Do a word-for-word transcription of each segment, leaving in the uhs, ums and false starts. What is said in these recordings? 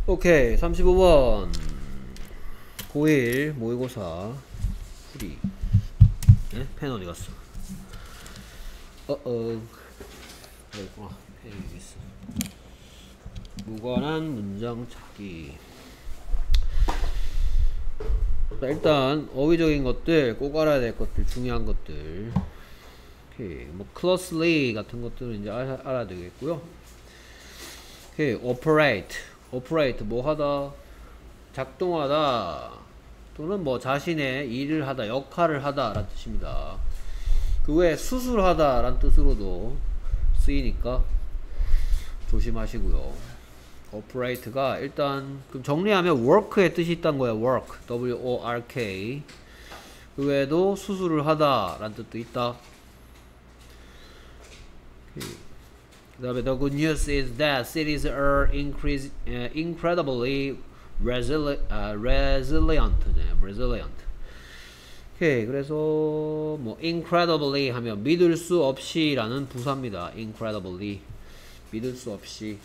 오케이. 삼십오 번 고일 모의고사 풀이. 네? 펜 어디 갔어? 어어 여기 있구나. 펜이 여기 있어. 무관한 문장 찾기. 자, 일단 어휘적인 것들, 꼭 알아야 될 것들, 중요한 것들. 오케이. 뭐 closely 같은 것들은 이제 알, 알아야 되겠고요. 오케이. operate. operate 뭐 하다, 작동하다, 또는 뭐 자신의 일을 하다, 역할을 하다 라는 뜻입니다. 그 외에 수술하다 라는 뜻으로도 쓰이니까 조심하시고요. operate가 일단 그럼 정리하면 work의 뜻이 있다는 거야. work, W O R K. 그 외에도 수술을 하다 라는 뜻도 있다. 그 다음에 the good news is that cities are increase, uh, incredibly resili, uh, resilient. 네, resilient. 오케이. 그래서 뭐 incredibly 하면 믿을 수 없이 라는 부사입니다. incredibly 믿을 수 없이.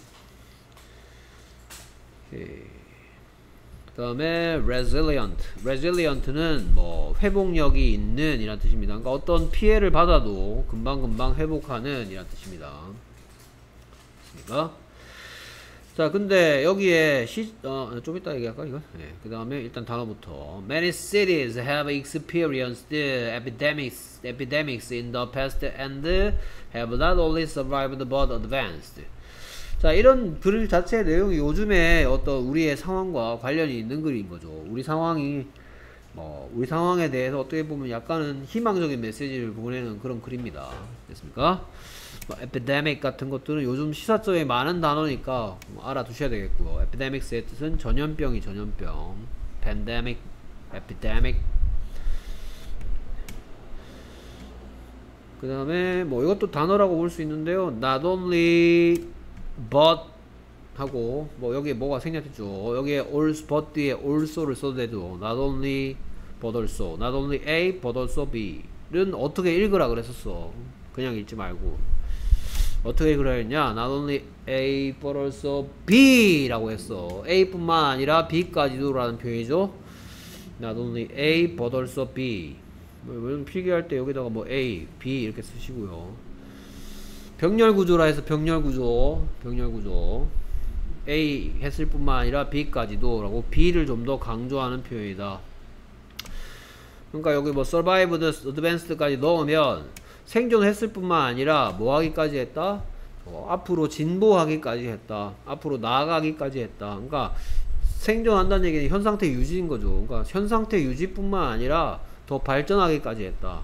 그 다음에 resilient. resilient는 뭐 회복력이 있는 이란 뜻입니다. 그러니까 어떤 피해를 받아도 금방금방 회복하는 이란 뜻입니다. 됐습니까? 자, 근데 여기에 시, 어, 좀 이따 얘기할까 이거? 네. 그 다음에 일단 단어부터 many cities have experienced epidemics, epidemics in the past and have not only survived but advanced. 자, 이런 글 자체의 내용이 요즘에 어떤 우리의 상황과 관련이 있는 글인 거죠. 우리 상황이 뭐 우리 상황에 대해서 어떻게 보면 약간은 희망적인 메시지를 보내는 그런 글입니다. 됐습니까? 뭐 epidemic 같은 것들은 요즘 시사점에 많은 단어니까 뭐 알아두셔야 되겠고요. epidemics의 뜻은 전염병이 전염병. pandemic, epidemic. 그 다음에 뭐 이것도 단어라고 볼 수 있는데요. not only but 하고 뭐 여기에 뭐가 생략했죠. 여기에 also but 뒤에 also를 써도 되죠. not only but also, not only A but also B는 어떻게 읽으라 그랬었어. 그냥 읽지 말고 어떻게 읽으라 했냐. not only A but also B 라고 했어. A뿐만 아니라 B까지도 라는 표현이죠. not only A but also B. 뭐 필기할 때 여기다가 뭐 A, B 이렇게 쓰시고요. 병렬구조라 해서 병렬구조, 병렬구조 A 했을 뿐만 아니라 B까지도 라고 B를 좀 더 강조하는 표현이다. 그러니까 여기 뭐 survived, advanced까지 넣으면 생존했을 뿐만 아니라 뭐 하기까지 했다? 어, 앞으로 진보하기까지 했다. 앞으로 나아가기까지 했다. 그러니까 생존한다는 얘기는 현상태 유지인 거죠. 그러니까 현상태 유지뿐만 아니라 더 발전하기까지 했다.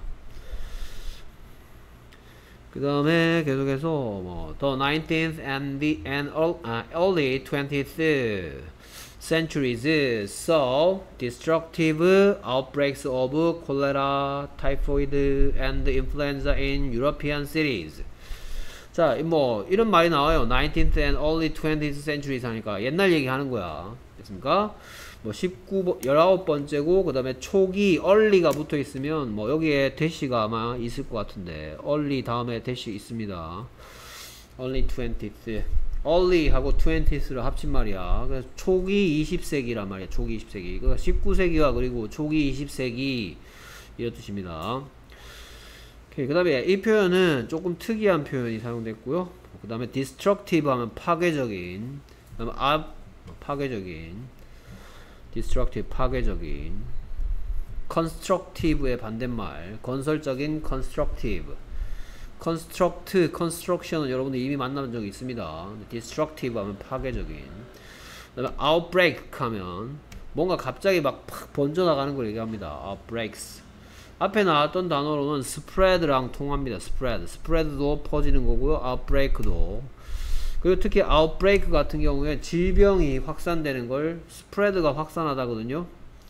그 다음에 계속해서 뭐 the nineteenth and the and early twentieth centuries saw destructive outbreaks of cholera, typhoid, and influenza in European cities. 자, 뭐 이런 말이 나와요. nineteenth and early twentieth centuries 하니까 옛날 얘기하는 거야. 됐습니까? 뭐 십구 번, 십구 번째고 그 다음에 초기 early가 붙어 있으면 뭐 여기에 대시가 아마 있을 것 같은데 early 다음에 대시 있습니다. early twentieth, early 하고 twentieth를 합친 말이야. 그래서 초기 이십 세기란 말이야. 초기 이십 세기. 그러니까 십구 세기와 그리고 초기 이십 세기 이런 뜻입니다. 그 다음에 이 표현은 조금 특이한 표현이 사용됐고요. 그 다음에 destructive 하면 파괴적인, 그 다음에 up 파괴적인, destructive 파괴적인, constructive의 반대말 건설적인 constructive, construct, construction은 여러분들 이미 만나본 적이 있습니다. destructive 하면 파괴적인. 그 다음에 outbreak 하면 뭔가 갑자기 막 팍 번져나가는 걸 얘기합니다. outbreaks. 앞에 나왔던 단어로는 spread랑 통합니다. spread, spread도 퍼지는 거고요. outbreak도. 그리고 특히 outbreak 같은 경우에 질병이 확산되는 걸 spread가 확산하다거든요.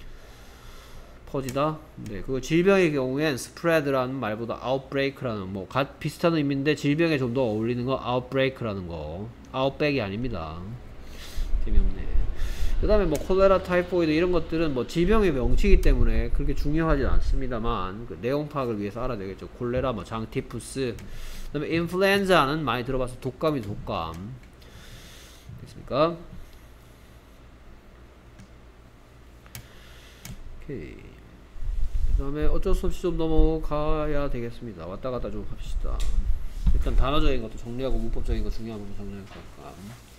퍼지다. 네, 그 질병의 경우엔 spread라는 말보다 outbreak라는 뭐 갓 비슷한 의미인데 질병에 좀 더 어울리는 거 outbreak라는 거. outback이 아닙니다. 재미없네. 그 다음에 뭐 콜레라, 타이포이드 이런 것들은 뭐 질병의 명칭이기 때문에 그렇게 중요하지 않습니다만 그 내용 파악을 위해서 알아야 되겠죠. 콜레라, 뭐 장티푸스. 그 다음에 인플루엔자는 많이 들어봐서 독감이 독감. 됐습니까? 오케이. 그 다음에 어쩔 수 없이 좀 넘어가야 되겠습니다. 왔다 갔다 좀 합시다. 일단 단어적인 것도 정리하고 문법적인 거 중요한 부분 정리할 거니까.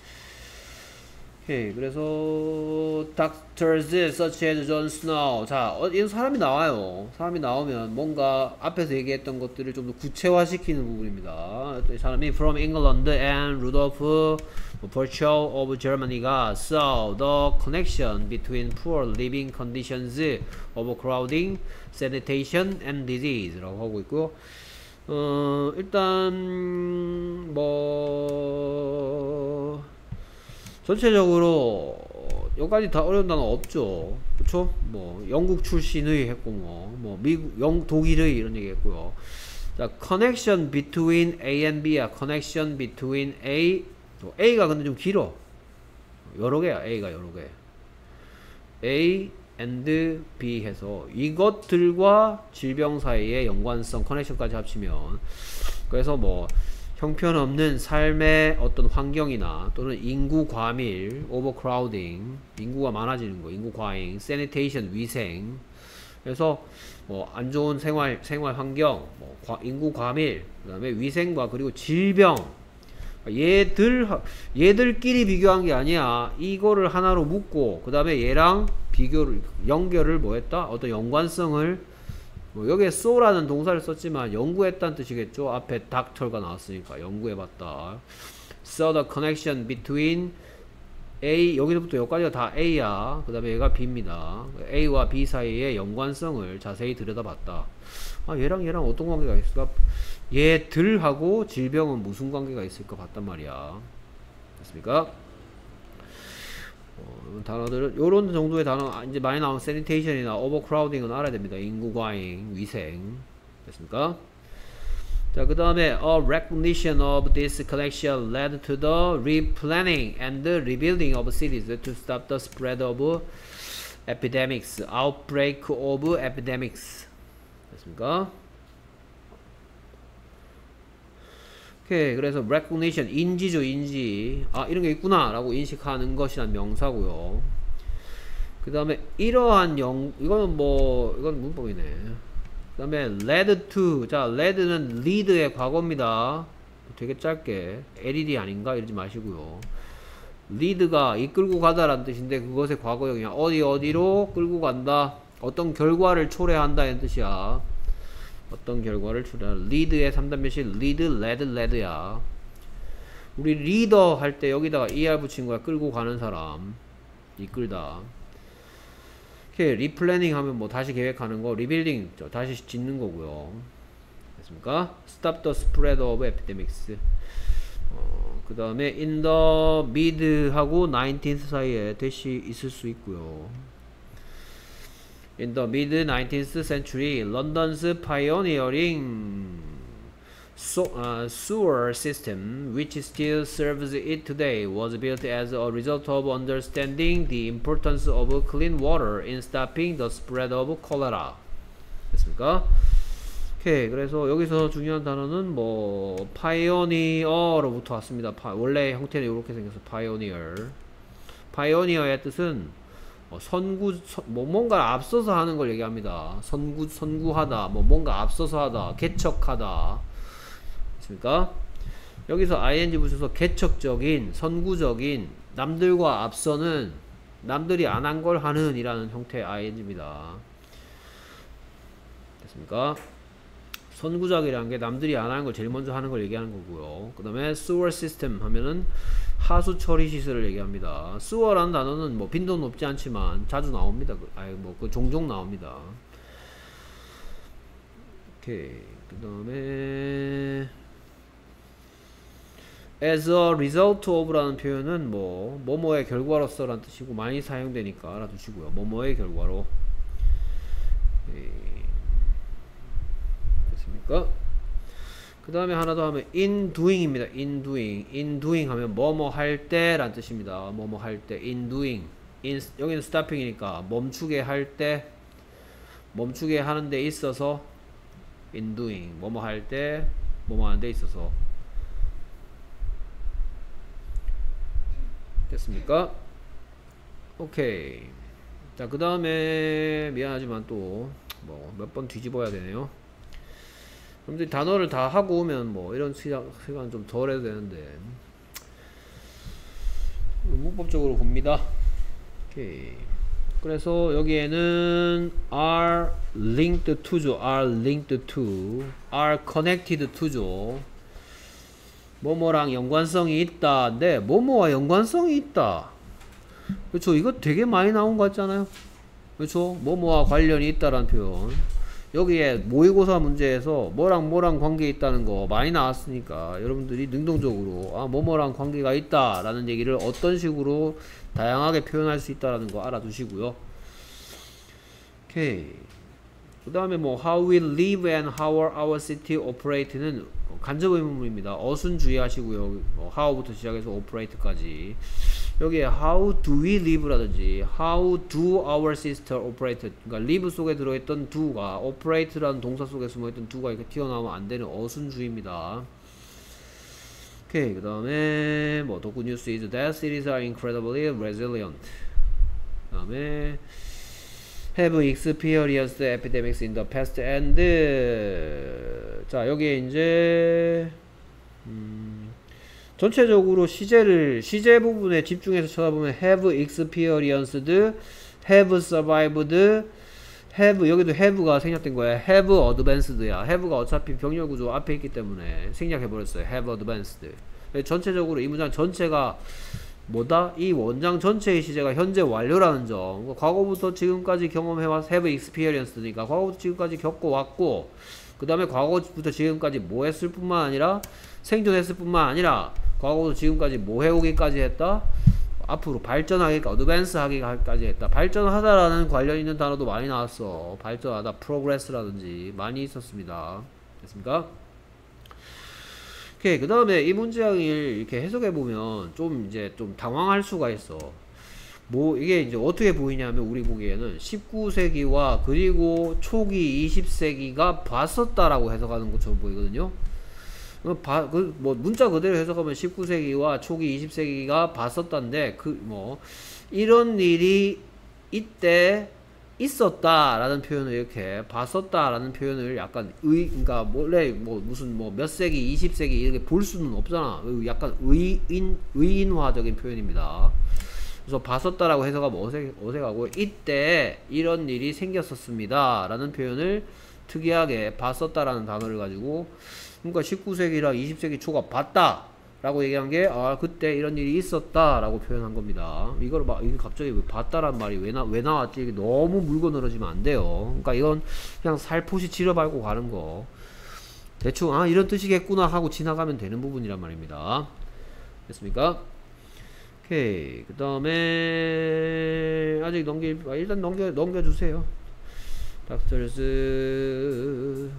오케이. 그래서 doctors such as John Snow. 자, 어, 이런 사람이 나와요. 사람이 나오면 뭔가 앞에서 얘기했던 것들을 좀 더 구체화시키는 부분입니다. 이 사람이 from England and Rudolf Virchow of Germany가 saw the connection between poor living conditions, overcrowding, sanitation, and disease라고 하고 있고요. 어, 일단 뭐 전체적으로 여기까지 다 어려운 단어 없죠. 그쵸? 뭐 영국 출신의 했고 뭐, 뭐 미국, 영, 독일의 이런 얘기 했고요. 자, connection between A and B야. connection between A. A가 근데 좀 길어. 여러 개야. A가 여러 개. A and B 해서 이것들과 질병 사이의 연관성, 커넥션까지 합치면, 그래서 뭐 형편없는 삶의 어떤 환경이나 또는 인구 과밀, overcrowding, 인구가 많아지는 거, 인구 과잉, sanitation, 위생, 그래서 뭐 안 좋은 생활 생활 환경, 뭐 과, 인구 과밀, 그다음에 위생과 그리고 질병, 얘들 얘들끼리 비교한 게 아니야. 이거를 하나로 묶고 그 다음에 얘랑 비교를 연결을 뭐 했다? 어떤 연관성을 뭐 여기에 so라는 동사를 썼지만 연구했다는 뜻이겠죠. 앞에 doctor가 나왔으니까 연구해봤다. saw the connection between A, 여기서부터 여기까지가 다 A야. 그 다음에 얘가 B입니다. A와 B 사이의 연관성을 자세히 들여다봤다. 아, 얘랑 얘랑 어떤 관계가 있을까? 얘들하고 질병은 무슨 관계가 있을까 봤단 말이야. 됐습니까? 어, 단어들은 요런 정도의 단어 이제 많이 나온 sanitation이나 overcrowding은 알아야 됩니다. 인구 과잉, 위생. 됐습니까? 자, 그 다음에 a recognition of this connection led to the replanning and the rebuilding of cities to stop the spread of epidemics, outbreak of epidemics. 됐습니까? 오케이. 그래서 recognition, 인지죠, 인지. 아, 이런 게 있구나 라고 인식하는 것이란 명사고요. 그 다음에 이러한 영, 이거는 뭐 이건 문법이네. 그 다음에 led to. 자, led는 lead의 과거입니다. 되게 짧게 led 아닌가 이러지 마시고요. lead가 이끌고 가다라는 뜻인데 그것의 과거형이야. 어디 어디로 끌고 간다, 어떤 결과를 초래한다 이런 뜻이야. 어떤 결과를 초래한다. lead의 삼 단변식 lead, led, led야. 우리 리더 할 때 여기다가 er 붙인 거야. 끌고 가는 사람, 이끌다. 이렇게 리플래닝 하면 뭐 다시 계획하는 거, 리빌딩 다시 짓는 거고요. 됐습니까? Stop the spread of epidemics. 어, 그 다음에 in the mid 하고 nineteenth 사이에 대시 있을 수 있고요. In the mid nineteenth century, London's pioneering so, uh, sewer system, which still serves it today, was built as a result of understanding the importance of clean water in stopping the spread of cholera. 됐습니까? 오케이. 그래서 여기서 중요한 단어는 뭐 pioneer로부터 왔습니다. 파, 원래 형태는 이렇게 생겨서 pioneer. pioneer의 뜻은 어, 선구, 선, 뭐 뭔가 앞서서 하는 걸 얘기합니다. 선구, 선구하다, 뭐 뭔가 앞서서 하다, 개척하다. 그러니까 여기서 ing 붙여서 개척적인, 선구적인, 남들과 앞서는, 남들이 안 한 걸 하는 이라는 형태의 ing입니다. 됐습니까? 선구적이라는 게 남들이 안 하는 걸 제일 먼저 하는 걸 얘기하는 거고요. 그 다음에 sewer system 하면은 하수 처리 시설을 얘기합니다. sewer라는 단어는 뭐 빈도는 높지 않지만 자주 나옵니다. 아니 뭐 그 종종 나옵니다. 오케이. 그 다음에 as a result of라는 표현은 뭐 뭐뭐의 결과로서 라는 뜻이고 많이 사용되니까 알아두시고요. 뭐뭐의 결과로. 오케이. 됐습니까? 그 다음에 하나 더 하면 in doing입니다. in doing. in doing 하면 뭐뭐 할 때 라는 뜻입니다. 뭐뭐 할 때. in doing. in, 여기는 stopping이니까 멈추게 할 때, 멈추게 하는 데 있어서 in doing. 뭐뭐 할 때, 뭐뭐 하는 데 있어서. 됐습니까? 오케이. 자, 그 다음에 미안하지만 또 뭐 몇 번 뒤집어야 되네요. 여러분들이 단어를 다 하고 오면 뭐 이런 시간, 시간 좀 덜 해도 되는데 문법적으로 봅니다. 오케이. 그래서 여기에는 are linked to죠. are linked to, are connected to죠. 뭐뭐랑 연관성이 있다. 네, 뭐뭐와 연관성이 있다. 그렇죠. 이거 되게 많이 나온 것 같잖아요. 그렇죠. 뭐뭐와 관련이 있다라는 표현. 여기에 모의고사 문제에서 뭐랑 뭐랑 관계 있다는 거 많이 나왔으니까 여러분들이 능동적으로 아 뭐뭐랑 관계가 있다 라는 얘기를 어떤 식으로 다양하게 표현할 수 있다라는 거 알아두시고요. 오케이. 그 다음에 뭐 how we live and how our city operate는 간접 의문문입니다. 어순 주의하시고요. 뭐 how부터 시작해서 operate까지. 여기에 how do we live 라든지 how do our sister operate, 그러니까 live 속에 들어있던 do가 operate라는 동사 속에 숨어있던 do가 이렇게 튀어나오면 안 되는 어순 주의입니다. 오케이. 그 다음에 뭐 the good news is that cities are incredibly resilient. 그 다음에 have experienced epidemics in the past and 자 여기에 이제 음, 전체적으로 시제를 시제 부분에 집중해서 쳐다보면 have experienced, have survived, have 여기도 have가 생략된 거야. have advanced야. have가 어차피 병렬 구조 앞에 있기 때문에 생략해 버렸어요. have advanced. 전체적으로 이 문장 전체가 뭐다? 이 원장 전체의 시제가 현재 완료라는 점. 과거부터 지금까지 경험해왔 have experienced니까 과거부터 지금까지 겪어왔고 그 다음에 과거부터 지금까지 뭐 했을 뿐만 아니라 생존했을 뿐만 아니라 과거부터 지금까지 뭐 해오기까지 했다? 앞으로 발전하기까지, 어드밴스 하기까지 했다. 발전하다라는 관련 있는 단어도 많이 나왔어. 발전하다, progress라든지 많이 있었습니다. 됐습니까? 오케이. 그 다음에 이 문장을 이렇게 해석해보면 좀 이제 좀 당황할 수가 있어. 뭐 이게 이제 어떻게 보이냐면 우리 보기에는 십구 세기와 그리고 초기 이십 세기가 봤었다라고 해석하는 것처럼 보이거든요. 바, 그, 뭐, 문자 그대로 해석하면 십구 세기와 초기 이십 세기가 봤었다인데, 그, 뭐, 이런 일이 이때 있었다라는 표현을 이렇게, 봤었다라는 표현을 약간 의, 그니까, 원래 뭐, 무슨 뭐, 몇 세기, 이십 세기 이렇게 볼 수는 없잖아. 약간 의인, 의인화적인 표현입니다. 그래서 봤었다라고 해석하면 어색, 어색하고, 이때 이런 일이 생겼었습니다. 라는 표현을 특이하게 봤었다라는 단어를 가지고, 그러니까 십구 세기랑 이십 세기 초가 봤다 라고 얘기한 게 아 그때 이런 일이 있었다 라고 표현한 겁니다. 이걸 막 이게 갑자기 왜 봤다란 말이 왜, 나, 왜 나왔지? 이게 너무 물고 늘어지면 안 돼요. 그러니까 이건 그냥 살포시 지려밟고 가는 거 대충 아 이런 뜻이겠구나 하고 지나가면 되는 부분이란 말입니다. 됐습니까? 오케이. 그 다음에 아직 넘길 아, 일단 넘겨, 넘겨주세요. 닥터스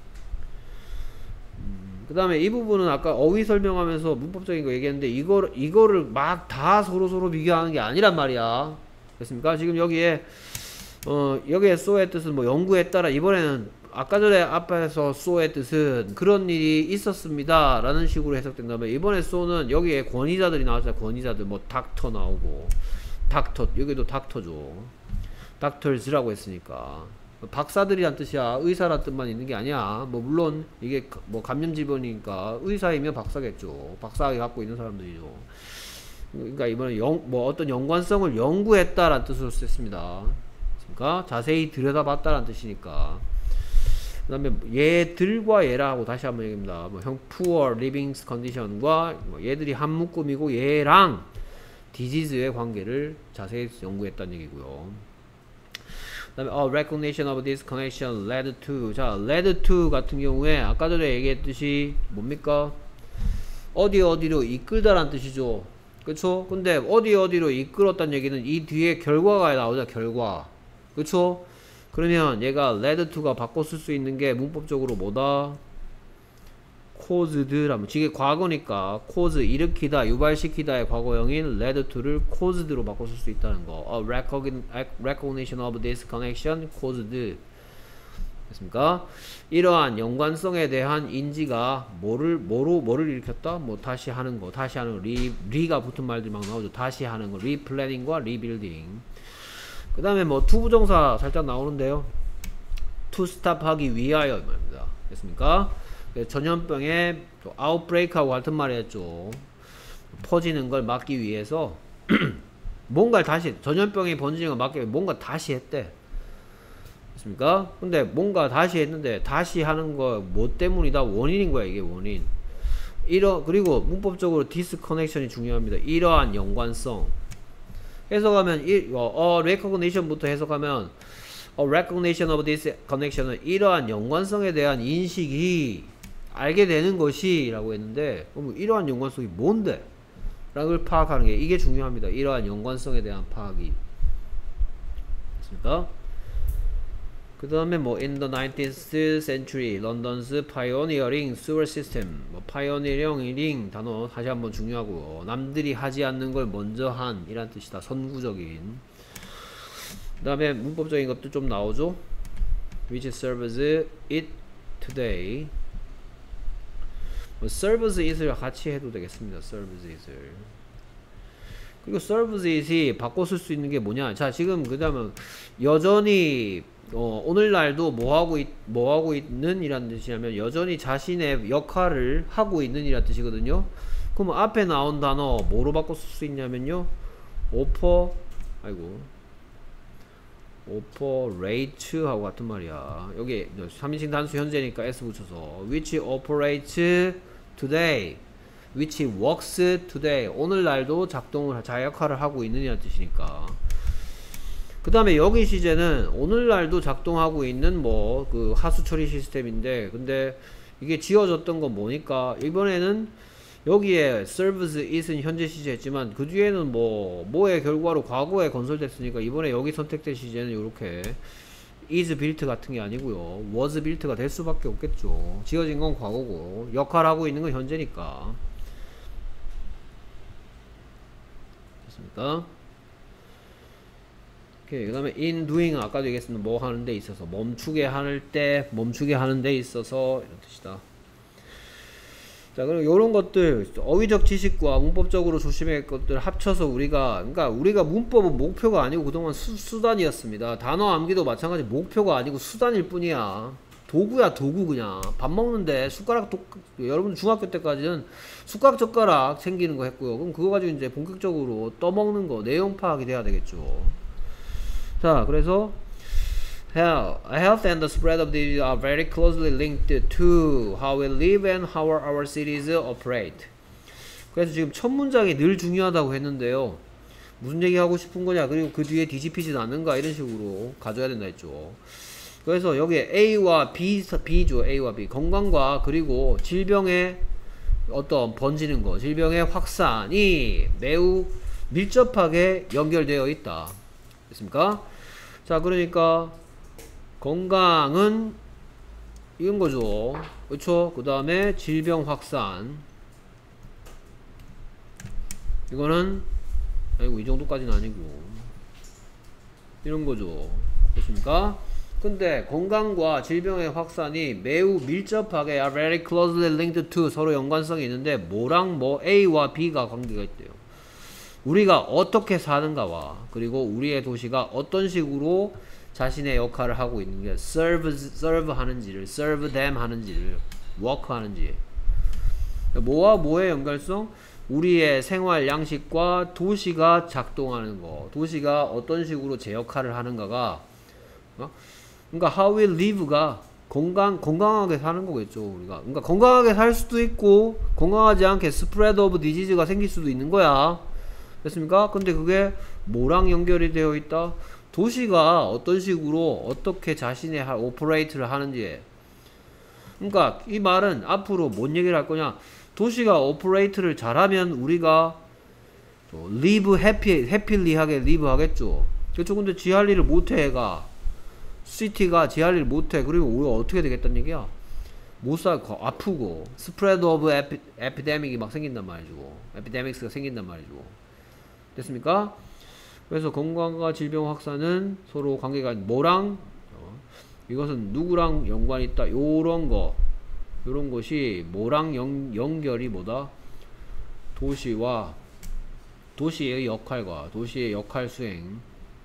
그 다음에 이 부분은 아까 어휘 설명하면서 문법적인 거 얘기했는데 이거, 이거를 막 다 서로서로 비교하는 게 아니란 말이야. 됐습니까? 지금 여기에 어 여기에 so의 뜻은 뭐 연구했다라 이번에는 아까 전에 앞에서 so의 뜻은 그런 일이 있었습니다 라는 식으로 해석된다면 이번에 so는 여기에 권위자들이 나왔잖아. 권위자들 뭐 닥터 나오고 닥터 여기도 닥터죠. 닥터즈라고 했으니까 박사들이란 뜻이야. 의사란 뜻만 있는 게 아니야. 뭐 물론 이게 뭐 감염질병이니까 의사이면 박사겠죠. 박사학위 갖고 있는 사람들이죠. 그러니까 이번에 영, 뭐 어떤 연관성을 연구했다란 뜻으로 썼습니다. 그러니까 자세히 들여다봤다란 뜻이니까. 그 다음에 얘들과 얘라고 다시 한번 얘기합니다. 뭐 형 poor living condition과 뭐 얘들이 한 묶음이고 얘랑 디지즈의 관계를 자세히 연구했다는 얘기고요. 그 다음에 oh, recognition of this connection led to 자 led to 같은 경우에 아까 전에 얘기했듯이 뭡니까? 어디 어디로 이끌다란 뜻이죠. 그쵸? 근데 어디 어디로 이끌었다는 얘기는 이 뒤에 결과가 나오자. 결과. 그쵸? 그러면 얘가 led to가 바꿔 쓸 수 있는 게 문법적으로 뭐다? caused라면 이게 과거니까 cause 일으키다 유발시키다의 과거형인 led to를 caused로 바꿔 쓸 수 있다는 거. A recognition of this connection caused 됐습니까? 이러한 연관성에 대한 인지가 뭐를 뭐로 뭐를 일으켰다? 뭐 다시 하는 거 다시 하는 거 리, 리가 붙은 말들이 막 나오죠. 다시 하는 거 리플래닝과 리빌딩. 그 다음에 뭐 to 부정사 살짝 나오는데요. to stop 하기 위하여 말입니다. 됐습니까? 전염병의 outbreak하고 같은 말을 했죠. 퍼지는 걸 막기 위해서 뭔가를 다시, 전염병이 번지는 걸 막기 위해 뭔가 다시 했대. 됐습니까? 근데 뭔가 다시 했는데 다시 하는 거 뭐 때문이다? 원인인 거야, 이게 원인. 이러, 그리고 문법적으로 디스커넥션이 중요합니다. 이러한 연관성. 해석하면 이, 어, 어, recognition부터 해석하면 a recognition of this connection은 이러한 연관성에 대한 인식이 알게 되는 것이 라고 했는데, 그럼 이러한 연관성이 뭔데? 라고 파악하는 게 이게 중요합니다. 이러한 연관성에 대한 파악이. 됐습니까? 그 다음에 뭐 in the nineteenth century London's pioneering sewer system, 뭐 pioneering 단어 다시 한번 중요하고, 남들이 하지 않는 걸 먼저 한 이란 뜻이다. 선구적인. 그 다음에 문법적인 것도 좀 나오죠. which serves it today. 뭐 serves it을 같이 해도 되겠습니다. serves it을. 그리고 serves it이 바꿔 쓸 수 있는 게 뭐냐. 자, 지금 그 다음에 여전히 어, 오늘날도 뭐하고, 있, 뭐하고 있는 이란 뜻이냐면 여전히 자신의 역할을 하고 있는 이란 뜻이거든요. 그럼 앞에 나온 단어 뭐로 바꿔 쓸 수 있냐면요, 오퍼, 아이고 operate 하고 같은 말이야. 여기 삼인칭 단수 현재니까 s 붙여서 which operates today, which works today, 오늘날도 작동을, 자 역할을 하고 있는 이란 뜻이니까. 그 다음에 여기 시제는 오늘날도 작동하고 있는 뭐 그 하수 처리 시스템인데, 근데 이게 지어졌던 건 뭐니까 이번에는 여기에 serves it은 현재 시제 했지만 그 뒤에는 뭐 뭐의 결과로 과거에 건설됐으니까 이번에 여기 선택된 시제는 이렇게 is built 같은 게 아니고요, was built가 될 수밖에 없겠죠. 지어진 건 과거고 역할하고 있는 건 현재니까. 됐습니까? 그 다음에 in doing, 아까도 얘기했습니다. 뭐 하는 데 있어서, 멈추게 할 때, 멈추게 하는 데 있어서 이런 뜻이다. 자, 그리고 요런 것들 어휘적 지식과 문법적으로 조심해야 할 것들 합쳐서 우리가, 그러니까 우리가 문법은 목표가 아니고 그동안 수, 수단이었습니다. 단어 암기도 마찬가지 목표가 아니고 수단일 뿐이야. 도구야, 도구. 그냥 밥 먹는데 숟가락, 도, 여러분 중학교 때까지는 숟가락 젓가락 챙기는 거 했고요. 그럼 그거 가지고 이제 본격적으로 떠먹는 거, 내용 파악이 돼야 되겠죠. 자, 그래서 health and the spread of disease are very closely linked to how we live and how our cities operate. 그래서 지금 첫 문장이 늘 중요하다고 했는데요, 무슨 얘기하고 싶은 거냐, 그리고 그 뒤에 뒤집히진 않는가, 이런 식으로 가져야 된다 했죠. 그래서 여기에 A와 B, B죠. A와 B. 건강과 그리고 질병의 어떤 번지는 거, 질병의 확산이 매우 밀접하게 연결되어 있다. 됐습니까? 자, 그러니까 건강은 이런 거죠. 그렇죠? 그 다음에 질병 확산, 이거는 아이고 이 정도까지는 아니고 이런 거죠. 됐습니까? 근데 건강과 질병의 확산이 매우 밀접하게 are very closely linked to, 서로 연관성이 있는데 뭐랑 뭐 A와 B가 관계가 있대요. 우리가 어떻게 사는가와 그리고 우리의 도시가 어떤 식으로 자신의 역할을 하고 있는 게 serve, serve 하는지를, serve them 하는지를, work 하는지, 뭐와 뭐의 연결성? 우리의 생활 양식과 도시가 작동하는 거, 도시가 어떤 식으로 제 역할을 하는가가, 어? 그러니까 how we live가 건강, 건강하게 사는 거겠죠. 우리가 그러니까 건강하게 살 수도 있고 건강하지 않게 spread of disease가 생길 수도 있는 거야. 됐습니까? 근데 그게 뭐랑 연결이 되어 있다? 도시가 어떤 식으로 어떻게 자신의 오퍼레이트를 하는지. 그러니까 이 말은 앞으로 뭔 얘기를 할 거냐, 도시가 오퍼레이트를 잘하면 우리가 live happy, happy하게 live 하겠죠. 그렇죠. 근데 지 할 일을 못해. 애가 시티가 지 할 일을 못해. 그리고 우리가 어떻게 되겠다는 얘기야? 못 살고 아프고 spread of epi, epidemic이 막 생긴단 말이죠. epidemics가 생긴단 말이죠. 됐습니까? 그래서 건강과 질병 확산은 서로 관계가 뭐랑, 어, 이것은 누구랑 연관이 있다, 요런 거, 요런 것이 뭐랑 연, 연결이 뭐다? 도시와 도시의 역할과 도시의 역할 수행,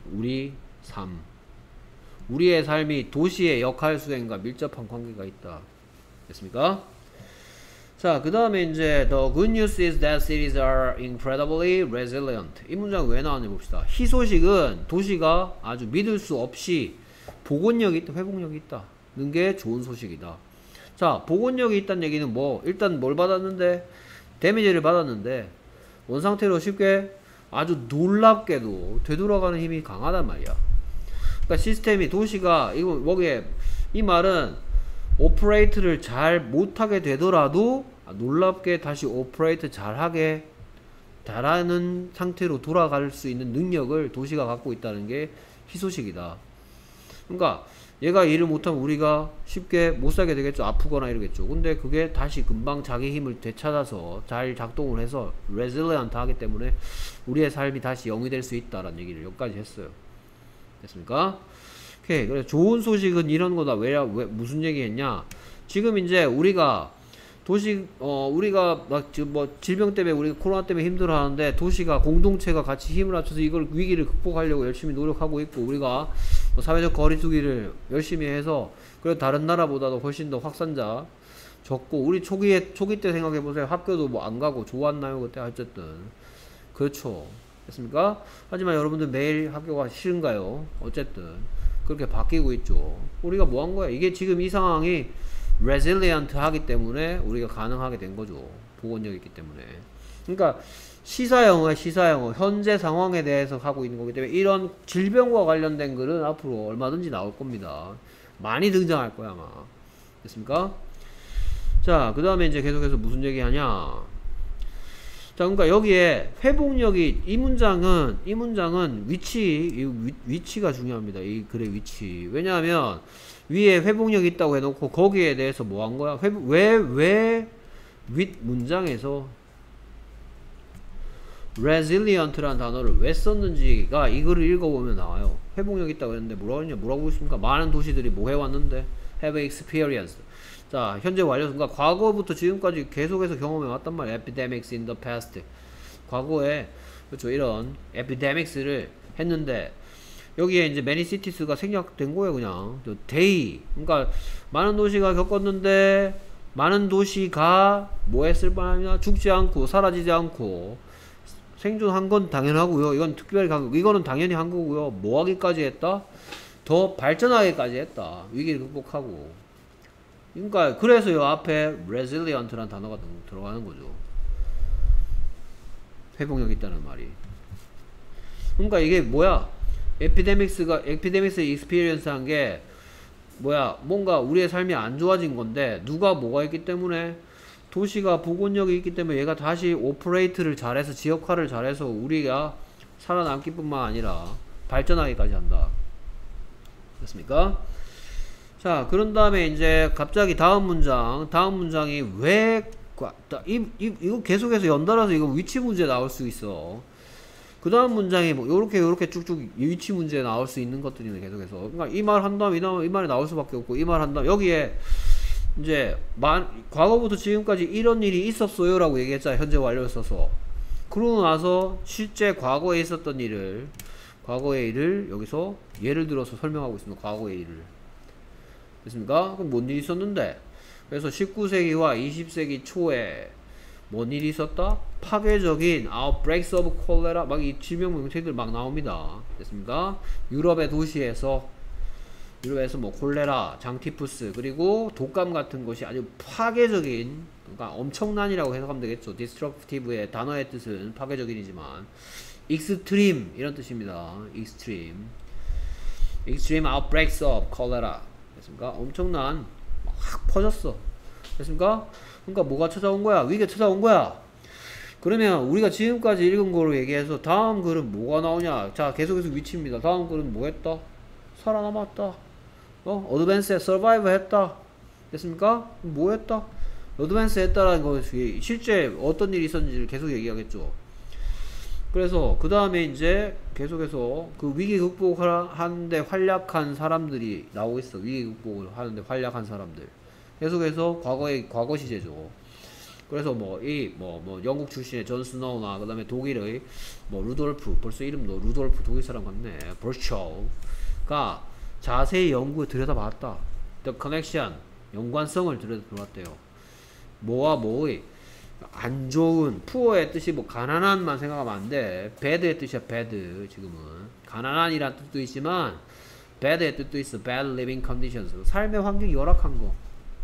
우리 삶. 우리의 삶이 도시의 역할 수행과 밀접한 관계가 있다. 됐습니까? 자, 그 다음에 이제 The good news is that cities are incredibly resilient. 이 문장 왜 나왔는지 봅시다. 희소식은 도시가 아주 믿을 수 없이 복원력이 있다, 회복력이 있다는 게 좋은 소식이다. 자, 복원력이 있다는 얘기는 뭐 일단 뭘 받았는데 데미지를 받았는데 원상태로 쉽게 아주 놀랍게도 되돌아가는 힘이 강하단 말이야. 그러니까 시스템이 도시가 이거 뭐게 이 말은 오퍼레이트를 잘 못하게 되더라도 놀랍게 다시 오퍼레이트 잘하게 잘하는 상태로 돌아갈 수 있는 능력을 도시가 갖고 있다는 게 희소식이다. 그러니까 얘가 일을 못하면 우리가 쉽게 못 살게 되겠죠. 아프거나 이러겠죠. 근데 그게 다시 금방 자기 힘을 되찾아서 잘 작동을 해서 resilient 하기 때문에 우리의 삶이 다시 영이 될 수 있다라는 얘기를 여기까지 했어요. 됐습니까? 오케이. 그래서 좋은 소식은 이런 거다. 왜, 왜 무슨 얘기 했냐? 지금 이제 우리가 도시 어 우리가 막 지금 뭐 질병 때문에 우리가 코로나 때문에 힘들어 하는데 도시가 공동체가 같이 힘을 합쳐서 이걸 위기를 극복하려고 열심히 노력하고 있고 우리가 뭐 사회적 거리두기를 열심히 해서 그래도 다른 나라보다도 훨씬 더 확산자 적고 우리 초기에 초기 때 생각해 보세요. 학교도 뭐 안 가고 좋았나요 그때? 어쨌든 그렇죠. 됐습니까? 하지만 여러분들 매일 학교가 싫은가요? 어쨌든 그렇게 바뀌고 있죠. 우리가 뭐 한 거야? 이게 지금 이 상황이 resilient 하기 때문에 우리가 가능하게 된 거죠. 복원력이 있기 때문에. 그러니까 시사영어 시사영어 현재 상황에 대해서 하고 있는 거기 때문에 이런 질병과 관련된 글은 앞으로 얼마든지 나올 겁니다. 많이 등장할 거야 아마. 됐습니까? 자, 그 다음에 이제 계속해서 무슨 얘기 하냐. 자, 그러니까 여기에 회복력이 이 문장은 이 문장은 위치 이 위, 위치가 중요합니다. 이 글의 위치. 왜냐하면 위에 회복력이 있다고 해놓고 거기에 대해서 뭐 한 거야? 회복, 왜, 왜 윗 문장에서 resilient라는 단어를 왜 썼는지가 이 글을 읽어보면 나와요. 회복력 있다고 했는데 뭐라고 했냐? 뭐라고 했습니까? 많은 도시들이 뭐 해왔는데 have experienced. 자, 현재 완료. 그러니까 과거부터 지금까지 계속해서 경험해 왔단 말이야. epidemics in the past. 과거에 그렇죠. 이런 epidemics를 했는데 여기에 이제 many cities가 생략된 거예요. 그냥 they. 그러니까 많은 도시가 겪었는데 많은 도시가 뭐 했을 뻔하냐? 죽지 않고 사라지지 않고 생존한 건 당연하고요. 이건 특별히 간, 이거는 당연히 한 거고요. 뭐 하기까지 했다? 더 발전하기까지 했다. 위기를 극복하고. 그러니까 그래서 요 앞에 resilient라는 단어가 들어가는 거죠. 회복력 있다는 말이. 그러니까 이게 뭐야? 에피데믹스가 에피데믹스 익스피리언스 한 게 뭐야? 뭔가 우리의 삶이 안 좋아진 건데 누가 뭐가 있기 때문에 도시가 복원력이 있기 때문에 얘가 다시 오퍼레이트를 잘해서 지역화를 잘해서 우리가 살아남기 뿐만 아니라 발전하기까지 한다. 됐습니까? 자, 그런 다음에 이제 갑자기 다음 문장, 다음 문장이 왜, 이, 이, 이거 계속해서 연달아서 이거 위치 문제 나올 수 있어. 그 다음 문장이 뭐, 요렇게, 요렇게 쭉쭉 위치 문제 나올 수 있는 것들이네, 계속해서. 그러니까 이 말 한 다음, 이 다음, 이 말이 나올 수밖에 없고, 이 말 한 다음, 여기에, 이제, 만, 과거부터 지금까지 이런 일이 있었어요 라고 얘기했잖아, 현재 완료를 써서. 그러고 나서, 실제 과거에 있었던 일을, 과거의 일을 여기서 예를 들어서 설명하고 있습니다, 과거의 일을. 됐습니까? 그럼 뭔 일이 있었는데? 그래서 십구 세기와 이십 세기 초에 뭔 일이 있었다? 파괴적인 outbreaks of cholera 막 이 질병 명칭들 막 나옵니다. 됐습니까? 유럽의 도시에서 유럽에서 뭐 콜레라, 장티푸스 그리고 독감 같은 것이 아주 파괴적인 그러니까 엄청난이라고 해석하면 되겠죠. destructive의 단어의 뜻은 파괴적인이지만 extreme 이런 뜻입니다. extreme extreme outbreaks of cholera 됐습니까? 엄청난 확 퍼졌어. 됐습니까? 그러니까 뭐가 찾아온 거야? 위기가 찾아온 거야. 그러면 우리가 지금까지 읽은 거로 얘기해서 다음 글은 뭐가 나오냐? 자, 계속해서 위치입니다. 다음 글은 뭐 했다? 살아남았다. 어? 어드밴스에 서바이브 했다. 됐습니까? 뭐 했다? 어드밴스 했다라는 것이 실제 어떤 일이 있었는지를 계속 얘기하겠죠. 그래서 그 다음에 이제 계속해서 그 위기 극복을 하는데 활약한 사람들이 나오고 있어. 위기 극복을 하는데 활약한 사람들. 계속해서 과거의 과거 시제죠. 그래서 뭐 이 뭐 뭐 영국 출신의 존 스노우나 그 다음에 독일의 뭐 루돌프, 벌써 이름도 루돌프 독일 사람 같네, 버처가 자세히 연구에 들여다봤다. The connection, 연관성을 들여다봤대요. 뭐와 뭐의 안 좋은, poor의 뜻이 뭐 가난한만 생각하면 안 돼. bad의 뜻이야, bad. 지금은 가난한이란 뜻도 있지만 bad의 뜻도 있어. bad living conditions, 삶의 환경이 열악한 거.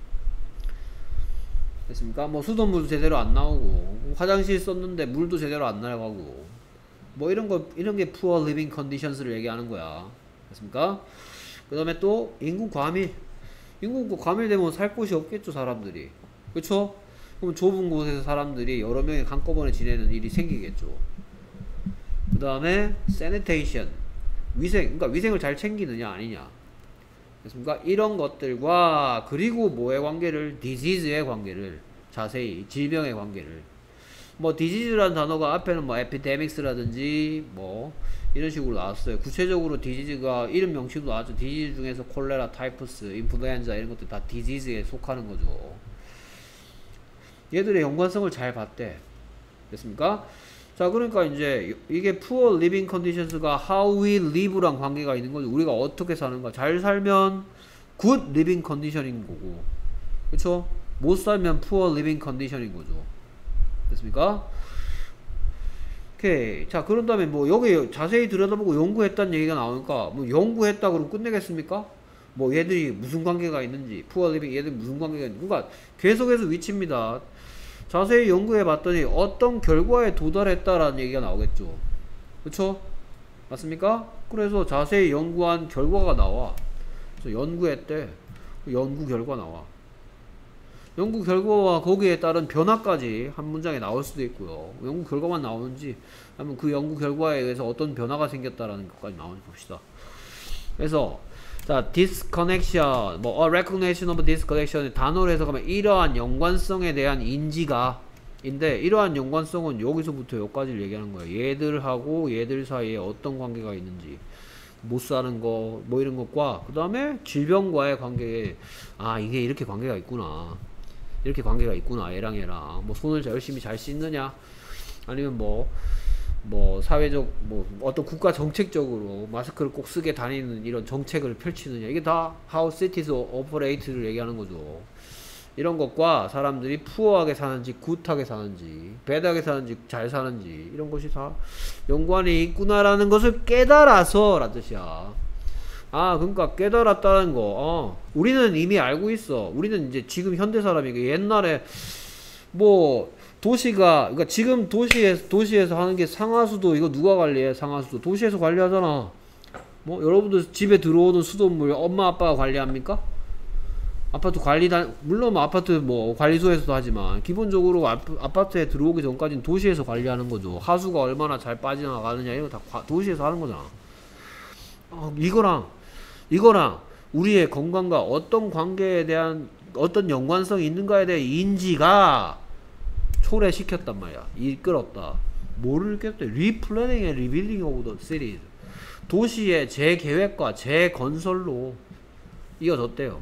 됐습니까? 뭐 수돗물도 제대로 안 나오고, 화장실 썼는데 물도 제대로 안 나가고, 뭐 이런 거, 이런 게 poor living conditions를 얘기하는 거야. 됐습니까? 그 다음에 또 인구 과밀. 인구 과밀되면 살 곳이 없겠죠, 사람들이. 그쵸? 그럼 좁은 곳에서 사람들이 여러 명이 한꺼번에 지내는 일이 생기겠죠. 그 다음에 sanitation, 위생, 그러니까 위생을 잘 챙기느냐 아니냐. 됐습니까? 이런 것들과, 그리고 뭐의 관계를, disease의 관계를, 자세히 질병의 관계를, 뭐 disease라는 단어가 앞에는 뭐 epidemics라든지 뭐 이런 식으로 나왔어요. 구체적으로 disease가 이름 명칭도 나왔죠. disease 중에서 콜레라, 타이푸스, 인플루엔자 이런 것들 다 disease에 속하는 거죠. 얘들의 연관성을 잘 봤대. 됐습니까? 자, 그러니까 이제 이게 poor living conditions가 how we live랑 관계가 있는 거죠. 우리가 어떻게 사는가. 잘 살면 good living condition인 거고, 그쵸? 못 살면 poor living condition인 거죠. 됐습니까? 오케이. 자, 그런 다음에 뭐 여기 자세히 들여다보고 연구했다는 얘기가 나오니까 뭐 연구했다 그러면 끝내겠습니까? 뭐 얘들이 무슨 관계가 있는지, poor living 얘들이 무슨 관계가 있는지. 그러니까 계속해서 위치입니다. 자세히 연구해 봤더니 어떤 결과에 도달했다라는 얘기가 나오겠죠. 그쵸? 맞습니까? 그래서 자세히 연구한 결과가 나와. 그래서 연구했대. 연구 결과 나와. 연구 결과와 거기에 따른 변화까지 한 문장에 나올 수도 있고요. 연구 결과만 나오는지 아니면 그 연구 결과에 의해서 어떤 변화가 생겼다라는 것까지 나오는지 봅시다. 그래서 자, disconnection, 뭐 a recognition of disconnection 단어로 해석하면 이러한 연관성에 대한 인지가 인데, 이러한 연관성은 여기서부터 여기까지를 얘기하는 거예요. 얘들하고 얘들 사이에 어떤 관계가 있는지, 못 사는 거, 뭐 이런 것과 그 다음에 질병과의 관계에, 아 이게 이렇게 관계가 있구나, 이렇게 관계가 있구나, 얘랑 얘랑 뭐 손을 열심히 잘 씻느냐, 아니면 뭐 뭐 사회적 뭐 어떤 국가 정책적으로 마스크를 꼭 쓰게 다니는 이런 정책을 펼치느냐, 이게 다 how cities operate를 얘기하는 거죠. 이런 것과 사람들이 푸어하게 사는지 굿하게 사는지 배드하게 사는지 잘 사는지 이런 것이 다 연관이 있구나라는 것을 깨달아서 라는 뜻이야. 아, 그러니까 깨달았다는 거. 어, 우리는 이미 알고 있어. 우리는 이제 지금 현대 사람이고, 옛날에 뭐 도시가, 그러니까 지금 도시에서 도시에서 하는 게 상하수도, 이거 누가 관리해? 상하수도 도시에서 관리하잖아. 뭐 여러분들 집에 들어오는 수돗물 엄마 아빠가 관리합니까? 아파트 관리단, 물론 뭐 아파트 뭐 관리소에서도 하지만 기본적으로 아파트에 들어오기 전까지는 도시에서 관리하는 거죠. 하수가 얼마나 잘 빠져나가느냐 이거 다 도시에서 하는 거잖아. 어, 이거랑 이거랑 우리의 건강과 어떤 관계에 대한 어떤 연관성이 있는가에 대한 인지가 초래시켰단 말이야. 이끌었다. 뭐를 이끌었대? 리플래닝 앤 리빌딩 오브 더 시리즈. 도시의 재계획과 재건설로 이어졌대요.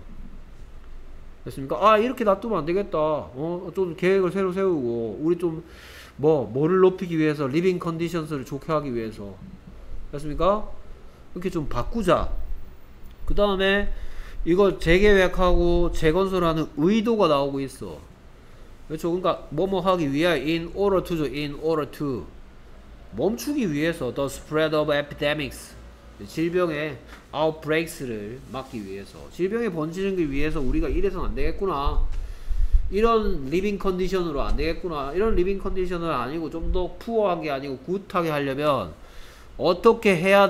됐습니까? 아, 이렇게 놔두면 안 되겠다. 어, 좀 계획을 새로 세우고, 우리 좀, 뭐, 뭐를 높이기 위해서, 리빙 컨디션스를 좋게 하기 위해서. 됐습니까? 이렇게 좀 바꾸자. 그 다음에, 이걸 재계획하고 재건설하는 의도가 나오고 있어. 그렇죠? 그러니까, 뭐뭐 하기 위하여, in order to죠, in order to. 멈추기 위해서, the spread of epidemics. 질병의 outbreaks를 막기 위해서, 질병이 번지는 위해서 우리가 이래서는 안 되겠구나, 이런 리빙 컨디션으로 안 되겠구나, 이런 리빙 컨디션은 아니고 좀 더 푸어하게 아니고 굿하게 하려면 어떻게 해야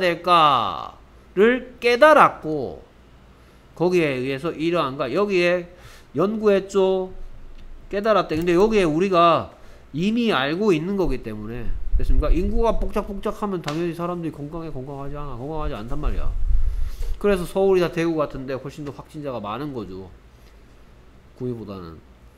될까를 깨달았고, 거기에 의해서 이러한가, 여기에 연구했죠, 깨달았대. 근데 여기에 우리가 이미 알고 있는 거기 때문에, 됐습니까? 인구가 복작복작하면 당연히 사람들이 건강해 건강하지 않아. 건강하지 않단 말이야. 그래서 서울이나 대구 같은데 훨씬 더 확진자가 많은 거죠. 구미보다는.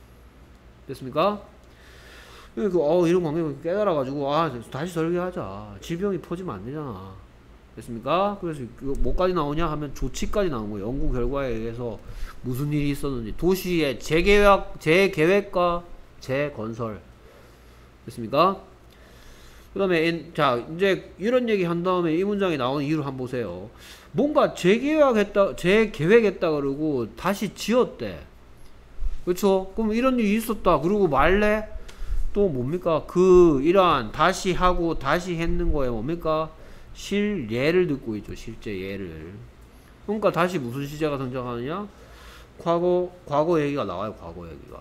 됐습니까? 그, 어, 이런 관계를 깨달아가지고, 아, 다시 설계하자. 질병이 퍼지면 안 되잖아. 됐습니까? 그래서 뭐까지 나오냐 하면 조치까지 나온 거예요. 연구 결과에 의해서 무슨 일이 있었는지, 도시의 재계획, 재계획과 재건설. 됐습니까? 그 다음에 자 이제 이런 얘기 한 다음에 이 문장에 나오는 이유를 한번 보세요. 뭔가 재계획했다 재계획했다 그러고 다시 지었대. 그렇죠? 그럼 이런 일이 있었다 그러고 말래? 또 뭡니까? 그 이러한 다시 하고 다시 했는 거에 뭡니까? 실예를 듣고 있죠. 실제 예를. 그러니까 다시 무슨 시제가 등장하느냐? 과거 과거 얘기가 나와요. 과거 얘기가.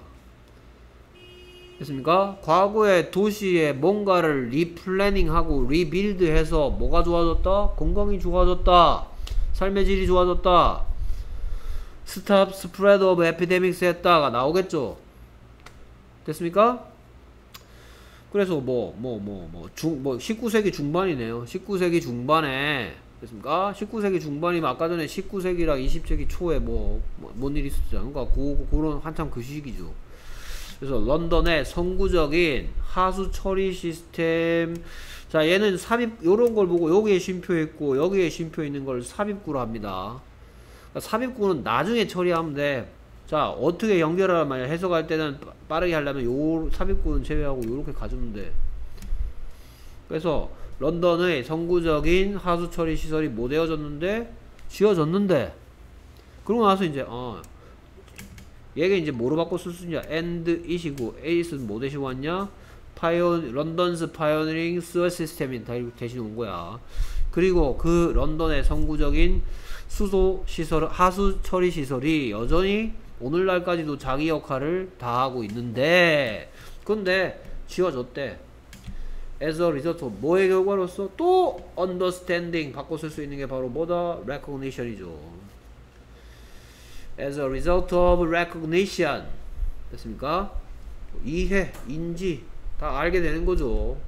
됐습니까? 과거의 도시에 뭔가를 리플래닝하고 리빌드해서 뭐가 좋아졌다? 건강이 좋아졌다. 삶의 질이 좋아졌다. 스탑 스프레드 오브 에피데믹스 했다가 나오겠죠. 됐습니까? 그래서 뭐 뭐 뭐 뭐 중 뭐 십구 세기 중반이네요. 십구 세기 중반에 됐습니까? 십구 세기 중반이면 아까 전에 십구 세기랑 이십 세기 초에 뭐 뭔 일이 있었잖아요. 그러니까 그, 그런 한참 그 시기죠. 그래서 런던의 선구적인 하수 처리 시스템. 자, 얘는 삽입 요런 걸 보고 여기에 쉼표있고 여기에 쉼표 있는 걸 삽입구로 합니다. 그러니까 삽입구는 나중에 처리하면 돼. 자, 어떻게 연결하란 말이야. 해석할 때는 빠르게 하려면 요 삽입구는 제외하고 요렇게 가주면 돼. 그래서 런던의 선구적인 하수 처리 시설이 뭐 되어졌는데? 지어졌는데. 그러고 나서 이제 어 얘가 이제 뭐로 바꿔 쓸 수 있냐? and it이고 it은 뭐 대신 왔냐? 파이온 런던스 파이오니링 스웨 시스템이 대신 온 거야. 그리고 그 런던의 선구적인 수소 시설, 하수 처리 시설이 여전히 오늘날까지도 자기 역할을 다 하고 있는데, 근데 지어졌대. as a result of 뭐의 결과로서? 또 understanding 바꿔 쓸 수 있는 게 바로 뭐다? recognition이죠. as a result of recognition. 됐습니까? 이해, 인지 다 알게 되는 거죠.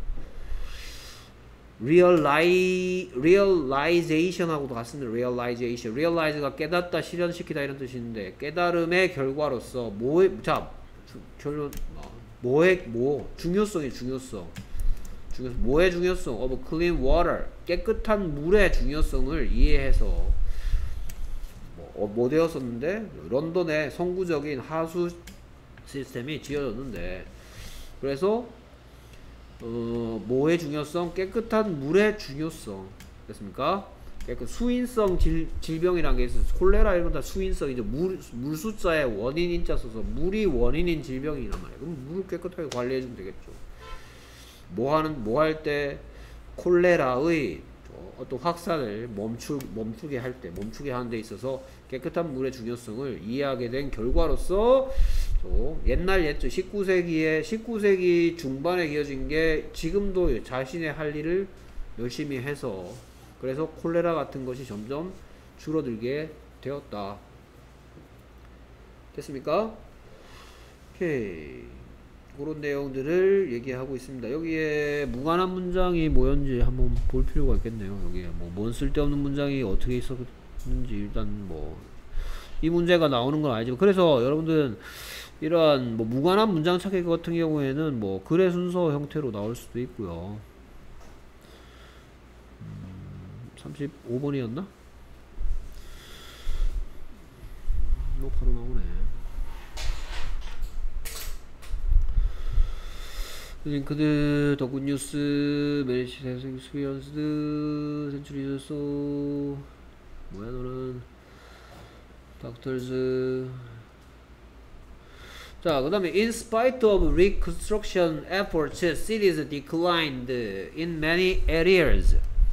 realize, realization하고도 같습니다. realization. realize가 깨닫다, 실현시키다 이런 뜻인데 깨달음의 결과로서 뭐의 자 결론 뭐의 뭐 중요성이 중요성. 중요 뭐의 중요성? of clean water. 깨끗한 물의 중요성을 이해해서 뭐, 뭐 되었었는데 런던의 선구적인 하수 시스템이 지어졌는데 그래서 어, 뭐의 중요성? 깨끗한 물의 중요성. 됐습니까? 깨끗 수인성 질, 질병이란 게 있어서 콜레라 이런 건 다 수인성이죠. 물, 물 숫자에 원인 인자 써서 물이 원인인 질병이란 말이에요. 그럼 물을 깨끗하게 관리해주면 되겠죠. 뭐 하는, 뭐 할 때 콜레라의 어떤 확산을 멈추, 멈추게 할 때, 멈추게 하는 데 있어서 깨끗한 물의 중요성을 이해하게 된 결과로서 또 옛날 옛죠. 십구 세기에 십구 세기 중반에 이어진 게 지금도 자신의 할 일을 열심히 해서 그래서 콜레라 같은 것이 점점 줄어들게 되었다. 됐습니까? 오케이. 그런 내용들을 얘기하고 있습니다. 여기에 무관한 문장이 뭐였는지 한번 볼 필요가 있겠네요. 여기에 뭐 뭔 쓸데없는 문장이 어떻게 있었는지 일단 뭐 이 문제가 나오는 건 아니지만 그래서 여러분들은 이러한 뭐 무관한 문장 찾기 같은 경우에는 뭐 글의 순서 형태로 나올 수도 있고요. 음, 삼십오 번이었나? 뭐 바로 나오네. 링크드, 더굿뉴스, 메리시 생생 스피언스, 센츄리 소 뭐야 너는 닥터즈. 자, 그 다음에 in spite of reconstruction efforts, cities declined in many areas.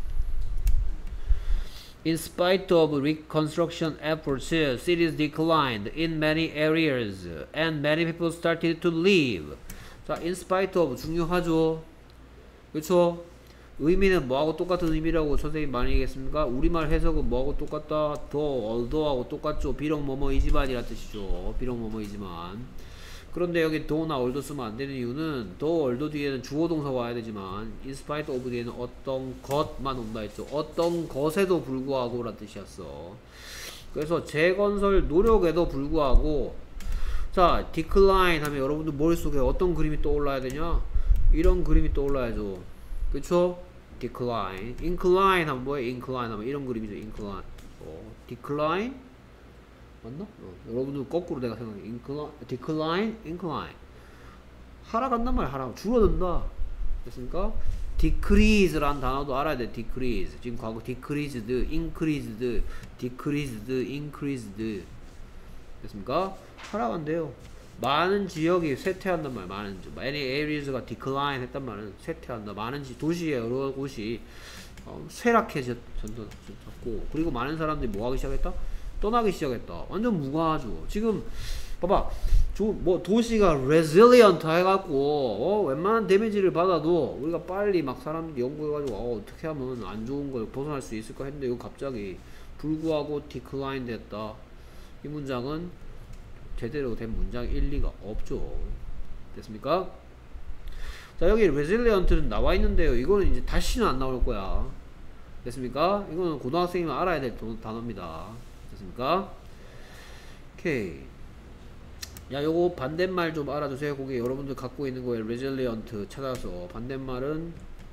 In spite of reconstruction efforts, cities declined in many areas, and many people started to leave. 자, in spite of 중요하죠. 그쵸? 의미는 뭐하고 똑같은 의미라고 선생님 많이 얘기했습니까? 우리말 해석은 뭐하고 똑같다? 더, 얼더하고 똑같죠. 비록 뭐뭐이지만이라 뜻이죠. 비록 뭐뭐이지만. 그런데 여기 더나 얼더 쓰면 안 되는 이유는 더 얼더 뒤에는 주어 동사 와야 되지만 in spite of 뒤에는 어떤 것만 온다 했죠. 어떤 것에도 불구하고 라는 뜻이었어. 그래서 재건설 노력에도 불구하고 자, decline 하면 여러분들 머릿속에 어떤 그림이 떠올라야 되냐? 이런 그림이 떠올라야죠. 그쵸? decline. incline 하면 뭐예요? incline 하면 이런 그림이죠. incline. 어, decline? 맞나? 어, 여러분들 거꾸로 내가 생각해. incline, decline, incline. 하락한단 말이야. 하락. 줄어든다. 됐습니까? decrease라는 단어도 알아야 돼. decrease. 지금 과거 decreased, increased, decreased, increased. 됐습니까? 하락한대요. 많은 지역이 쇠퇴한단 말이야. 많은 지역. Any areas가 decline 했단 말은 쇠퇴한다. 많은 지, 도시의 여러 곳이 어, 쇠락해졌고, 그리고 많은 사람들이 뭐 하기 시작했다? 떠나기 시작했다. 완전 무관하죠. 지금 봐봐. 조, 뭐 도시가 resilient 해갖고 어, 웬만한 데미지를 받아도 우리가 빨리 막 사람들이 연구해가지고 어, 어떻게 하면 안 좋은 걸 벗어날 수 있을까 했는데 이거 갑자기 불구하고 decline 됐다. 이 문장은 제대로 된 문장일 리가 없죠. 됐습니까? 자, 여기 resilient는 나와 있는데요. 이거는 이제 다시는 안 나올 거야. 됐습니까? 이거는 고등학생이면 알아야 될 단어입니다. 됐습니까? 오케이. 야, 요거 반대말 좀 알아두세요. 거기 여러분들 갖고 있는 거에 resilient 찾아서 반대말은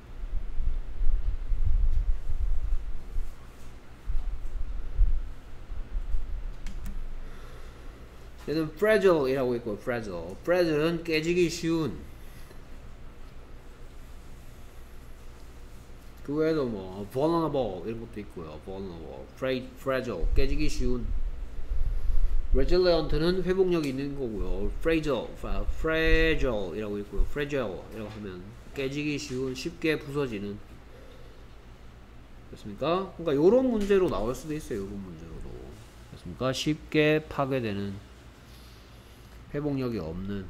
얘는 fragile 이라고 있고 fragile. fragile은 깨지기 쉬운. 그 외에도 뭐 vulnerable 이런 것도 있고요. vulnerable, fragile 깨지기 쉬운. resilient는 회복력이 있는 거고요. fragile, fragile 이라고 있고요. fragile 이라고 하면 깨지기 쉬운, 쉽게 부서지는. 됐습니까? 그러니까 요런 문제로 나올 수도 있어요. 요런 문제로도. 됐습니까? 쉽게 파괴되는, 회복력이 없는.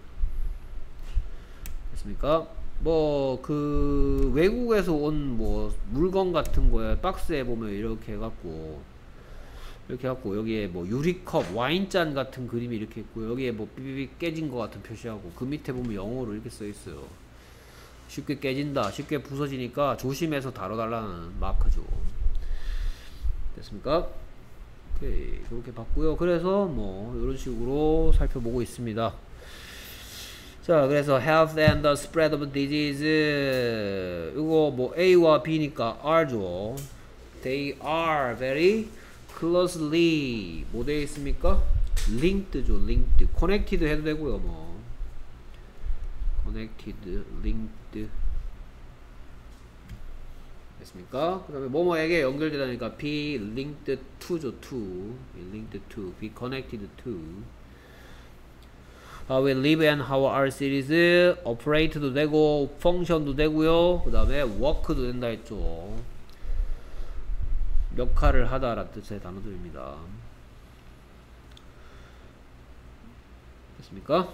됐습니까? 뭐 그 외국에서 온 뭐 물건 같은 거에 박스에 보면 이렇게 해갖고 이렇게 해갖고 여기에 뭐 유리컵, 와인잔 같은 그림이 이렇게 있고 여기에 뭐 삐삐삐 깨진 거 같은 표시하고 그 밑에 보면 영어로 이렇게 써 있어요. 쉽게 깨진다, 쉽게 부서지니까 조심해서 다뤄달라는 마크죠. 됐습니까? 오케이, 그렇게 봤고요. 그래서 뭐 이런 식으로 살펴보고 있습니다. 자, 그래서 health and the spread of disease, 이거 뭐 A와 B니까 R죠. They are very closely 뭐 되어 있습니까? linked죠. linked, connected 해도 되고요. 뭐 connected, linked 됐습니까? 그 다음에 뭐뭐에게 연결되다니까 be linked to죠. to, linked to, be connected to. How we live and how our cities operate도 되고 function도 되고요. 그 다음에 work도 된다 했죠. 역할을 하다 라는 뜻의 단어들입니다. 됐습니까?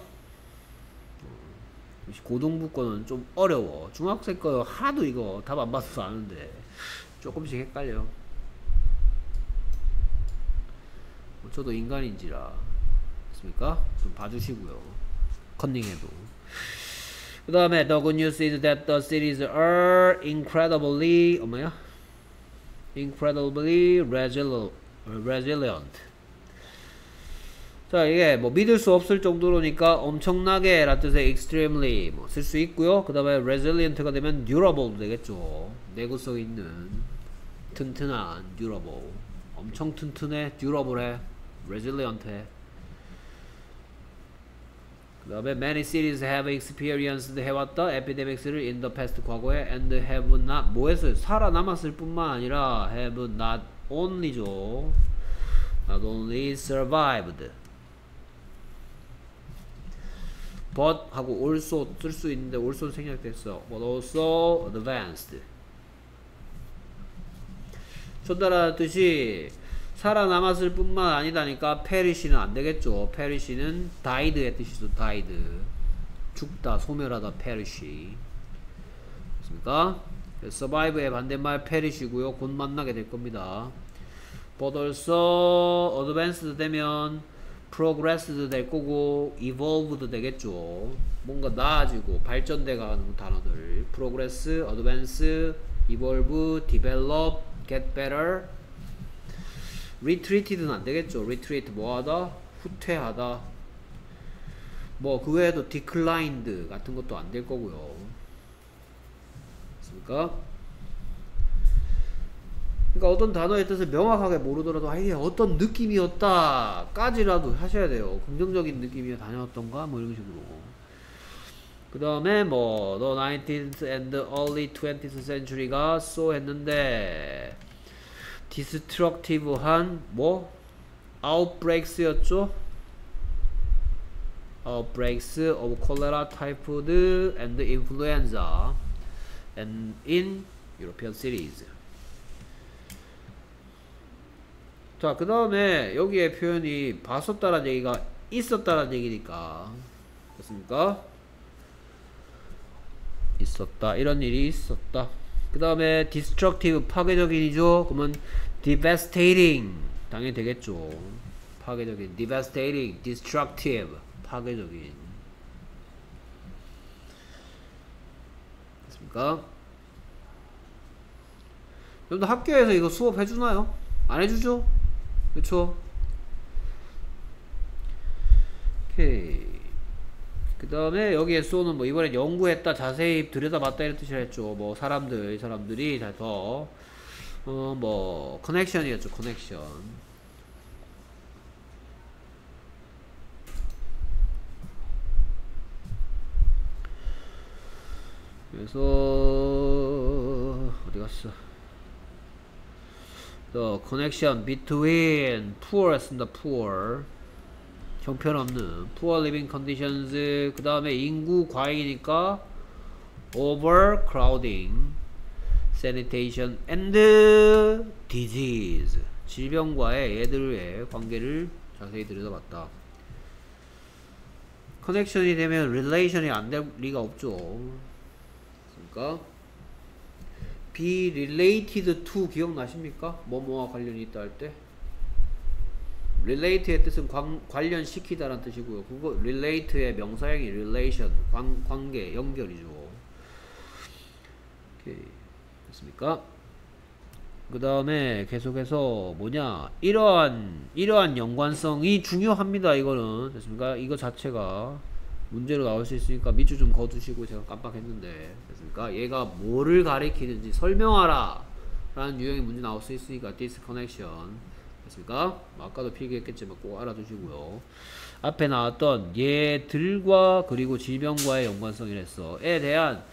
고등부 거는 좀 어려워. 중학생 거 하도 이거 답 안 봐서 아는데 조금씩 헷갈려. 저도 인간인지라. 됐습니까? 좀 봐주시고요. 컨닝해도. 그 다음에 the good news is that the cities are incredibly 어 뭐야? incredibly resilient. 자, 이게 뭐 믿을 수 없을 정도로니까 엄청나게 라는 뜻의 extremely 뭐 쓸 수 있고요. 그 다음에 resilient가 되면 durable도 되겠죠. 내구성 있는, 튼튼한, durable. 엄청 튼튼해, durable해, resilient 해. 그 다음에 many cities have experienced 해왔다 epidemics를 in the past 과거에 and have not 뭐했어요? 살아남았을 뿐만 아니라 have not only죠. not only survived but 하고 also 쓸 수 있는데 also는 생략됐어. but also advanced. 전달하는 뜻이 살아남았을 뿐만 아니다니까 perish는 안 되겠죠. perish는 died의 뜻이죠. died. 죽다, 소멸하다, perish. 됐습니까? survive의 반대말 perish고요. 곧 만나게 될 겁니다. but also advanced 되면 progressed 될 거고 evolved 되겠죠. 뭔가 나아지고 발전돼 가는 단어들. progress, advance, evolve, develop, get better. retreated는 안 되겠죠. retreat 뭐하다? 후퇴하다. 뭐 그 외에도 declined 같은 것도 안 될 거고요. 맞습니까? 그러니까 어떤 단어의 뜻을 명확하게 모르더라도 아, 이게 어떤 느낌이었다 까지라도 하셔야 돼요. 긍정적인 느낌이 다녀왔던가 뭐 이런 식으로. 그 다음에 뭐 the nineteenth and the early twentieth century가 so 했는데 destructive한 뭐 outbreaks였죠. outbreaks of cholera, typhoid and influenza and in European cities. 자, 그 다음에 여기에 표현이 봤었다라는 얘기가 있었다라는 얘기니까 됐습니까? 있었다, 이런 일이 있었다. 그 다음에 destructive, 파괴적인이죠. 그러면 devastating 당연히 되겠죠. 파괴적인, devastating, destructive, 파괴적인. 됐습니까? 여러분들 학교에서 이거 수업 해주나요? 안 해주죠? 그쵸? 오케이. 그 다음에 여기에 쏘는 뭐 이번에 연구했다, 자세히 들여다봤다 이런 뜻이라 했죠. 뭐 사람들, 사람들이 다 더 어 뭐 커넥션이었죠. 커넥션. 그래서 어디 갔어? The connection between poor 씁니다. poor 형편없는 poor living conditions. 그 다음에 인구 과잉이니까 overcrowding, sanitation and disease. 질병과의 얘들의 관계를 자세히 들여다봤다. 커넥션이 되면 relation이 안 될 리가 없죠. 그러니까 be related to 기억나십니까? 뭐뭐와 관련이 있다 할 때 relate의 뜻은 관, 관련시키다 라는 뜻이고요. 그거 relate의 명사형이 relation, 관, 관계, 연결이죠. 오케이. 됐습니까? 그 다음에 계속해서 뭐냐, 이러한 이러한 연관성이 중요합니다. 이거는 됐습니까? 이거 자체가 문제로 나올 수 있으니까 밑줄 좀 거두시고, 제가 깜빡했는데 됐습니까? 얘가 뭐를 가리키는지 설명하라 라는 유형의 문제 나올 수 있으니까 disconnection 됐습니까? 아까도 필기했겠지만 꼭 알아두시고요. 앞에 나왔던 얘들과 그리고 질병과의 연관성이랬어. 에 대한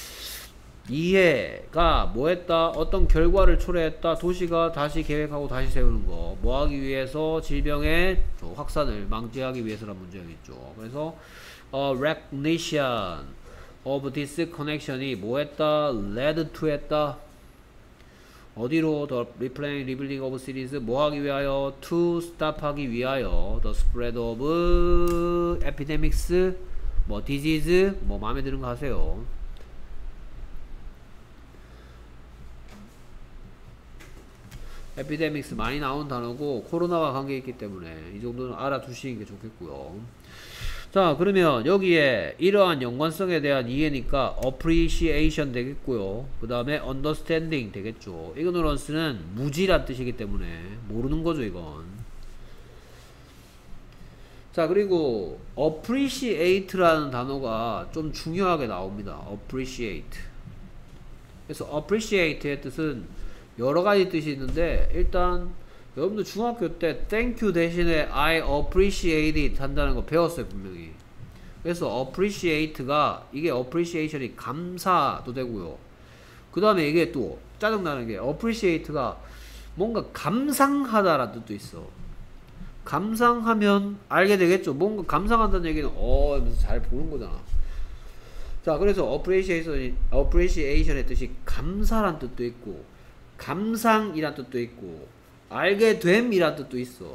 이해가 뭐했다? 어떤 결과를 초래했다. 도시가 다시 계획하고 다시 세우는 거. 뭐하기 위해서? 질병의 확산을 방지하기 위해서란 문제겠죠. 그래서 어, recognition of this connection이 뭐했다? led to 했다. 어디로? the replaying, rebuilding of cities 뭐하기 위하여? to stop 하기 위하여 the spread of epidemics 뭐 disease 뭐 마음에 드는 거 하세요. 에피데믹스 많이 나온 단어고 코로나와 관계있기 때문에 이 정도는 알아두시는 게 좋겠고요. 자, 그러면 여기에 이러한 연관성에 대한 이해니까 appreciation 되겠고요. 그 다음에 understanding 되겠죠. ignorance는 무지란 뜻이기 때문에 모르는 거죠, 이건. 자, 그리고 appreciate라는 단어가 좀 중요하게 나옵니다. appreciate. 그래서 appreciate의 뜻은 여러 가지 뜻이 있는데, 일단 여러분들 중학교 때 thank you 대신에 I appreciate it 한다는 거 배웠어요, 분명히. 그래서 appreciate가, 이게 appreciation이 감사도 되고요. 그 다음에 이게 또 짜증나는 게 appreciate가 뭔가 감상하다라는 뜻도 있어. 감상하면 알게 되겠죠. 뭔가 감상한다는 얘기는 어 하면서 잘 보는 거잖아. 자, 그래서 appreciation이, appreciation의 뜻이 감사란 뜻도 있고 감상이란 뜻도 있고 알게 됨이란 뜻도 있어.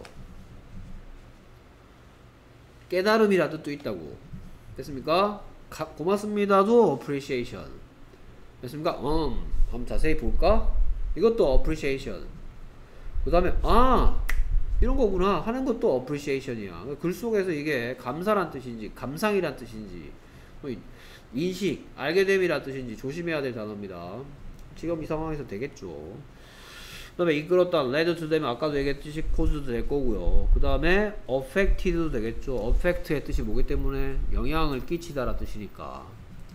깨달음이란 뜻도 있다고. 됐습니까? 가, 고맙습니다도 appreciation. 됐습니까? 음, 한번 자세히 볼까? 이것도 appreciation. 그 다음에 아 이런 거구나 하는 것도 appreciation이야. 글 속에서 이게 감사란 뜻인지 감상이란 뜻인지 인식, 알게 됨이란 뜻인지 조심해야 될 단어입니다. 지금 이 상황에서 되겠죠. 그 다음에 이끌었다, led to 되면 아까도 얘기했듯이 cause도 될 거고요. 그 다음에 affected도 되겠죠. affect의 뜻이 뭐기 때문에 영향을 끼치다 라 뜻이니까.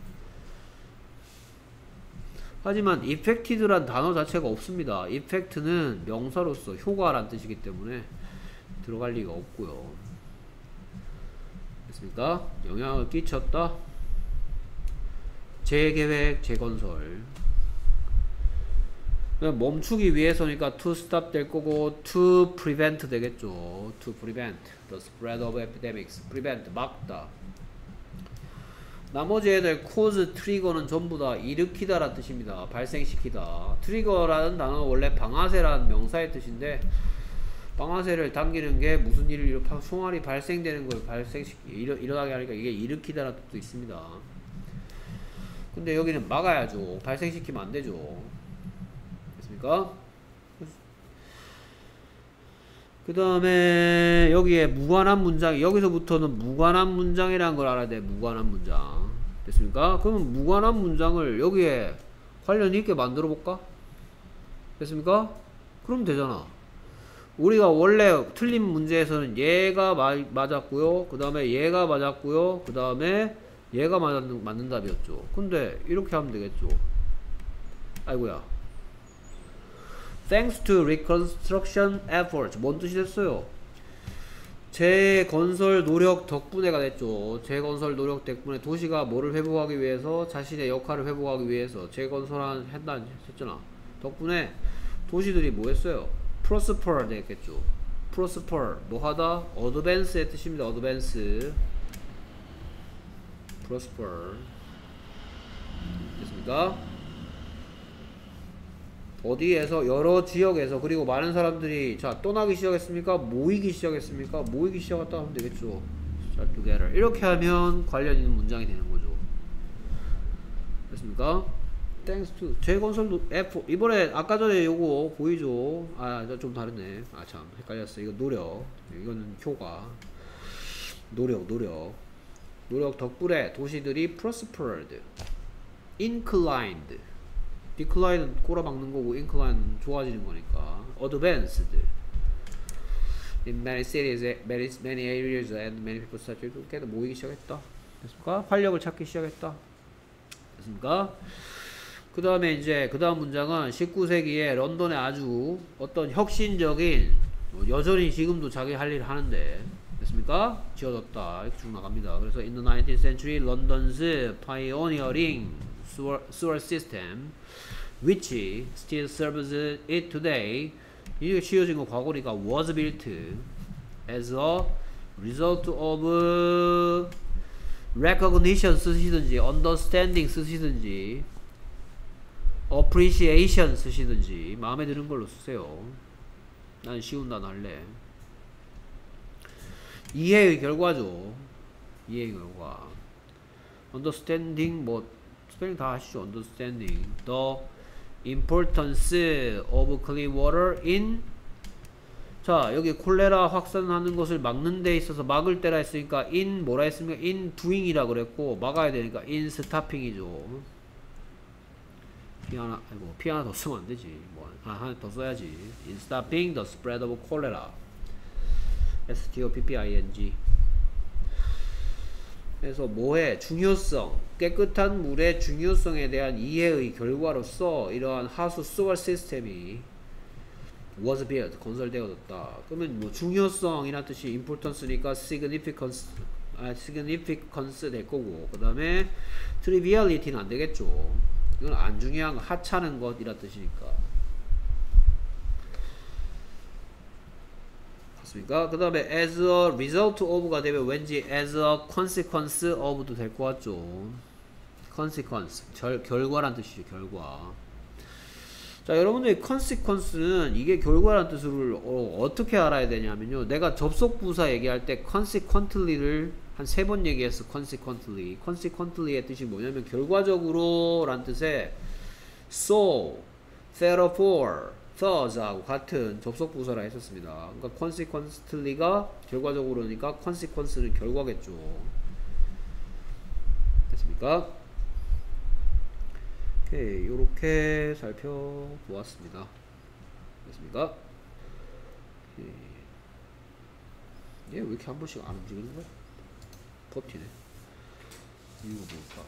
하지만 effected란 단어 자체가 없습니다. effect는 명사로서 효과란 뜻이기 때문에 들어갈 리가 없고요. 됐습니까? 영향을 끼쳤다. 재계획, 재건설. 멈추기 위해서니까 to stop 될 거고 to prevent 되겠죠. to prevent the spread of epidemics. prevent 막다. 나머지 애들 cause, trigger는 전부 다 일으키다 라는 뜻입니다. 발생시키다. trigger라는 단어는 원래 방아쇠라는 명사의 뜻인데 방아쇠를 당기는 게 무슨 일을 일으 총알이 발생되는 걸 발생시키 일어, 일어나게 하니까 이게 일으키다 라는 뜻도 있습니다. 근데 여기는 막아야죠. 발생시키면 안 되죠. 그 다음에 여기에 무관한 문장, 여기서부터는 무관한 문장이라는 걸 알아야 돼. 무관한 문장. 됐습니까? 그러면 무관한 문장을 여기에 관련 있게 만들어 볼까? 됐습니까? 그럼 되잖아. 우리가 원래 틀린 문제에서는 얘가 마, 맞았고요. 그 다음에 얘가 맞았고요. 그 다음에 얘가 맞는, 맞는 답이었죠. 근데 이렇게 하면 되겠죠. 아이고야. Thanks to reconstruction efforts. 뭔 뜻이 됐어요? 재건설 노력 덕분에가 됐죠. 재건설 노력 덕분에 도시가 뭐를 회복하기 위해서 자신의 역할을 회복하기 위해서 재건설한 했다 했잖아. 덕분에 도시들이 뭐 했어요? prosper 됐겠죠. prosper 뭐 하다? advance의 뜻입니다. advance. prosper 됐습니까? 어디에서 여러 지역에서 그리고 많은 사람들이 자 떠나기 시작했습니까? 모이기 시작했습니까? 모이기 시작했다 하면 되겠죠. start together 이렇게 하면 관련 있는 문장이 되는 거죠. 됐습니까? Thanks to 재건설 F 이번에 아까 전에 요거 보이죠? 아 좀 다르네. 아 참 헷갈렸어. 이거 노력 이거는 효과 노력 노력 노력 덕분에 도시들이 prospered inclined decline은 꼬라박는 거고 incline은 좋아지는 거니까 advanced in many cities, many, many areas and many people started to 모이기 시작했다. 됐습니까? 활력을 찾기 시작했다. 됐습니까? 그 다음에 이제 그 다음 문장은 십구 세기에 런던에 아주 어떤 혁신적인 여전히 지금도 자기 할 일을 하는데 됐습니까? 지어졌다. 이렇게 쭉 나갑니다. 그래서 in the nineteenth century London's pioneering sewer, sewer system which still serves it today 이게 지어진 거 과거니까 was built as a result of recognition 쓰시든지 understanding 쓰시든지 appreciation 쓰시든지 마음에 드는 걸로 쓰세요. 난 쉬운 단어 할래. 이해의 결과죠. 이해의 결과. understanding 뭐 스펠링 다 하시죠. understanding the importance of clean water in 자 여기 콜레라 확산하는 것을 막는 데 있어서 막을 때라 했으니까 in 뭐라 했습니까? in doing이라 그랬고 막아야 되니까 in stopping이죠. 피 하나 아이고 피 하나 더 쓰면 안 되지. 뭐 하나 더 써야지. in stopping the spread of cholera. S T O P P I N G. 그래서 뭐의 중요성, 깨끗한 물의 중요성에 대한 이해의 결과로서 이러한 하수 sewer 시스템이 was built, 건설되어졌다. 그러면 뭐 중요성이란 뜻이 importance니까 significance, 아, significance 될 거고, 그 다음에 triviality는 안 되겠죠. 이건 안 중요한 거, 하찮은 것이란 뜻이니까. 그 다음에 as a result of가 되면 왠지 as a consequence of도 될 것 같죠. consequence 절, 결과란 뜻이죠. 결과. 자 여러분들 consequence는 이게 결과란 뜻을 어, 어떻게 알아야 되냐면요, 내가 접속부사 얘기할 때 consequently를 한 세 번 얘기했어. consequently consequently의 뜻이 뭐냐면 결과적으로 란 뜻의 so, therefore thus하고 같은 접속부사라 했었습니다. 그러니까 consequently가 결과적으로니까 consequence는 결과겠죠. 됐습니까? 오케이, 요렇게 살펴보았습니다. 됐습니까? 얘 왜 이렇게 한 번씩 안 움직이는 거야? 버티네. 이거 뭘까?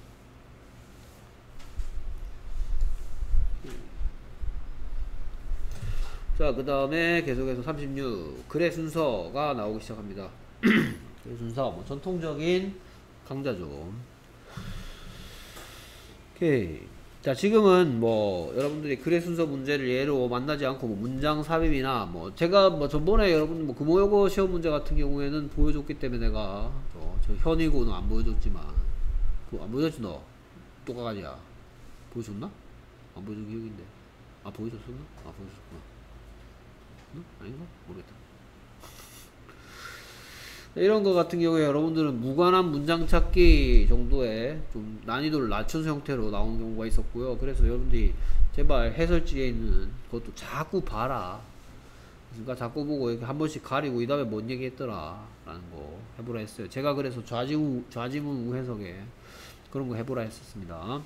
자, 그 다음에 계속해서 삼십육 글의 순서가 나오기 시작합니다. 글의 순서, 뭐 전통적인 강좌죠. 오케이. 자, 지금은 뭐 여러분들이 글의 순서 문제를 예로 만나지 않고 뭐 문장 삽입이나 뭐 제가 뭐 전번에 여러분 뭐 금호여고 시험 문제 같은 경우에는 보여줬기 때문에 내가 저, 저 현이고는 안 보여줬지만 그거 안 보여줬지 너? 똑같이야. 보여줬나? 안 보여준 기억인데. 아 보여줬었나? 아 보여줬구나. 응? 아닌가? 모르겠다. 이런 거 같은 경우에 여러분들은 무관한 문장 찾기 정도의 좀 난이도를 낮춘 형태로 나오는 경우가 있었고요. 그래서 여러분들이 제발 해설지에 있는 그것도 자꾸 봐라. 그러니까 자꾸 보고 이렇게 한 번씩 가리고 이 다음에 뭔 얘기했더라 라는 거 해보라 했어요. 제가 그래서 좌지우, 좌지문 우해석에 그런 거 해보라 했었습니다.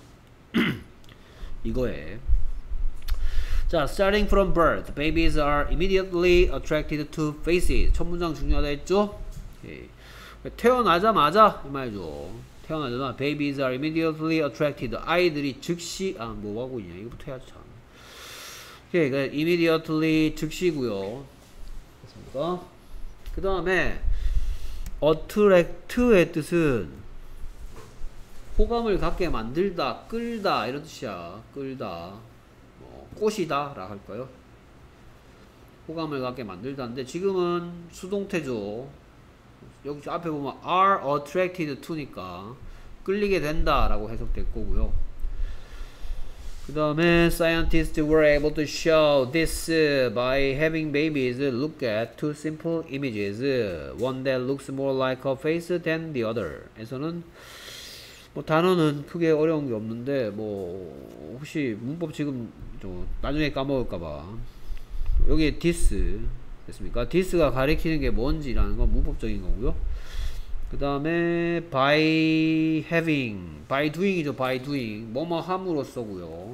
이거에 자, starting from birth, babies are immediately attracted to faces. 첫 문장 중요하다 했죠? 오케이. 태어나자마자 이 말이죠. 태어나자마자 babies are immediately attracted. 아이들이 즉시 아 뭐 하고 있냐? 이거부터 해야지 참. 오케이, 그러니까 immediately 즉시고요. 됐습니까? 그 다음에 attract의 뜻은 호감을 갖게 만들다, 끌다 이런 뜻이야. 끌다, 뭐 꼬시다 라 할까요? 호감을 갖게 만들다인데 지금은 수동태죠. 여기 앞에 보면 are attracted to니까 끌리게 된다 라고 해석될 거고요. 그 다음에 scientists were able to show this by having babies look at two simple images, one that looks more like a face than the other. 에서는 뭐 단어는 크게 어려운 게 없는데 뭐 혹시 문법 지금 좀 나중에 까먹을까봐 여기에 this 됐습니까? this가 가리키는 게 뭔지라는 건 문법적인 거고요. 그 다음에 by having, by doing이죠. by doing, 뭐뭐 함으로써고요.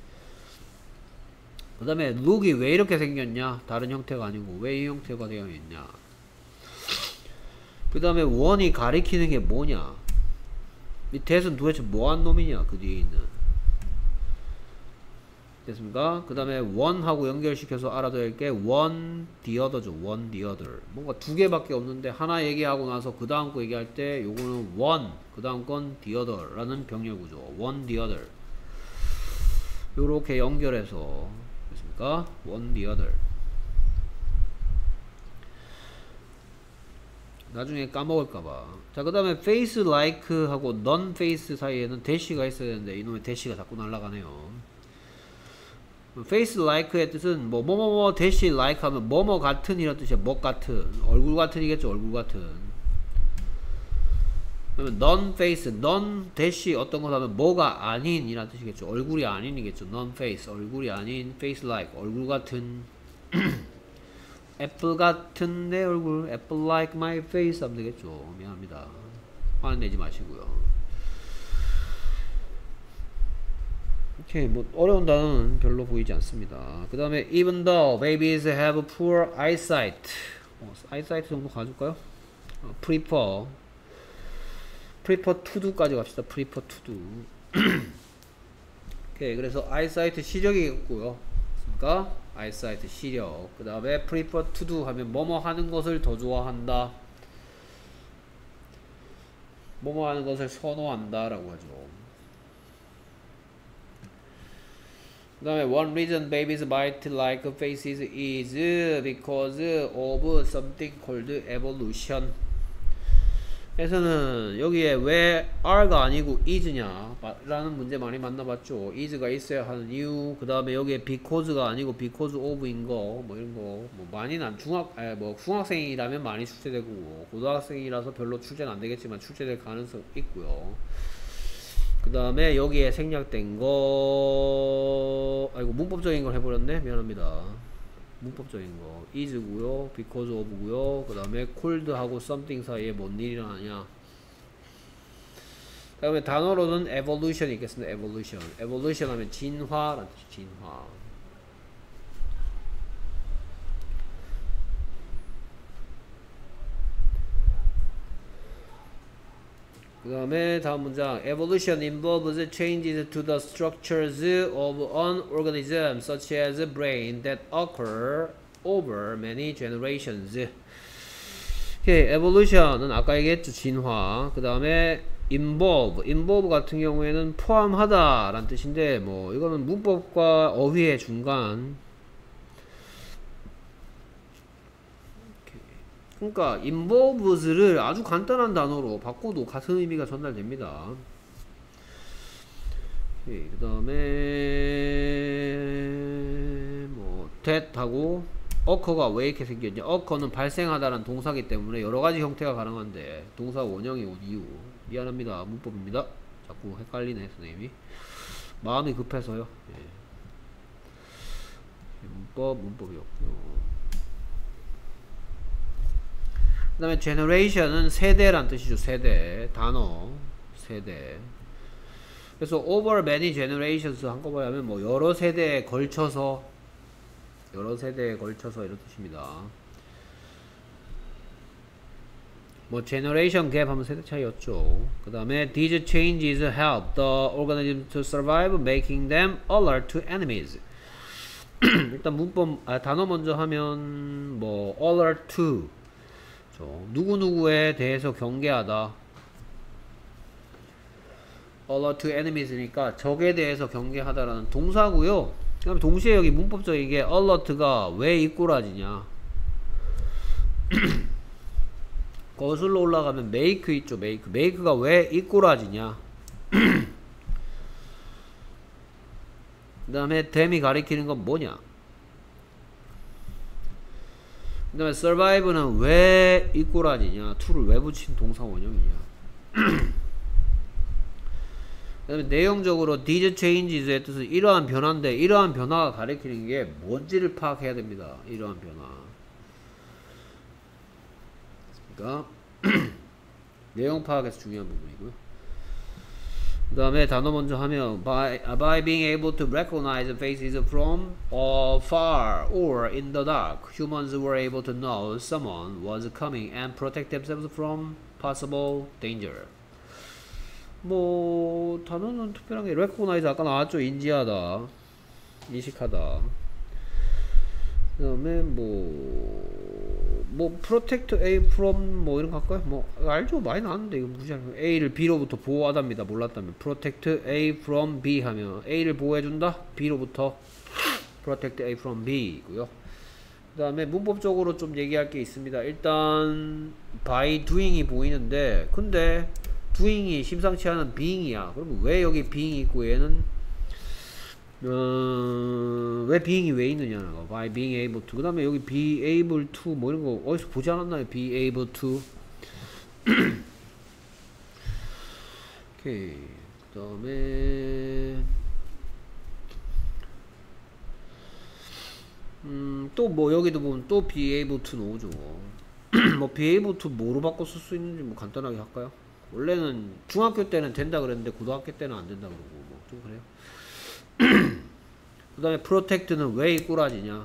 그 다음에 look이 왜 이렇게 생겼냐? 다른 형태가 아니고 왜 이 형태가 되어 있냐? 그 다음에 one이 가리키는 게 뭐냐? 이 that은 도대체 뭐한 놈이냐? 그 뒤에 있는. 됐습니까? 그 다음에 one하고 연결시켜서 알아둬야 할 게 one, the other죠. one, the other. 뭔가 두 개밖에 없는데 하나 얘기하고 나서 그 다음 거 얘기할 때 요거는 one, 그 다음 건 the other 라는 병렬구조. one, the other. 요렇게 연결해서 됐습니까? one, the other. 나중에 까먹을까봐. 자, 그 다음에 face like 하고 non face 사이에는 대시가 있어야 되는데 이놈의 대시가 자꾸 날아가네요. face like의 뜻은 뭐 뭐뭐뭐 대시 like 하면 뭐뭐 같은 이런 뜻이야. 뭐 같은, 얼굴 같은 이겠죠. 얼굴 같은. 그러면 non face, non 대시 어떤 거 하면 뭐가 아닌 이란 뜻이겠죠. 얼굴이 아닌 이겠죠. non face, 얼굴이 아닌 face like, 얼굴 같은. 애플 같은 내 얼굴, apple like my face 하면 되겠죠. 미안합니다. 화는 내지 마시고요. 오케이, 뭐 어려운 단어는 별로 보이지 않습니다. 그 다음에 even though babies have poor eyesight, 어, eyesight 정도 가줄까요? 어, prefer, prefer to do까지 갑시다. prefer to do. 오케이, 그래서 eyesight 시력이겠고요. 그러니까 eyesight 시력. 그 다음에 prefer to do 하면 뭐뭐 하는 것을 더 좋아한다. 뭐뭐 하는 것을 선호한다 라고 하죠. 그 다음에 one reason babies might like faces is because of something called evolution. 에서는 여기에 왜 are가 아니고 is냐 라는 문제 많이 만나봤죠. is가 있어야 하는 이유. 그 다음에 여기에 because가 아니고 because of인 거 뭐 이런 거 뭐 많이 난 중학 아니 뭐 중학생이라면 많이 출제되고 고등학생이라서 별로 출제는 안 되겠지만 출제될 가능성 있고요. 그 다음에 여기에 생략된 거 아이고 문법적인 걸 해버렸네. 미안합니다. 문법적인 거 is고요, because of고요. 그 다음에 could하고 something 사이에 뭔 일이 일어나냐. 그 다음에 단어로는 evolution이 있겠습니다. evolution. evolution 하면 진화라는 뜻이 진화. 그 다음에 다음 문장 evolution involves changes to the structures of an organism such as a brain that occur over many generations. 오케이, evolution은 아까 얘기했죠. 진화. 그 다음에 involve, involve 같은 경우에는 포함하다 라는 뜻인데, 뭐 이거는 문법과 어휘의 중간. 그러니까 involves를 아주 간단한 단어로 바꿔도 같은 의미가 전달됩니다. 그 다음에 뭐 that 하고 occur가 왜 이렇게 생겼냐. occur는 발생하다라는 동사기 때문에 여러가지 형태가 가능한데 동사 원형이 온 이유, 미안합니다, 문법입니다. 자꾸 헷갈리네 선생님이, 마음이 급해서요. 예. 문법 문법이었고요. 그 다음에 generation은 세대란 뜻이죠. 세대 단어, 세대. 그래서 over many generations 한꺼번에 하면 뭐 여러 세대에 걸쳐서, 여러 세대에 걸쳐서 이런 뜻입니다. 뭐 generation gap 하면 세대 차이였죠. 그 다음에 these changes help the organism to survive, making them alert to enemies. 일단 문법 아, 단어 먼저 하면 뭐 alert to, 누구누구에 대해서 경계하다. alert to enemies니까 적에 대해서 경계하다라는 동사고요. 그다음 동시에 여기 문법적인 게 alert가 왜 이꼬라지냐. 거슬러 올라가면 make 있죠. make. make가 왜 이꼬라지냐. 그 다음에 them이 가리키는 건 뭐냐. 그 다음에 survive는 왜 이꼬라지냐. to를 왜 붙인 동사 원형이냐. 그 다음에 내용적으로 these changes의 뜻은 이러한 변화인데, 이러한 변화가 가리키는 게 뭔지를 파악해야 됩니다. 이러한 변화. 그러니까 내용 파악에서 중요한 부분이고요. 그 다음에 단어 먼저 하면 by, by being able to recognize faces from afar or in the dark, humans were able to know someone was coming and protect themselves from possible danger. 뭐 단어는 특별한 게 recognize 아까 나왔죠. 인지하다, 인식하다. 그 다음에 뭐, 뭐 protect A from 뭐 이런 거 할까요? 뭐 알죠? 많이 나왔는데 이거 무시하면 A를 B로부터 보호하답니다. 몰랐다면 protect A from B 하면 A를 보호해준다, B로부터 protect A from B 이고요. 그 다음에 문법적으로 좀 얘기할 게 있습니다. 일단 by doing이 보이는데, 근데 doing이 심상치 않은 being이야. 그러면 왜 여기 being이 있고 얘는 어, 왜 being이 왜 있느냐. by being able to. 그 다음에 여기 be able to 뭐 이런 거 어디서 보지 않았나요? be able to. 오케이. 그 다음에 음, 또 뭐 여기도 보면 또 be able to 나오죠. 뭐 be able to 뭐로 바꿔 쓸 수 있는지 뭐 간단하게 할까요? 원래는 중학교 때는 된다 그랬는데 고등학교 때는 안 된다 그러고 뭐 좀 그래요. 그 다음에 protect는 왜 이꼬라지냐.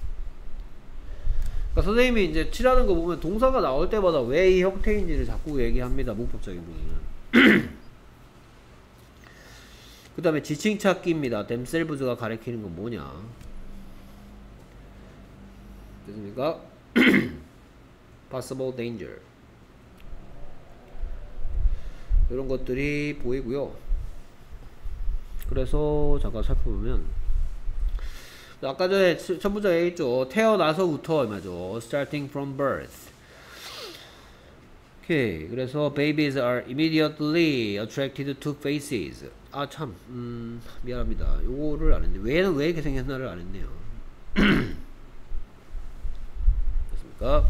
그러니까 선생님이 이제 칠하는 거 보면 동사가 나올 때마다 왜 이 형태인지를 자꾸 얘기합니다. 문법적인 부분은. 그 다음에 지칭 찾기입니다. themselves가 가리키는 건 뭐냐. 됐습니까? possible danger. 이런 것들이 보이고요. 그래서 잠깐 살펴보면 아까 전에 첫 문장에 얘기했죠. 태어나서부터 말이죠. starting from birth. 오케이. 그래서 babies are immediately attracted to faces. 아 참, 음, 미안합니다. 요거를 안 했네. 왜는 왜 이렇게 생겼나를 안 했네요. 됐습니까?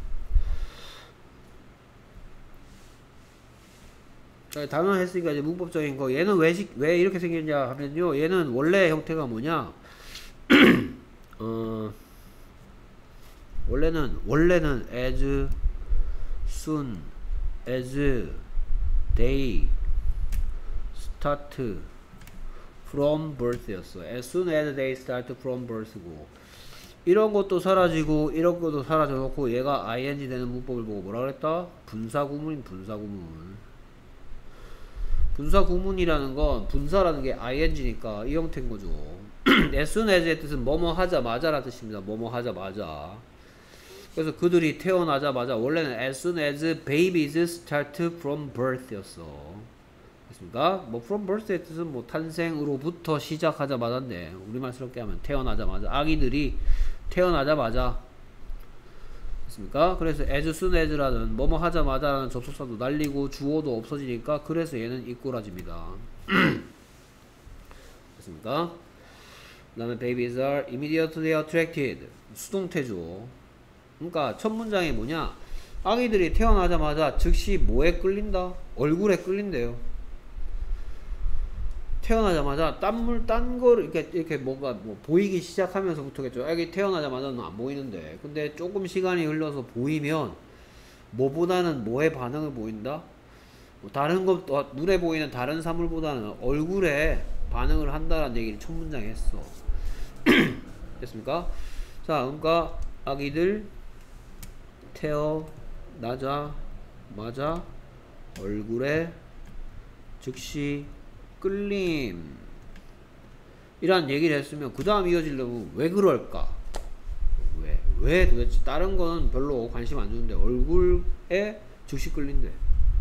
단어 했으니까 이제 문법적인 거. 얘는 왜, 시, 왜 이렇게 생겼냐 하면요. 얘는 원래 형태가 뭐냐. 어, 원래는, 원래는 as soon as they start from birth 였어. as soon as they start from birth고, 이런 것도 사라지고 이런 것도 사라져 놓고 얘가 ing 되는 문법을 보고 뭐라 그랬다? 분사구문인 분사구문. 분사구문이라는 건 분사라는 게 ing니까 이 형태인 거죠. as soon as의 뜻은 뭐뭐 하자마자 라는 뜻입니다. 뭐뭐 하자마자. 그래서 그들이 태어나자마자 원래는 as soon as babies start from birth 였어. 됐습니까? 뭐 from birth의 뜻은 뭐 탄생으로부터 시작하자마자인데 우리말스럽게 하면 태어나자마자 아기들이 태어나자마자 됐습니까? 그래서 as soon as라는 뭐뭐 하자마자라는 접속사도 날리고 주어도 없어지니까 그래서 얘는 이꼬라집니다. 됐습니까? 그 다음에 babies are immediately attracted 수동태죠. 그러니까 첫 문장이 뭐냐, 아기들이 태어나자마자 즉시 뭐에 끌린다? 얼굴에 끌린대요. 태어나자마자 딴물 딴 거를 이렇게 이렇게 뭔가 뭐 보이기 시작하면서부터겠죠. 아기 태어나자마자는 안 보이는데 근데 조금 시간이 흘러서 보이면 뭐보다는 뭐에 반응을 보인다? 뭐 다른 것 눈에 보이는 다른 사물보다는 얼굴에 반응을 한다라는 얘기를 첫 문장에 했어. 됐습니까? 자, 그러니까 아기들 태어나자마자 얼굴에 즉시 끌림 이란 얘기를 했으면 그 다음 이어지려면 왜 그럴까? 왜? 왜 도대체? 다른 거는 별로 관심 안 주는데 얼굴에 즉시 끌린대.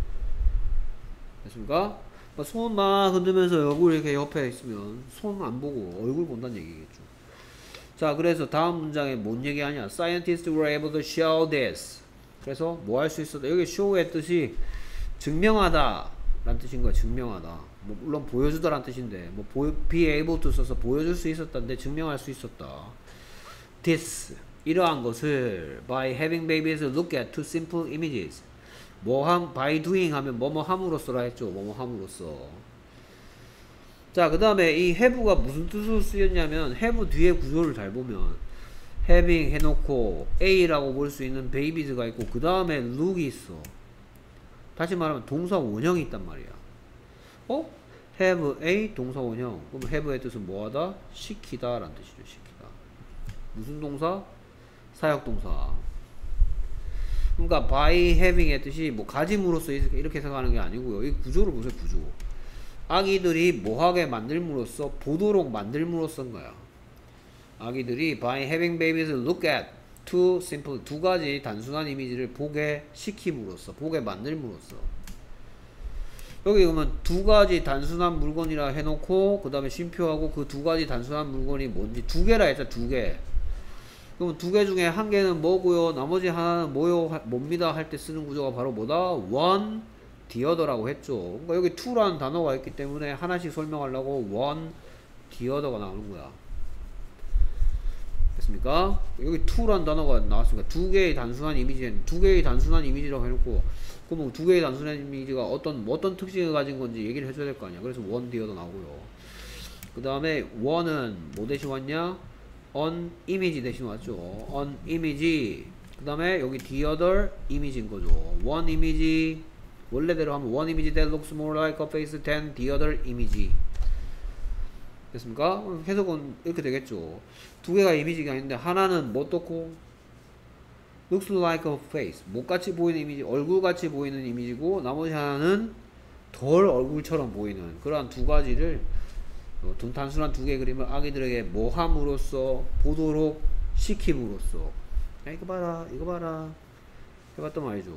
됐습니까? 손 막 흔들면서 얼굴 이렇게 옆에 있으면 손 안 보고 얼굴 본다는 얘기겠죠. 자, 그래서 다음 문장에 뭔 얘기하냐? Scientists were able to show this. 그래서 뭐 할 수 있었다. 여기 show의 뜻이 증명하다 라는 뜻인 거야. 증명하다. 뭐 물론 보여주다 라는 뜻인데 뭐 보, be able to 써서 보여줄 수 있었다인데 증명할 수 있었다. This 이러한 것을 by having babies look at two simple images. 뭐함 by doing 하면 뭐뭐 함으로써라 했죠. 뭐뭐 함으로써. 자, 그 다음에 이 have가 무슨 뜻으로 쓰였냐면 have 뒤에 구조를 잘 보면 having 해놓고 A라고 볼 수 있는 babies가 있고 그 다음에 look이 있어. 다시 말하면 동사 원형이 있단 말이야. 어? have a 동사 원형. 그럼 have의 뜻은 뭐하다? 시키다 라는 뜻이죠. 시키다. 무슨 동사? 사역동사. 그러니까 by having의 뜻이 뭐 가짐으로써 이렇게 생각하는 게 아니고요. 이 구조를 보세요. 구조. 아기들이 뭐하게 만들므로써 보도록 만들므로써인 거야. 아기들이 by having babies look at two simple 두 가지 단순한 이미지를 보게 시킴으로써 보게 만들므로써. 여기 그러면 두 가지 단순한 물건이라 해놓고 그 다음에 쉼표하고 그 두 가지 단순한 물건이 뭔지 두 개라 했죠. 두 개. 그럼 두 개 중에 한 개는 뭐고요? 나머지 하나는 뭐요? 뭡니다 할 때 쓰는 구조가 바로 뭐다? one, the other라고 했죠. 그러니까 여기 two라는 단어가 있기 때문에 하나씩 설명하려고 one, the other가 나오는 거야. 됐습니까? 여기 two라는 단어가 나왔으니까 두 개의 단순한 이미지, 두 개의 단순한 이미지라고 해놓고 그러면 두 개의 단순한 이미지가 어떤 어떤 특징을 가진 건지 얘기를 해줘야 될 거 아니야. 그래서 one, the other 나오고요. 그 다음에 one은 뭐 대신 왔냐? on image 대신 왔죠. on image. 그 다음에 여기 the other image인 거죠. one image 원래대로 하면 one image that looks more like a face than the other image. 됐습니까? 해석은 이렇게 되겠죠. 두 개가 이미지가 있는데 하나는 뭐 떴고 looks like a face 목같이 보이는 이미지, 얼굴같이 보이는 이미지고 나머지 하나는 덜 얼굴처럼 보이는 그러한 두 가지를 어, 단순한 두 개의 그림을 아기들에게 뭐 함으로써 보도록 시킴으로써 야 이거 봐라 이거 봐라 해봤단 말이죠.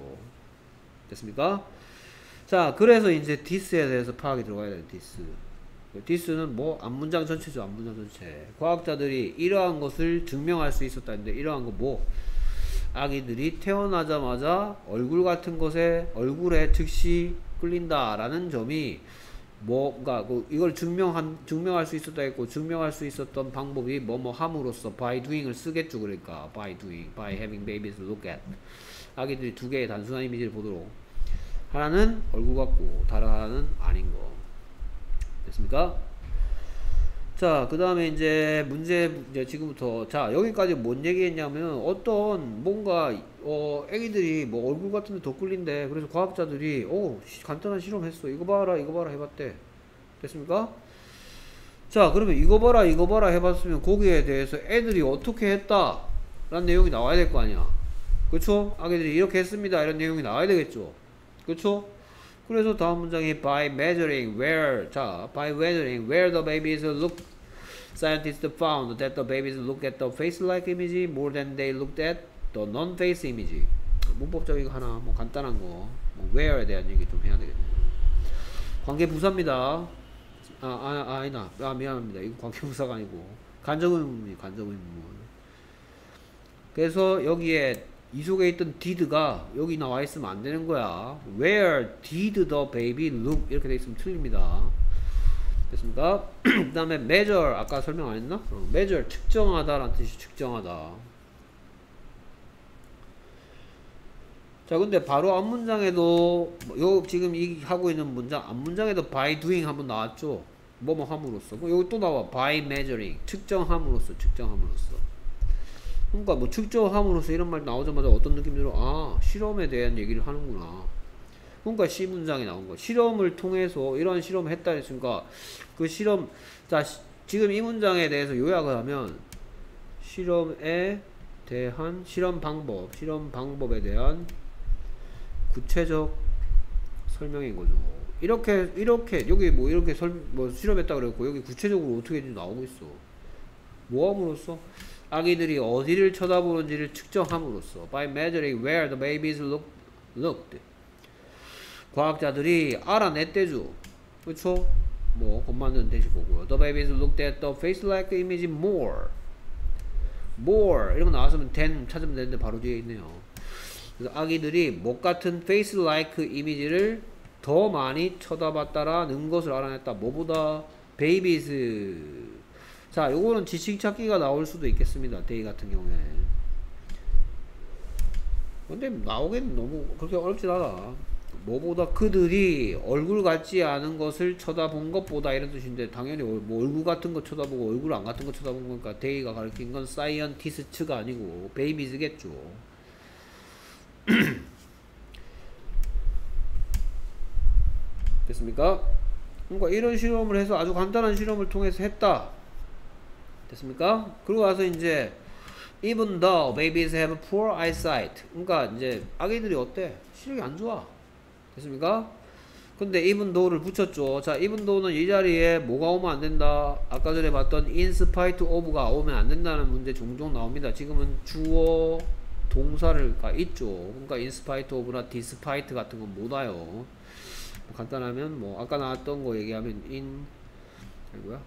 됐습니까? 자, 그래서 이제 this에 대해서 파악이 들어가야 돼요. this this는 뭐 앞문장 전체죠. 앞문장 전체. 과학자들이 이러한 것을 증명할 수 있었다는데 이러한 거 뭐 아기들이 태어나자마자 얼굴 같은 것에 얼굴에 즉시 끌린다 라는 점이 뭐가 그 이걸 증명한 증명할 수 있었다 했고 증명할 수 있었던 방법이 뭐뭐 함으로써 by doing을 쓰겠죠. 그러니까 by doing, by having babies look at 아기들이 두 개의 단순한 이미지를 보도록 하나는 얼굴 같고 다른 하나는 아닌 거. 됐습니까? 자, 그 다음에 이제 문제, 이제 지금부터, 자, 여기까지 뭔 얘기 했냐면, 어떤, 뭔가, 어, 애기들이 뭐 얼굴 같은 데 더 끌린대. 그래서 과학자들이, 어, 간단한 실험 했어. 이거 봐라, 이거 봐라 해봤대. 됐습니까? 자, 그러면 이거 봐라, 이거 봐라 해봤으면, 거기에 대해서 애들이 어떻게 했다. 라는 내용이 나와야 될 거 아니야. 그쵸? 아기들이 이렇게 했습니다. 이런 내용이 나와야 되겠죠. 그쵸? 그래서 다음 문장이 by measuring where 자 by measuring where the babies look scientists found that the babies look at the face-like image more than they looked at the non-face image. 문법적인 거 하나, 뭐 간단한 거, 뭐 where에 대한 얘기 좀 해야 되겠네요. 관계 부사입니다. 아, 아, 아 아니다. 아, 미안합니다. 이거 관계 부사가 아니고 간접의문이 간접의문. 그래서 여기에 이 속에 있던 did가 여기 나와 있으면 안 되는 거야. Where did the baby look? 이렇게 돼 있으면 틀립니다. 됐습니까? 그 다음에 measure, 아까 설명 안 했나? 어, measure, 측정하다 라는 뜻이 측정하다. 자, 근데 바로 앞 문장에도, 요, 지금 이 하고 있는 문장, 앞 문장에도 by doing 한번 나왔죠? 뭐뭐 함으로써. 여기 또 나와. by measuring. 측정함으로써, 측정함으로써. 그러니까 뭐 측정함으로써 이런 말 나오자마자 어떤 느낌이 들어? 아, 실험에 대한 얘기를 하는구나. 그러니까 C 문장이 나온 거. 실험을 통해서 이런 실험을 했다 했으니까 그 실험, 자, 시, 지금 이 문장에 대해서 요약을 하면 실험에 대한 실험 방법, 실험 방법에 대한 구체적 설명인 거죠. 이렇게 이렇게 여기 뭐 이렇게 설, 뭐 실험했다 그랬고 여기 구체적으로 어떻게 나오고 있어. 모함으로써 아기들이 어디를 쳐다보는지를 측정함으로써 by measuring where the babies look, looked. 과학자들이 알아냈대죠. 그쵸? 뭐 겉만드는 대시보고요. The babies looked at the face-like image more. more 이런 거 나왔으면 than 찾으면 되는데 바로 뒤에 있네요. 그래서 아기들이 목 같은 face-like 이미지를 더 많이 쳐다봤다라는 것을 알아냈다. 뭐보다 babies. 자, 요거는 지식 찾기가 나올 수도 있겠습니다. 데이 같은 경우에. 근데 나오긴 너무 그렇게 어렵진 않아. 뭐보다 그들이 얼굴 같지 않은 것을 쳐다본 것보다 이런 뜻인데 당연히 뭐 얼굴 같은 거 쳐다보고 얼굴 안 같은 거 쳐다본 거니까 데이가 가르친 건 사이언티스트가 아니고 베이비즈겠죠. 됐습니까? 그러니까 이런 실험을 해서 아주 간단한 실험을 통해서 했다. 됐습니까? 그리고 와서 이제 even though babies have poor eyesight. 그러니까 이제 아기들이 어때? 시력이 안 좋아. 됐습니까? 근데 even though를 붙였죠. 자, even though는 이 자리에 뭐가 오면 안 된다. 아까 전에 봤던 in spite of가 오면 안 된다는 문제 종종 나옵니다. 지금은 주어 동사가 있죠. 그러니까 in spite of나 despite 같은 건 못 와요. 뭐 간단하면 뭐 아까 나왔던 거 얘기하면 in 뭐야?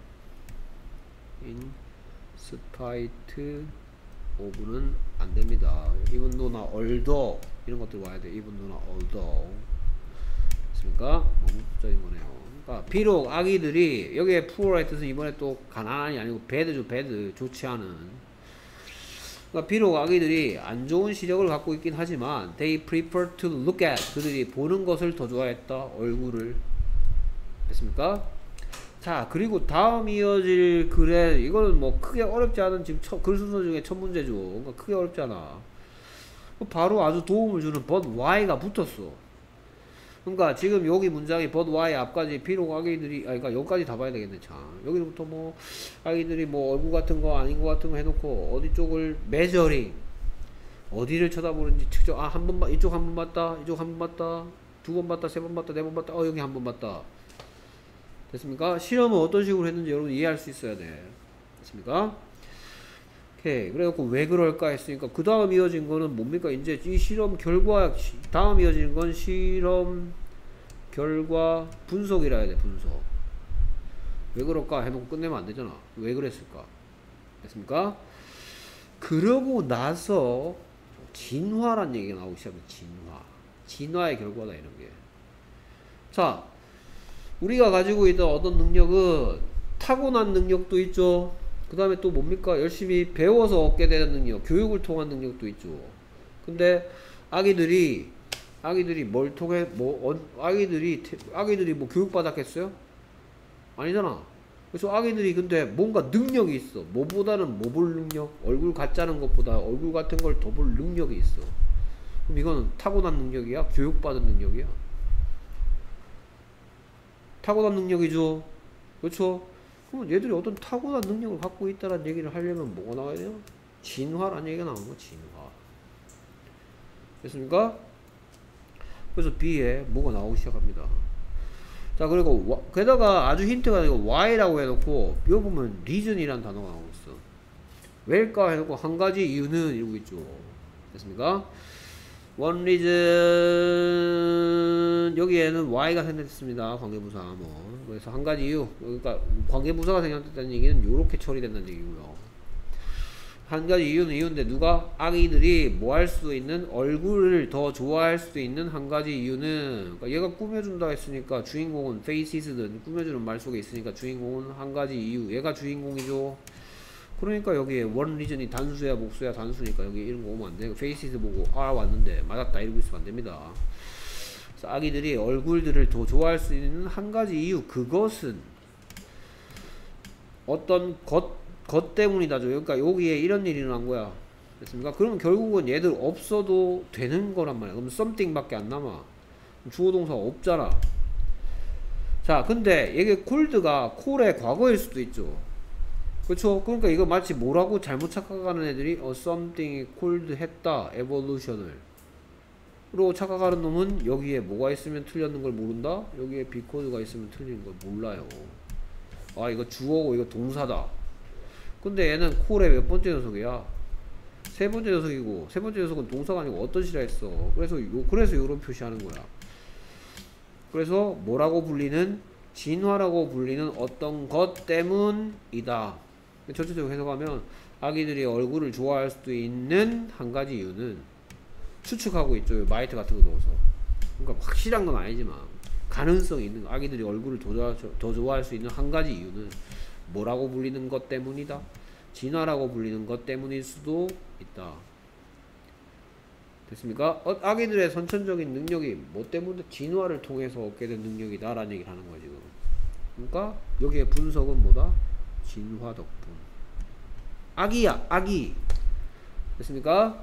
in spite of는 안 됩니다. even though나 although 이런 것들 와야 돼. even though나 although. 됐습니까? 너무 복잡인 거네요. 그러니까 비록 아기들이 여기에 poor의 뜻은 이번에 또 가난한이 아니고 bad죠. bad 좋지 않은. 그러니까 비록 아기들이 안 좋은 시력을 갖고 있긴 하지만 they prefer to look at. 그들이 보는 것을 더 좋아했다. 얼굴을. 됐습니까? 자, 그리고 다음 이어질 글에 이거는 뭐 크게 어렵지 않은 지금 첫, 글 순서 중에 첫 문제죠. 그러니까 크게 어렵지 않아. 바로 아주 도움을 주는 but why가 붙었어. 그러니까 지금 여기 문장이 but why 앞까지 비록 아기들이 아 그러니까 여기까지 다 봐야 되겠네. 참 여기부터 뭐 아기들이 뭐 얼굴 같은 거 아닌 거 같은 거 해놓고 어디 쪽을 measuring 어디를 쳐다보는지 측정. 아, 한 번 봐, 이쪽 한 번 봤다, 이쪽 한 번 봤다, 두 번 봤다, 세 번 봤다, 네 번 봤다, 어 여기 한 번 봤다. 됐습니까? 실험은 어떤 식으로 했는지 여러분 이해할 수 있어야 돼. 됐습니까? 오케이. 그래갖고 왜 그럴까 했으니까 그 다음 이어진 거는 뭡니까? 이제 이 실험 결과 다음 이어진 건 실험 결과 분석이라 해야 돼. 분석. 왜 그럴까 해놓고 끝내면 안 되잖아. 왜 그랬을까? 됐습니까? 그러고 나서 진화란 얘기가 나오기 시작합니다. 진화. 진화의 결과다 이런 게. 자, 우리가 가지고 있던 어떤 능력은 타고난 능력도 있죠. 그 다음에 또 뭡니까? 열심히 배워서 얻게 되는 능력, 교육을 통한 능력도 있죠. 근데 아기들이 아기들이 뭘 통해 뭐 어, 아기들이 아기들이 뭐 교육받았겠어요? 아니잖아. 그래서 아기들이 근데 뭔가 능력이 있어. 뭐보다는 뭐 볼 능력? 얼굴 같자는 것보다 얼굴 같은 걸 더 볼 능력이 있어. 그럼 이거는 타고난 능력이야? 교육받은 능력이야? 타고난 능력이죠. 그렇죠? 그럼 얘들이 어떤 타고난 능력을 갖고 있다는 얘기를 하려면 뭐가 나와야 돼요? 진화라는 얘기가 나오는 거. 진화. 됐습니까? 그래서 B에 뭐가 나오기 시작합니다. 자, 그리고 게다가 아주 힌트가 되고 why라고 해놓고 여기 보면 reason이라는 단어가 나오고 있어. 왜일까 해놓고 한 가지 이유는 이러고 있죠. 됐습니까? one reason 여기에는 Y가 생략됐습니다. 관계부사 뭐 그래서 한 가지 이유 그러니까 관계부사가 생략됐다는 얘기는 요렇게 처리된다는 얘기고요. 한 가지 이유는 이유인데 누가 아기들이 뭐 할 수 있는 얼굴을 더 좋아할 수도 있는 한 가지 이유는 그러니까 얘가 꾸며준다 했으니까 주인공은 faces든 꾸며주는 말 속에 있으니까 주인공은 한 가지 이유 얘가 주인공이죠. 그러니까 여기에 one reason이 단수야 복수야 단수니까 여기 이런 거 오면 안 돼. faces 보고 아 왔는데 맞았다 이러고 있으면 안 됩니다. 그래서 아기들이 얼굴들을 더 좋아할 수 있는 한 가지 이유 그것은 어떤 것 것 때문이다죠. 그러니까 여기에 이런 일이 일어난 거야. 됐습니까? 그러면 결국은 얘들 없어도 되는 거란 말이야. 그럼 something 밖에 안 남아. 주어 동사가 없잖아. 자, 근데 이게 cold가 콜의 과거일 수도 있죠. 그렇죠? 그러니까 이거 마치 뭐라고 잘못 착각하는 애들이 어 something이 cold 했다. evolution을 로 착각하는 놈은 여기에 뭐가 있으면 틀렸는 걸 모른다. 여기에 because가 있으면 틀린 걸 몰라요. 아 이거 주어고 이거 동사다. 근데 얘는 콜의 몇 번째 녀석이야? 세 번째 녀석이고 세 번째 녀석은 동사가 아니고 어떤 시라 했어. 그래서 요 그래서 요런 표시하는 거야. 그래서 뭐라고 불리는 진화라고 불리는 어떤 것 때문이다. 전체적으로 해석하면 아기들이 얼굴을 좋아할 수도 있는 한 가지 이유는 추측하고 있죠. 마이트 같은 거 넣어서. 그러니까 확실한 건 아니지만 가능성이 있는 거. 아기들이 얼굴을 더, 좋아, 더 좋아할 수 있는 한 가지 이유는 뭐라고 불리는 것 때문이다. 진화라고 불리는 것 때문일 수도 있다. 됐습니까? 어, 아기들의 선천적인 능력이 뭐 때문에 진화를 통해서 얻게 된 능력이다 라는 얘기를 하는 거야 지금. 그러니까 여기에 분석은 뭐다? 진화 덕분. 아기야 아기. 됐습니까?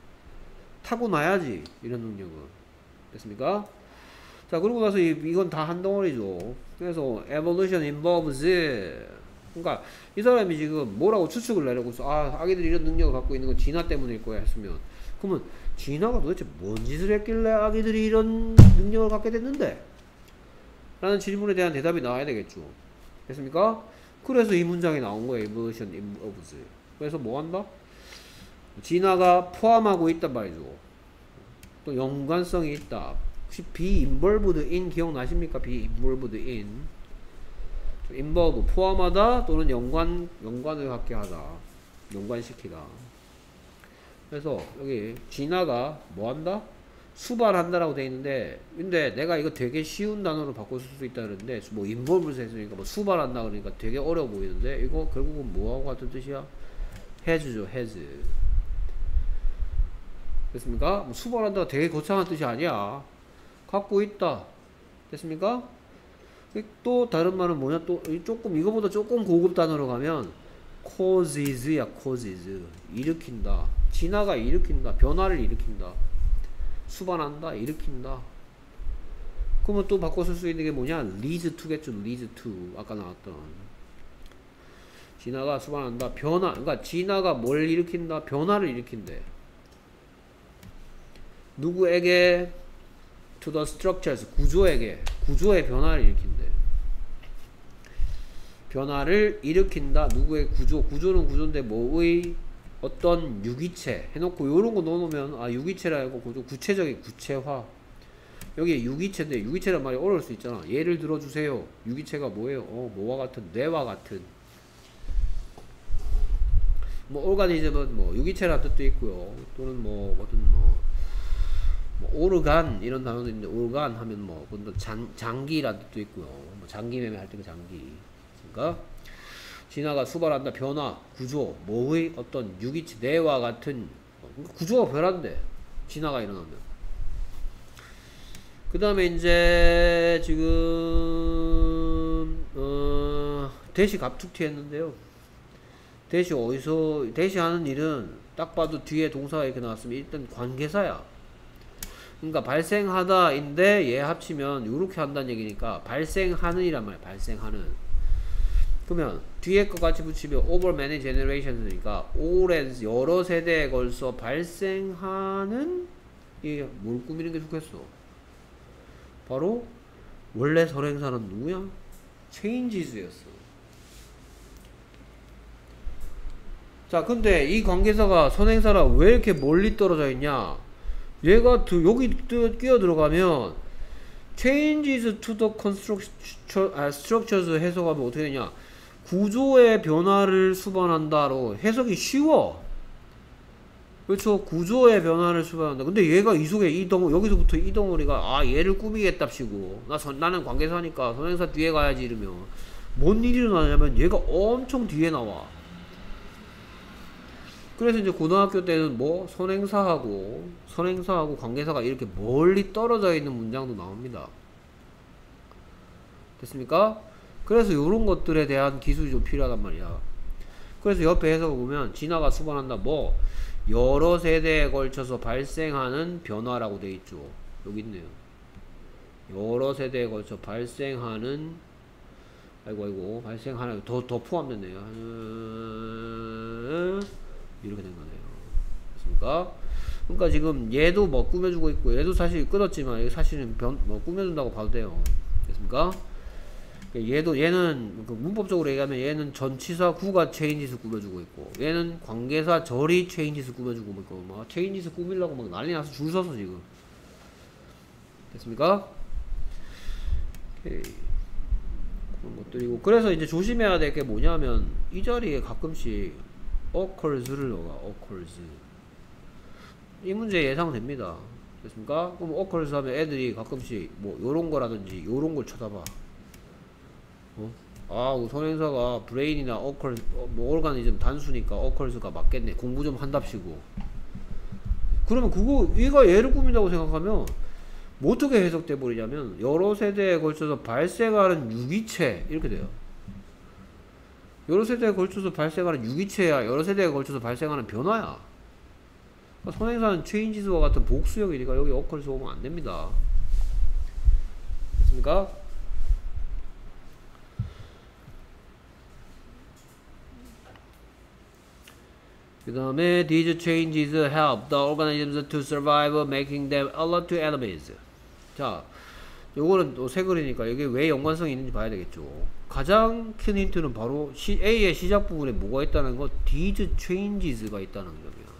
타고나야지 이런 능력은. 됐습니까? 자 그러고 나서 이, 이건 다 한 덩어리죠. 그래서 evolution involves 그러니까 이 사람이 지금 뭐라고 추측을 내려고 있어. 아 아기들이 이런 능력을 갖고 있는 건 진화 때문일 거야 했으면 그러면 진화가 도대체 뭔 짓을 했길래 아기들이 이런 능력을 갖게 됐는데? 라는 질문에 대한 대답이 나와야 되겠죠. 됐습니까? 그래서 이 문장이 나온 거예요. evolution involves. 그래서 뭐 한다? 진화가 포함하고 있단 말이죠. 또 연관성이 있다. 혹시 be involved in 기억나십니까? be involved in involve 포함하다 또는 연관 연관을 갖게 하다. 연관시키다. 그래서 여기 진화가 뭐 한다? 수발한다라고 돼 있는데 근데 내가 이거 되게 쉬운 단어로 바꿔 쓸 수 있다 그러는데 뭐 involve를 했으니까 뭐 수발한다 그러니까 되게 어려워 보이는데 이거 결국은 뭐하고 같은 뜻이야? has죠. has. 됐습니까? 뭐 수발한다가 되게 거창한 뜻이 아니야. 갖고 있다. 됐습니까? 또 다른 말은 뭐냐? 또 조금 이거보다 조금 고급 단어로 가면 causes야. causes. 일으킨다. 진화가 일으킨다. 변화를 일으킨다. 수반한다. 일으킨다. 그러면 또 바꿔 쓸 수 있는 게 뭐냐? leads to겠죠. leads to. 아까 나왔던 진화가 수반한다. 변화. 그러니까 진화가 뭘 일으킨다? 변화를 일으킨대. 누구에게? to the structures. 구조에게. 구조의 변화를 일으킨대. 변화를 일으킨다. 누구의 구조. 구조는 구조인데 뭐의 어떤 유기체 해놓고 요런 거 넣어놓으면 아 유기체라고 구조 구체적인 구체화. 여기 유기체인데 유기체란 말이 어려울 수 있잖아. 예를 들어주세요. 유기체가 뭐예요? 어 뭐와 같은 뇌와 같은 뭐 오르가니즘은 뭐 유기체라는 뜻도 있고요. 또는 뭐 어떤 뭐, 뭐 오르간 이런 단어도 있는데 오르간 하면 뭐 어떤 장, 장기라는 뜻도 있고요. 뭐 장기 매매할 때 그 장기. 그러니까 진화가 수발한다. 변화, 구조, 뭐의 어떤 유기체, 뇌와 같은 구조가 변한대. 진화가 일어나면. 그 다음에 이제 지금 어, 대시 갑툭튀 했는데요. 대시 어디서 대시 하는 일은 딱 봐도 뒤에 동사가 이렇게 나왔으면 일단 관계사야. 그러니까 발생하다인데 얘 합치면 이렇게 한다는 얘기니까 발생하는 이란 말이야. 발생하는. 그러면 뒤에 거 같이 붙이면 over many generations니까 오랜 여러 세대에 걸쳐 발생하는 이게 뭘 꾸미는 게 좋겠어? 바로 원래 선행사는 누구야? changes였어. 자, 근데 이 관계사가 선행사라 왜 이렇게 멀리 떨어져 있냐? 얘가 드, 여기 뜨, 끼어 들어가면 changes to the construction, 아, structures 해석하면 어떻게 되냐? 구조의 변화를 수반한다로 해석이 쉬워. 그렇죠? 구조의 변화를 수반한다. 근데 얘가 이 속에 이 덩, 여기서부터 이 덩어리가, 아, 얘를 꾸미겠답시고. 나 선, 나는 관계사니까 선행사 뒤에 가야지 이러면. 뭔 일이 일어나냐면 얘가 엄청 뒤에 나와. 그래서 이제 고등학교 때는 뭐, 선행사하고, 선행사하고 관계사가 이렇게 멀리 떨어져 있는 문장도 나옵니다. 됐습니까? 그래서 요런 것들에 대한 기술이 좀 필요하단 말이야. 그래서 옆에 해석을 보면, 진화가 수반한다, 뭐, 여러 세대에 걸쳐서 발생하는 변화라고 돼 있죠. 여기 있네요. 여러 세대에 걸쳐 발생하는, 아이고 아이고 발생하는 더 더 포함됐네요. 이렇게 된 거네요. 됐습니까? 그러니까 지금 얘도 뭐 꾸며주고 있고, 얘도 사실 끊었지만 사실은 변, 뭐 꾸며준다고 봐도 돼요. 됐습니까? 얘도, 얘는 그 문법적으로 얘기하면 얘는 전치사 구가 체인지스 꾸며주고 있고, 얘는 관계사 절이 체인지스 꾸며주고 있고, 막 체인지스 꾸밀라고 막 난리 나서 줄 서서 지금. 됐습니까? 오케이. 그런 것들이고, 그래서 이제 조심해야 될 게 뭐냐면, 이 자리에 가끔씩 occurs를 넣어가, occurs. 이 문제 예상됩니다. 됐습니까? 그럼 occurs 하면 애들이 가끔씩 뭐 요런 거라든지 요런 걸 쳐다봐. 어? 아, 선행사가 브레인이나 어컬, 뭐 오르가니즘 단수니까 어컬스가 맞겠네. 공부 좀 한답시고. 그러면 그거 얘가 얘를 꾸민다고 생각하면 뭐 어떻게 해석돼 버리냐면, 여러 세대에 걸쳐서 발생하는 유기체 이렇게 돼요. 여러 세대에 걸쳐서 발생하는 유기체야 여러 세대에 걸쳐서 발생하는 변화야. 그러니까 선행사는 체인지스와 같은 복수형이니까 여기 어컬스 오면 안 됩니다. 됐습니까? 그 다음에 these changes help the organisms to survive, making them alert to enemies. 자, 요거는 또 새 글이니까 이게 왜 연관성이 있는지 봐야 되겠죠. 가장 큰 힌트는 바로 시, A의 시작 부분에 뭐가 있다는 거, these changes가 있다는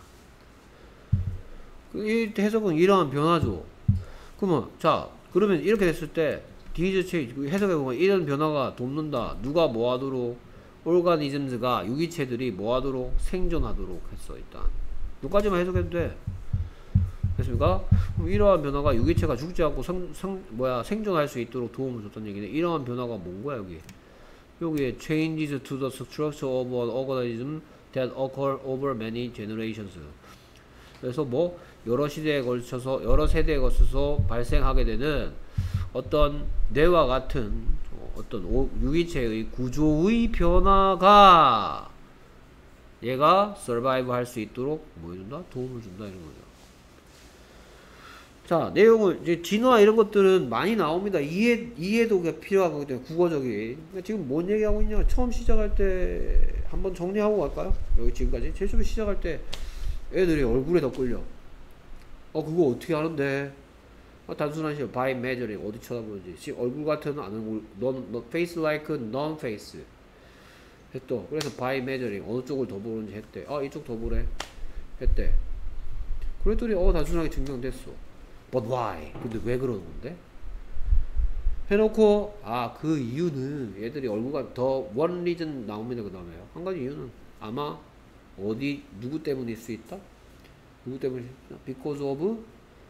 점이야. 이 해석은 이러한 변화죠. 그러면 자, 그러면 이렇게 됐을 때 these change 해석해보면 이런 변화가 돕는다. 누가 뭐하도록? 오르가니즘즈가 유기체들이 뭐하도록? 생존하도록 했어. 일단 여기까지만 해석해도 돼. 됐습니까? 그럼 이러한 변화가 유기체가 죽지 않고 성, 성, 뭐야 생존할 수 있도록 도움을 줬다는 얘기네. 이러한 변화가 뭔 거야 여기? 여기에 changes to the structure of an organism that occur over many generations. 그래서 뭐 여러 시대에 걸쳐서 여러 세대에 걸쳐서 발생하게 되는 어떤 뇌와 같은 어떤 유기체의 구조의 변화가 얘가 서바이브 할 수 있도록 뭐 해준다? 도움을 준다 이런 거죠. 자, 내용은 이제 진화 이런 것들은 많이 나옵니다. 이해 이해도가 필요한 거기 때문에 국어적인. 그러니까 지금 뭔 얘기하고 있냐? 처음 시작할 때 한번 정리하고 갈까요? 여기 지금까지 제일 처음에 시작할 때 애들이 얼굴에 더 끌려. 어 그거 어떻게 하는데? 어, 단순한 식 by measuring 어디 쳐다보는지. 지금 얼굴 같은 안 얼굴 non, non face like non face 했또. 그래서 by measuring 어느 쪽을 더 보는지 했대. 아 이쪽 더 보래 했대. 그랬더니 어 단순하게 증명됐어. But why? 근데 왜 그러는 건데? 해놓고 아 그 이유는 얘들이 얼굴가 더 one reason 나옵니다. 그 다음에요. 한 가지 이유는 아마 어디 누구 때문일 수 있다? 누구 때문일 수 있다? Because of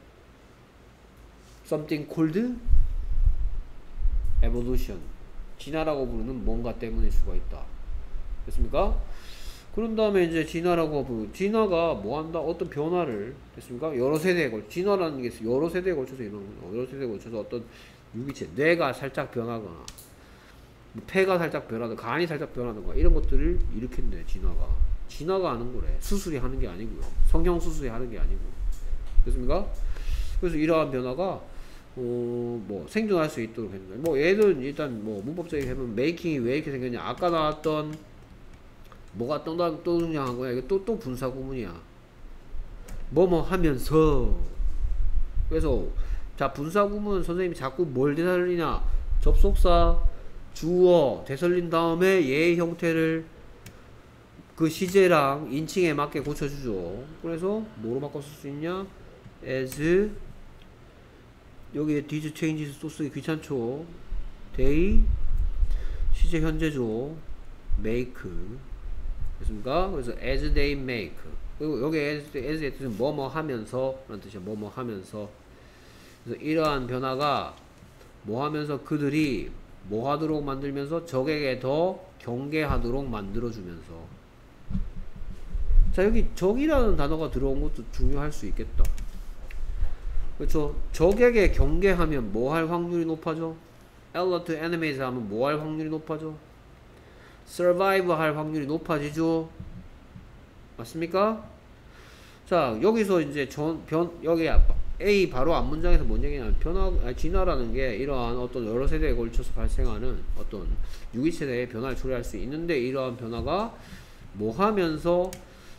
something called evolution. 진화라고 부르는 뭔가 때문일 수가 있다. 됐습니까? 그런 다음에 이제 진화라고 부르 진화가 뭐 한다? 어떤 변화를. 됐습니까? 여러 세대에 걸쳐. 진화라는 게 여러 세대에 걸쳐서 일어나는 거죠. 여러 세대에 걸쳐서 어떤 유기체, 뇌가 살짝 변하거나, 폐가 살짝 변하거나, 간이 살짝 변하거나, 이런 것들을 일으킨대, 진화가. 진화가 하는 거래. 수술이 하는 게 아니고요. 성형 수술이 하는 게 아니고. 됐습니까? 그래서 이러한 변화가 어, 뭐 생존할 수 있도록 했는데, 뭐 얘는 일단 뭐 문법적인 해보면 메이킹이 왜 이렇게 생겼냐. 아까 나왔던 뭐가 또, 또 등장한 거야. 이게 또, 또 분사 구문이야. 뭐뭐 하면서. 그래서 자, 분사 구문 선생님이 자꾸 뭘 되살리냐. 접속사, 주어 되살린 다음에 얘의 형태를 그 시제랑 인칭에 맞게 고쳐주죠. 그래서 뭐로 바꿔 쓸 수 있냐? as 여기에 did changes 또 쓰기 귀찮죠. they 시제 현재죠. make 됐습니까? 그래서 as they make 그리고 여기 as, as의 뜻은 뭐뭐 하면서 라는 뜻이야. 뭐뭐 하면서 그래서 이러한 변화가 뭐 하면서 그들이 뭐 하도록 만들면서 적에게 더 경계하도록 만들어주면서 자 여기 적이라는 단어가 들어온 것도 중요할 수 있겠다. 그렇죠. 적에게 경계하면 뭐 할 확률이 높아져? alert enemies 하면 뭐 할 확률이 높아져? survive 할 확률이 높아지죠. 맞습니까? 자 여기서 이제 전, 변, 여기 A 바로 앞 문장에서 뭔 얘기냐면 변화, 아니, 진화라는 게 이러한 어떤 여러 세대에 걸쳐서 발생하는 어떤 유기체대의 변화를 초래할 수 있는데 이러한 변화가 뭐 하면서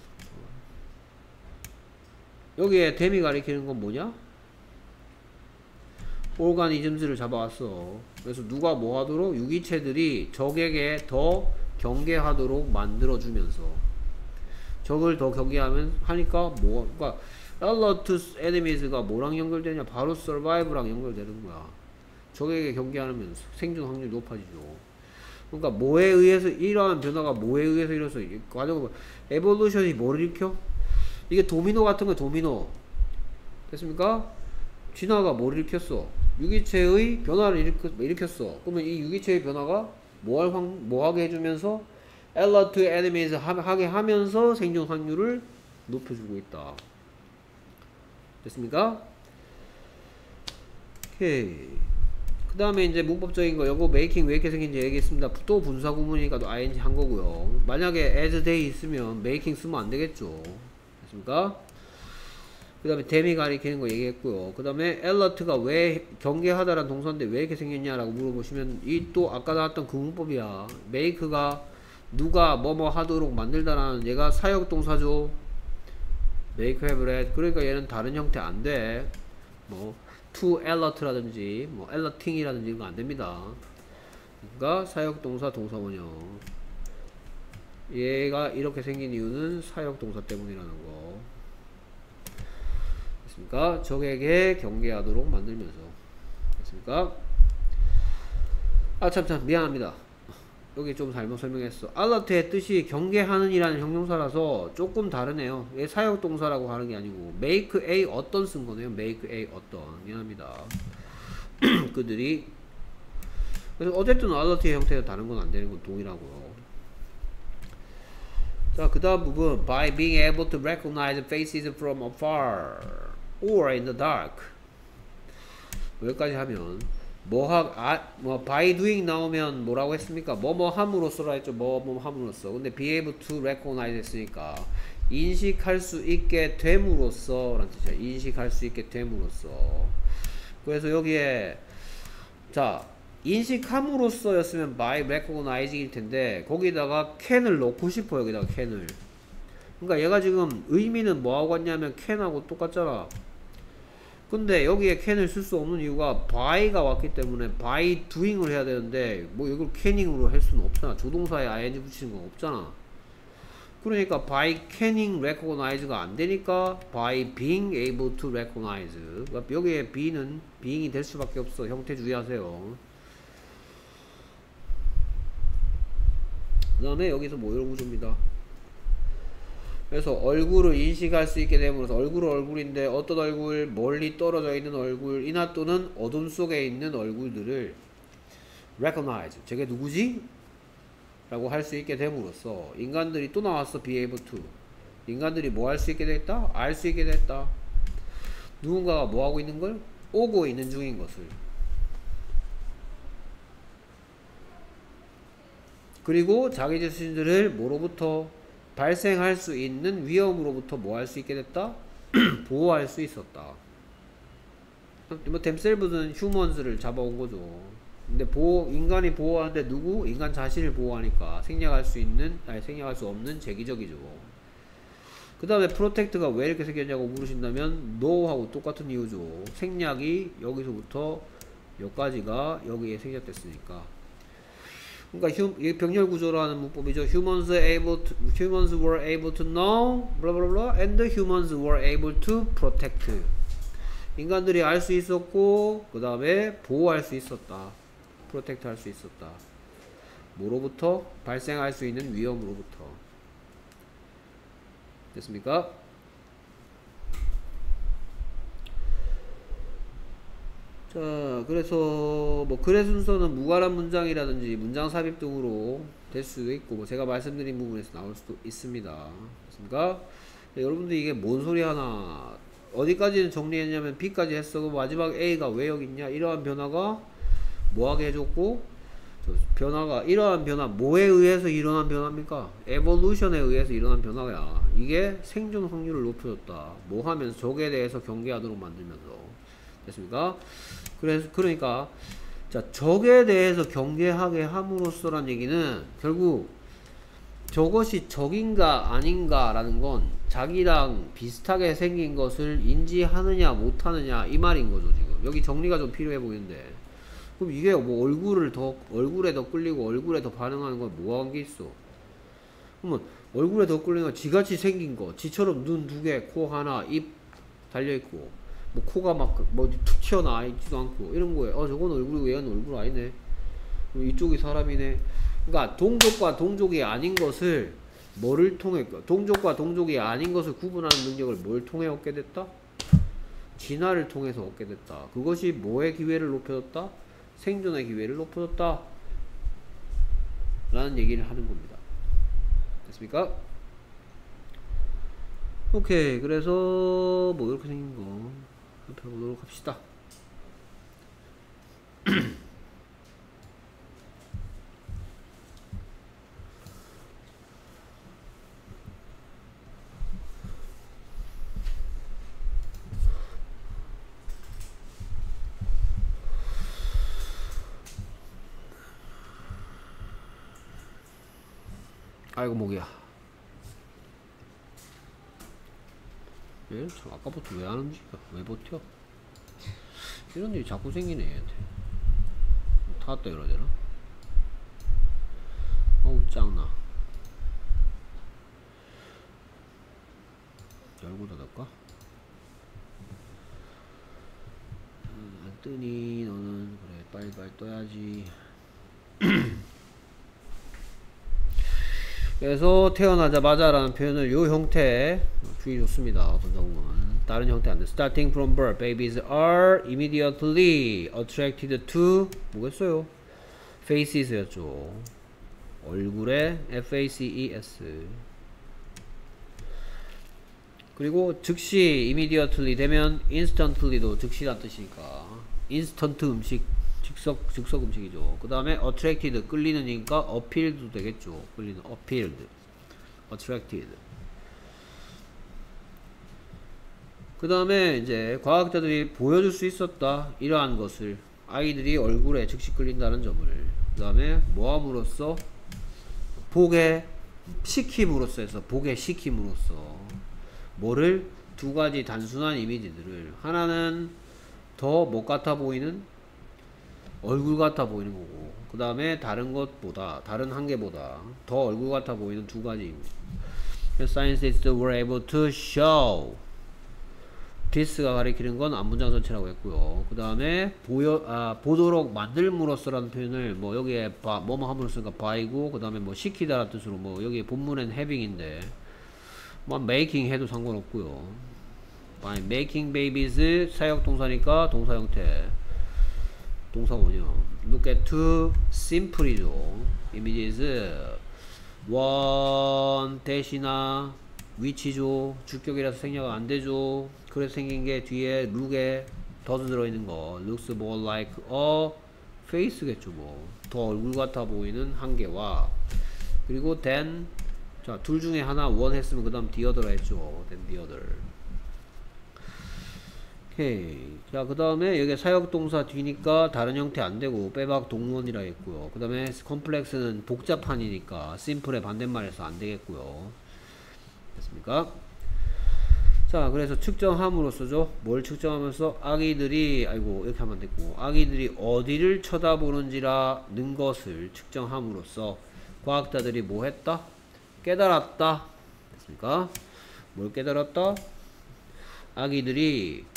여기에 댐이 가리키는 건 뭐냐? 오르가니즘즈를 잡아왔어. 그래서 누가 뭐 하도록? 유기체들이 적에게 더 경계하도록 만들어주면서 적을 더 경계하면 하니까 뭐 그러니까 alert enemies가 뭐랑 연결되냐? 바로 survive랑 연결되는 거야. 적에게 경계하면 생존 확률이 높아지죠. 그러니까 뭐에 의해서 이러한 변화가 뭐에 의해서 일어서 과정을 에볼루션이 뭐를 일으켜? 이게 도미노 같은 거 도미노 됐습니까? 진화가 뭐를 일으켰어? 유기체의 변화를 일으켰, 일으켰어. 그러면 이 유기체의 변화가 뭐할 확, 뭐하게 해주면서 alert enemies 하게 하면서 생존 확률을 높여주고 있다. 됐습니까? 오케이. 그 다음에 이제 문법적인 거, 요거 making 왜 이렇게 생긴지 얘기했습니다. 또 분사 구문이니까 또 ing 한 거고요. 만약에 as they 있으면 making 쓰면 안 되겠죠. 됐습니까? 그 다음에 댐이 가리키는 거 얘기했고요. 그 다음에 alert가 왜 경계하다라는 동사인데 왜 이렇게 생겼냐라고 물어보시면 이 또 아까 나왔던 그 문법이야. make가 누가 뭐뭐 하도록 만들다라는 얘가 사역 동사죠. make have read. 그러니까 얘는 다른 형태 안 돼. 뭐 to alert라든지 뭐 alerting이라든지 이런 거 안 됩니다. 그러니까 사역 동사 동사원형. 얘가 이렇게 생긴 이유는 사역 동사 때문이라는 거. 됐습니까? 적에게 경계하도록 만들면서. 됐습니까? 아, 참, 참, 미안합니다. 여기 좀 잘못 설명했어. alert의 뜻이 경계하는 이라는 형용사라서 조금 다르네요. 얘 사역동사라고 하는 게 아니고 make a 어떤 쓴 거네요. make a 어떤. 미안합니다. 그들이 그래서 어쨌든 alert의 형태가 다른 건 안 되는 건 동일하고요. 자, 그 다음 부분 by being able to recognize faces from afar or in the dark. 여기까지 하면 뭐하 아, 뭐 by doing 나오면 뭐라고 했습니까? 뭐뭐 함으로써라 했죠. 뭐뭐 함으로써. 근데 be able to recognize 했으니까 인식할 수 있게 됨으로써 라는 뜻이야. 인식할 수 있게 됨으로써. 그래서 여기에 자 인식함으로써 였으면 by recognizing일 텐데 거기다가 can을 넣고 싶어. 여기다가 can을. 그러니까 얘가 지금 의미는 뭐하고 같냐면 can하고 똑같잖아. 근데 여기에 can을 쓸 수 없는 이유가 by가 왔기 때문에 by doing을 해야 되는데 뭐 이걸 canning으로 할 수는 없잖아. 조동사에 ing 붙이는 건 없잖아. 그러니까 by canning recognize가 안 되니까 by being able to recognize. 그러니까 여기에 be는 being이 될 수밖에 없어. 형태 주의하세요. 그 다음에 여기서 뭐 이런 구조입니다. 그래서 얼굴을 인식할 수 있게 됨으로써 얼굴은 얼굴인데 어떤 얼굴, 멀리 떨어져 있는 얼굴이나 또는 어둠 속에 있는 얼굴들을 recognize, 저게 누구지? 라고 할 수 있게 됨으로써 인간들이 또 나왔어. be able to. 인간들이 뭐 할 수 있게 됐다? 알 수 있게 됐다. 누군가가 뭐 하고 있는 걸? 오고 있는 중인 것을. 그리고 자기 자신들을 뭐로부터 발생할 수 있는 위험으로부터 뭐 할 수 있게 됐다? 보호할 수 있었다. 뭐 themselves는 humans를 잡아온 거죠. 근데 보호, 인간이 보호하는데 누구? 인간 자신을 보호하니까 생략할 수 있는, 아니 생략할 수 없는 제기적이죠. 그 다음에 protect가 왜 이렇게 생겼냐고 물으신다면 no하고 똑같은 이유죠. 생략이 여기서부터 여기까지가 여기에 생략됐으니까. 그러니까 휴, 이 병렬 구조라는 문법이죠. Humans able to, humans were able to know, blah blah blah, and humans were able to protect. 인간들이 알 수 있었고, 그 다음에 보호할 수 있었다. 프로텍트 할 수 있었다. 뭐로부터? 발생할 수 있는 위험으로부터. 됐습니까? 자, 그래서 뭐 글의 순서는 무관한 문장이라든지 문장 삽입 등으로 될 수도 있고, 뭐 제가 말씀드린 부분에서 나올 수도 있습니다. 됐습니까? 네, 여러분들 이게 뭔 소리 하나, 어디까지는 정리했냐면 B까지 했어. 마지막 A가 왜 여기 있냐? 이러한 변화가 뭐하게 해줬고, 저 변화가 이러한 변화 뭐에 의해서 일어난 변화입니까? 에볼루션에 의해서 일어난 변화야. 이게 생존 확률을 높여줬다. 뭐 하면서 적에 대해서 경계하도록 만들면서. 됐습니까? 그래서 그러니까 자, 적에 대해서 경계하게 함으로써란 얘기는 결국 저것이 적인가 아닌가 라는 건 자기랑 비슷하게 생긴 것을 인지하느냐 못하느냐 이 말인 거죠. 지금 여기 정리가 좀 필요해 보이는데, 그럼 이게 뭐 얼굴을 더 얼굴에 더 끌리고 얼굴에 더 반응하는 건 뭐 한 게 있어? 그러면 얼굴에 더 끌리는 건 지같이 생긴 거, 지처럼 눈 두 개, 코 하나, 입 달려있고, 뭐 코가 막 뭐 툭 튀어나와 있지도 않고 이런 거에 어 저건 얼굴이고 얘는 얼굴 아니네, 이쪽이 사람이네. 그러니까 동족과 동족이 아닌 것을 뭐를 통해, 동족과 동족이 아닌 것을 구분하는 능력을 뭘 통해 얻게 됐다? 진화를 통해서 얻게 됐다. 그것이 뭐의 기회를 높여줬다? 생존의 기회를 높여줬다 라는 얘기를 하는 겁니다. 됐습니까? 오케이. 그래서 뭐 이렇게 생긴 거 살펴보도록 합시다. 아이고 목이야. 얘 참 아까부터 왜 안 움직여? 왜 버텨? 이런 일이 자꾸 생기네 얘한테. 탔다 이러야 되나? 어우 짱나. 열고 닫을까? 음, 안 뜨니 너는. 그래 빨리빨리 떠야지. 그래서 태어나자마자 라는 표현을 요 형태 주의 좋습니다. 어떤 적은 다른 형태 안돼. Starting from birth, babies are immediately attracted to 뭐겠어요? faces 였죠. 얼굴에 F-A-C-E-S. 그리고 즉시 immediately 되면 instantly도 즉시란 뜻이니까 instant 음식, 즉석, 즉석 음식이죠. 그 다음에 attracted, 끌리는이니까 appealed도 되겠죠. 끌리는, appealed, attracted. 그 다음에 이제 과학자들이 보여줄 수 있었다. 이러한 것을 아이들이 얼굴에 즉시 끌린다는 점을. 그 다음에 뭐함으로써? 보게 시킴으로써 해서 보게 시킴으로써 뭐를? 두 가지 단순한 이미지들을. 하나는 더 뭐 같아 보이는? 얼굴 같아 보이는 거고, 그 다음에 다른 것보다, 다른 한 개보다 더 얼굴 같아 보이는 두 가지. Scientists were able to show. this가 가리키는 건 앞문장 전체라고 했고요. 그 다음에 보여, 아, 보도록 만들므로써라는 표현을 뭐 여기에 바, 뭐뭐 함으로써가 by고, 그 다음에 뭐 시키다라는 뜻으로 뭐 여기 본문엔 having인데 뭐 making 해도 상관없고요. by making babies 사역동사니까 동사 형태. 동사 원형. look at to simple이죠. images one 대시나 which이죠. 주격이라서 생략 안 되죠. 그래서 생긴 게 뒤에 look에 does 들어있는 거. looks more like a face겠죠. 뭐 더 얼굴 같아 보이는 한 개와, 그리고 then, 자, 둘 중에 하나 one 했으면 그 다음 the other라 했죠. then the other. 오케이. 자, 그 다음에 여기 사역동사 뒤니까 다른 형태 안되고 빼박 동원이라 했고요. 그 다음에 컴플렉스는 복잡한이니까 심플의 반대말에서 안되겠고요. 됐습니까? 자, 그래서 측정함으로써죠. 뭘 측정하면서 아기들이 아이고 이렇게 하면 됐고 아기들이 어디를 쳐다보는지라는 것을 측정함으로써 과학자들이 뭐 했다? 깨달았다. 됐습니까? 뭘 깨달았다? 아기들이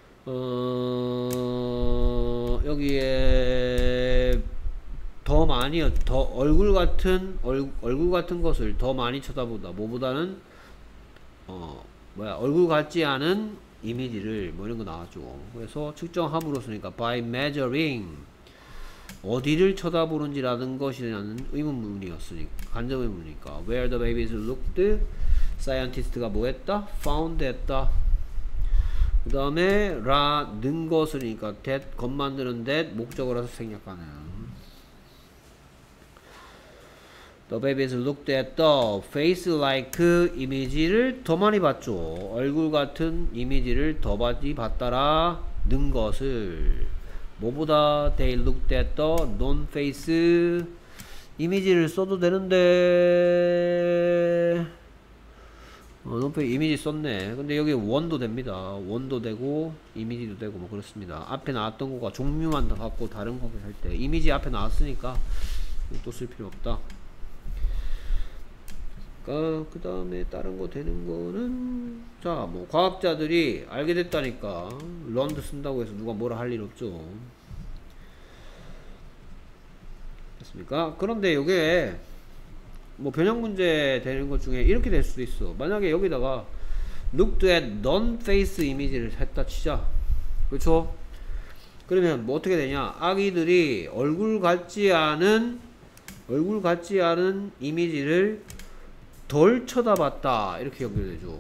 어 여기에 더 많이 더 얼굴 같은 얼, 얼굴 같은 것을 더 많이 쳐다보다. 뭐보다는 어 뭐야 얼굴 같지 않은 이미지를 뭐 이런 거 나왔죠. 그래서 측정함으로써니까 by measuring 어디를 쳐다보는지라는 것이라는 의문문이었으니까 간접 의문이니까 where the babies looked scientist가 뭐 했다? found 했다. 그 다음에 라는 것을니까 that 것 만드는 that 목적어라서 생략하는 The babies looked at the face like 이미지를 더 많이 봤죠. 얼굴 같은 이미지를 더 많이 봤다라는 것을 뭐보다 they looked at the non face 이미지를 써도 되는데 어, non face 이미지 썼네. 근데 여기 원도 됩니다. 원도 되고 이미지도 되고 뭐 그렇습니다. 앞에 나왔던 거가 종류만 갖고 다른 거를 할 때 이미지 앞에 나왔으니까 또 쓸 필요 없다. 그 다음에 다른 거 되는 거는 자 뭐 과학자들이 알게 됐다니까 learned 쓴다고 해서 누가 뭐라 할 일 없죠. 됐습니까? 그런데 요게 뭐 변형 문제 되는 것 중에 이렇게 될 수도 있어. 만약에 여기다가 looked at non-face 이미지를 했다 치자. 그렇죠? 그러면 뭐 어떻게 되냐? 아기들이 얼굴 같지 않은 얼굴 같지 않은 이미지를 덜 쳐다봤다 이렇게 연결되죠.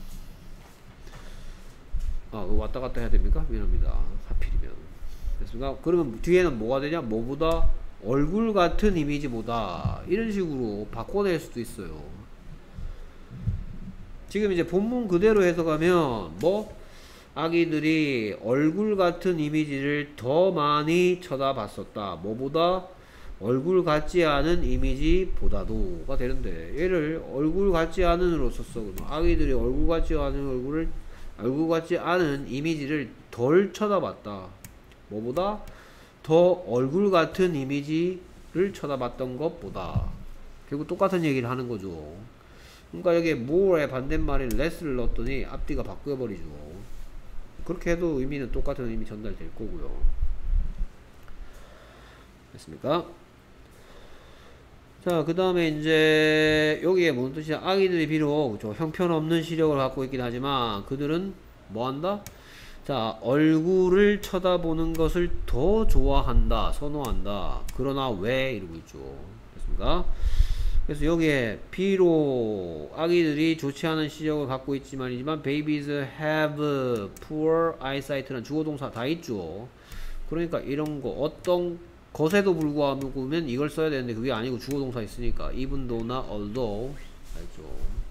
아 왔다 갔다 해야 됩니까? 미안합니다. 하필이면 됐습니까? 그러면 뒤에는 뭐가 되냐? 뭐보다 얼굴 같은 이미지보다 이런 식으로 바꿔낼 수도 있어요. 지금 이제 본문 그대로 해석하면 뭐 아기들이 얼굴 같은 이미지를 더 많이 쳐다봤었다. 뭐보다 얼굴 같지 않은 이미지보다도가 되는데 얘를 얼굴 같지 않은으로 썼어. 그러면 아기들이 얼굴 같지 않은 얼굴을 얼굴 같지 않은 이미지를 덜 쳐다봤다. 뭐보다 더 얼굴 같은 이미지를 쳐다봤던 것보다. 결국 똑같은 얘기를 하는 거죠. 그러니까 여기에 more의 반대말인 less를 넣었더니 앞뒤가 바뀌어버리죠. 그렇게 해도 의미는 똑같은 의미 전달될 거고요. 됐습니까? 자, 그 다음에 이제 여기에 무슨 뜻이야? 아기들이 비록 그쵸? 형편없는 시력을 갖고 있긴 하지만 그들은 뭐 한다? 자, 얼굴을 쳐다보는 것을 더 좋아한다, 선호한다. 그러나 왜? 이러고 있죠. 됐습니까? 그래서 여기에 비록 아기들이 좋지 않은 시력을 갖고 있지만이지만 babies have poor eyesight라는 주어동사 다 있죠. 그러니까 이런 거 어떤 것에도 불구하고 이걸 써야 되는데 그게 아니고 주어동사 있으니까 even though나 although 알죠.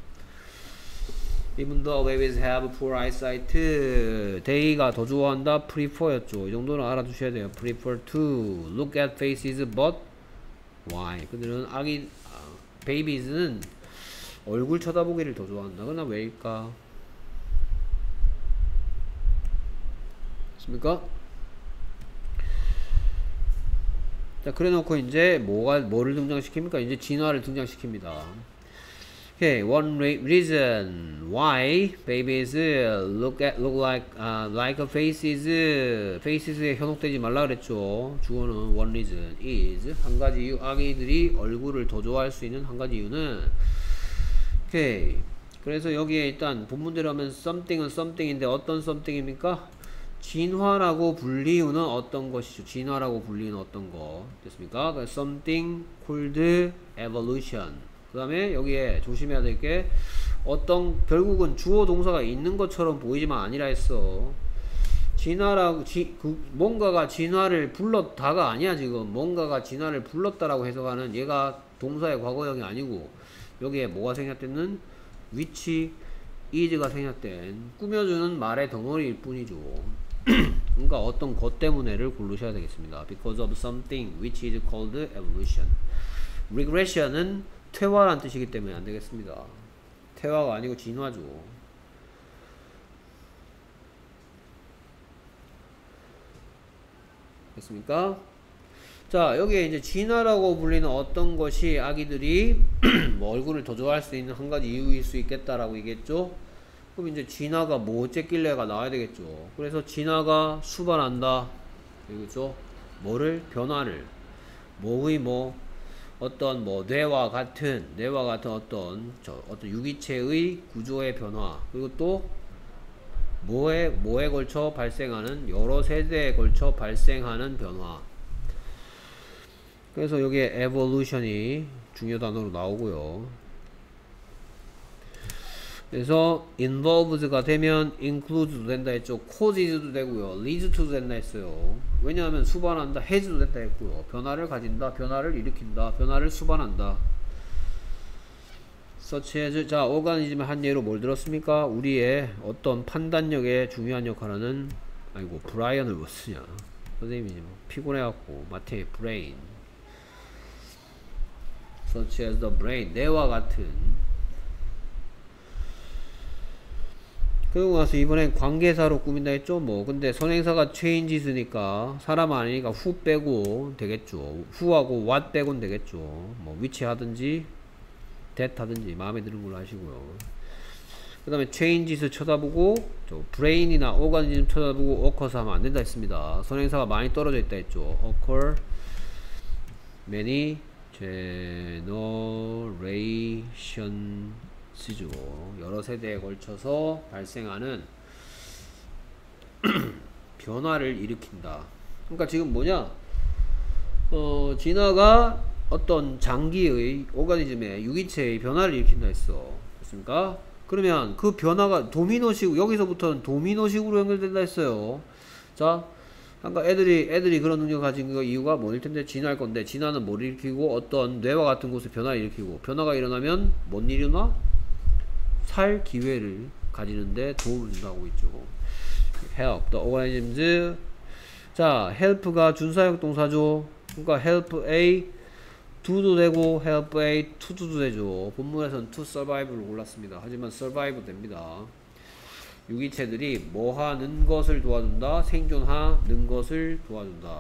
even though babies have poor eyesight they가 더 좋아한다 prefer였죠. 이 정도는 알아두셔야 돼요. prefer to look at faces but why 그들은 아기 베이비즈는 얼굴 쳐다보기를 더 좋아한다. 그러나 왜일까? 맞습니까? 자, 그래 놓고 이제 뭐가 뭐를 등장시킵니까? 이제 진화를 등장시킵니다. Okay, one reason why babies look at look like uh, like faces faces에 현혹되지 말라 그랬죠. 주어는 one reason is 한 가지 이유 아기들이 얼굴을 더 좋아할 수 있는 한 가지 이유는 오케이. 그래서 여기에 일단 본문대로 하면 something은 something인데 어떤 something입니까? 진화라고 불리우는 어떤 것이죠. 진화라고 불리는 어떤 거 됐습니까? something called evolution. 그 다음에 여기에 조심해야 될 게 어떤 결국은 주어 동사가 있는 것처럼 보이지만 아니라 했어. 진화라고 지, 그, 뭔가가 진화를 불렀다가 아니야. 지금 뭔가가 진화를 불렀다라고 해석하는 얘가 동사의 과거형이 아니고 여기에 뭐가 생략되는 which is가 생략된 꾸며주는 말의 덩어리일 뿐이죠. 그러니까 어떤 것 때문에를 고르셔야 되겠습니다. because of something which is called evolution. regression은 퇴화란 뜻이기 때문에 안 되겠습니다. 퇴화가 아니고 진화죠. 됐습니까? 자, 여기에 이제 진화라고 불리는 어떤 것이 아기들이 뭐 얼굴을 더 좋아할 수 있는 한 가지 이유일 수 있겠다라고 얘기했죠. 그럼 이제 진화가 뭐 어쨌길래가 나와야 되겠죠. 그래서 진화가 수반한다. 그렇죠? 뭐를? 변화를. 뭐의 뭐 어떤 뭐 뇌와 같은 뇌와 같은 어떤 저 어떤 유기체의 구조의 변화, 그리고 또 뭐에 뭐에 걸쳐 발생하는 여러 세대에 걸쳐 발생하는 변화. 그래서 여기에 evolution이 중요 단어로 나오고요. 그래서 involves가 되면 includes도 된다 했죠. causes도 되고요. leads to도 된다 했어요. 왜냐하면 수반한다, has도 된다 했고요. 변화를 가진다, 변화를 일으킨다, 변화를 수반한다. such as, 자, 오가니즘의 한 예로 뭘 들었습니까? 우리의 어떤 판단력에 중요한 역할을 하는, 아이고 브라이언을 못 쓰냐, 선생님이 뭐 피곤해갖고 마태 브레인, such as the brain, 뇌와 같은. 그리고 나서 이번엔 관계사로 꾸민다 했죠. 뭐 근데 선행사가 changes니까 사람 아니니까 who 빼고 되겠죠. who하고 what 빼고는 되겠죠. 뭐 which 하든지 that 하든지 마음에 드는 걸로 하시고요. 그 다음에 changes 쳐다보고 저 brain이나 organism 쳐다보고 occurs 하면 안 된다 했습니다. 선행사가 많이 떨어져 있다 했죠. occur, many, generation 죠. 여러 세대에 걸쳐서 발생하는 변화를 일으킨다. 그러니까 지금 뭐냐, 어, 진화가 어떤 장기의 오가니즘의 유기체의 변화를 일으킨다 했어. 됐습니까? 그러면 그 변화가 도미노식, 여기서부터는 도미노식으로 연결된다 했어요. 자, 그러니까 애들이 애들이 그런 능력 가진 거 이유가 뭐일 텐데, 진화할 건데, 진화는 뭘 일으키고 어떤 뇌와 같은 곳에 변화를 일으키고, 변화가 일어나면 뭔 일이 일어나? 살 기회를 가지는데 도움을 준다고 있죠. help the organisms. 자, help가 준사역 동사죠. 그러니까 help A do도 되고 help A to do도 되죠. 본문에서는 to survive를 골랐습니다. 하지만 survive 됩니다. 유기체들이 뭐 하는 것을 도와준다? 생존하는 것을 도와준다.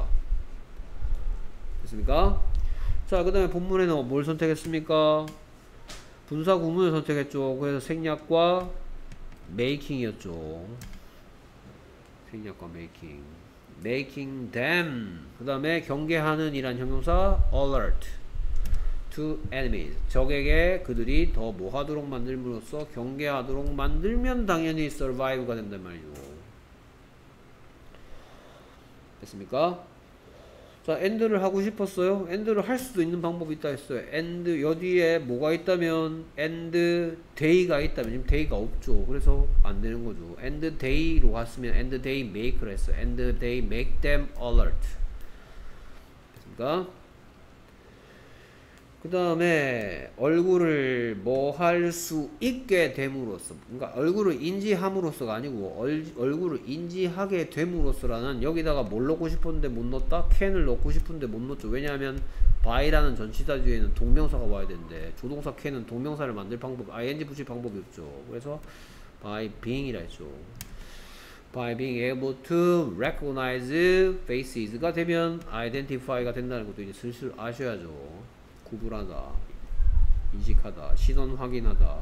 됐습니까? 자, 그 다음에 본문에는 뭘 선택했습니까? 분사 구문을 선택했죠. 그래서 생략과 making이었죠. 생략과 making. making them. 그 다음에 경계하는 이란 형용사 alert to enemies. 적에게 그들이 더 뭐하도록 만들므로써 경계하도록 만들면 당연히 survive가 된단 말이죠. 됐습니까? 자, end를 하고 싶었어요. end를 할 수도 있는 방법이 있다 했어요. end 여기에 뭐가 있다면, end day가 있다면, 지금 day가 없죠. 그래서 안 되는 거죠. end day로 갔으면 end day make를 했어요. end day make them alert. 됐습니까? 그 다음에 얼굴을 뭐 할 수 있게 됨으로써, 그러니까 얼굴을 인지함으로써가 아니고 얼, 얼굴을 인지하게 됨으로써라는, 여기다가 뭘 넣고 싶었는데 못 넣었다? can을 넣고 싶은데 못 넣었죠. 왜냐하면 by라는 전치사 뒤에는 동명사가 와야 되는데, 조동사 can은 동명사를 만들 방법, ing 붙일 방법이 없죠. 그래서 by being이라 했죠. by being able to recognize faces가 되면 identify가 된다는 것도 이제 슬슬 아셔야죠. 구분하다, 인식하다, 시선 확인하다.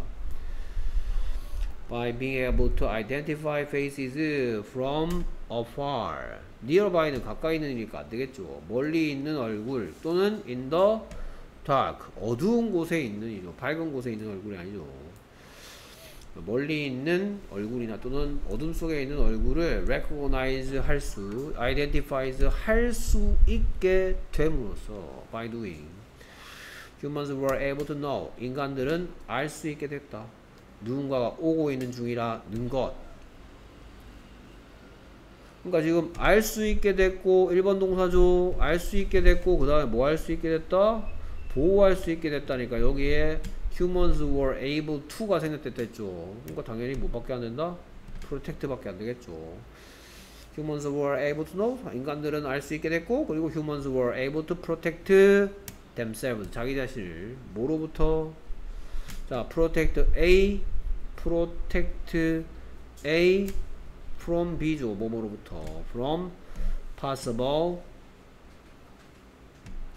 By being able to identify faces from afar. nearby는 가까이 있는 일이니까 안 되겠죠. 멀리 있는 얼굴 또는 in the dark, 어두운 곳에 있는 일이죠. 밝은 곳에 있는 얼굴이 아니죠. 멀리 있는 얼굴이나 또는 어둠 속에 있는 얼굴을 recognize 할 수, identify 할 수 있게 됨으로써 by doing. Humans were able to know. 인간들은 알 수 있게 됐다. 누군가가 오고 있는 중이라는 것. 그러니까 지금 알 수 있게 됐고, 일 번 동사죠. 알 수 있게 됐고, 그 다음에 뭐 할 수 있게 됐다? 보호할 수 있게 됐다니까 여기에 humans were able to가 생략됐다 했죠. 그러니까 당연히 뭐밖에 안 된다? protect 밖에 안 되겠죠. Humans were able to know. 인간들은 알 수 있게 됐고, 그리고 humans were able to protect themselves. 자기 자신을 뭐로부터? 자, protect A, protect A from B죠. 뭐뭐로부터? from possible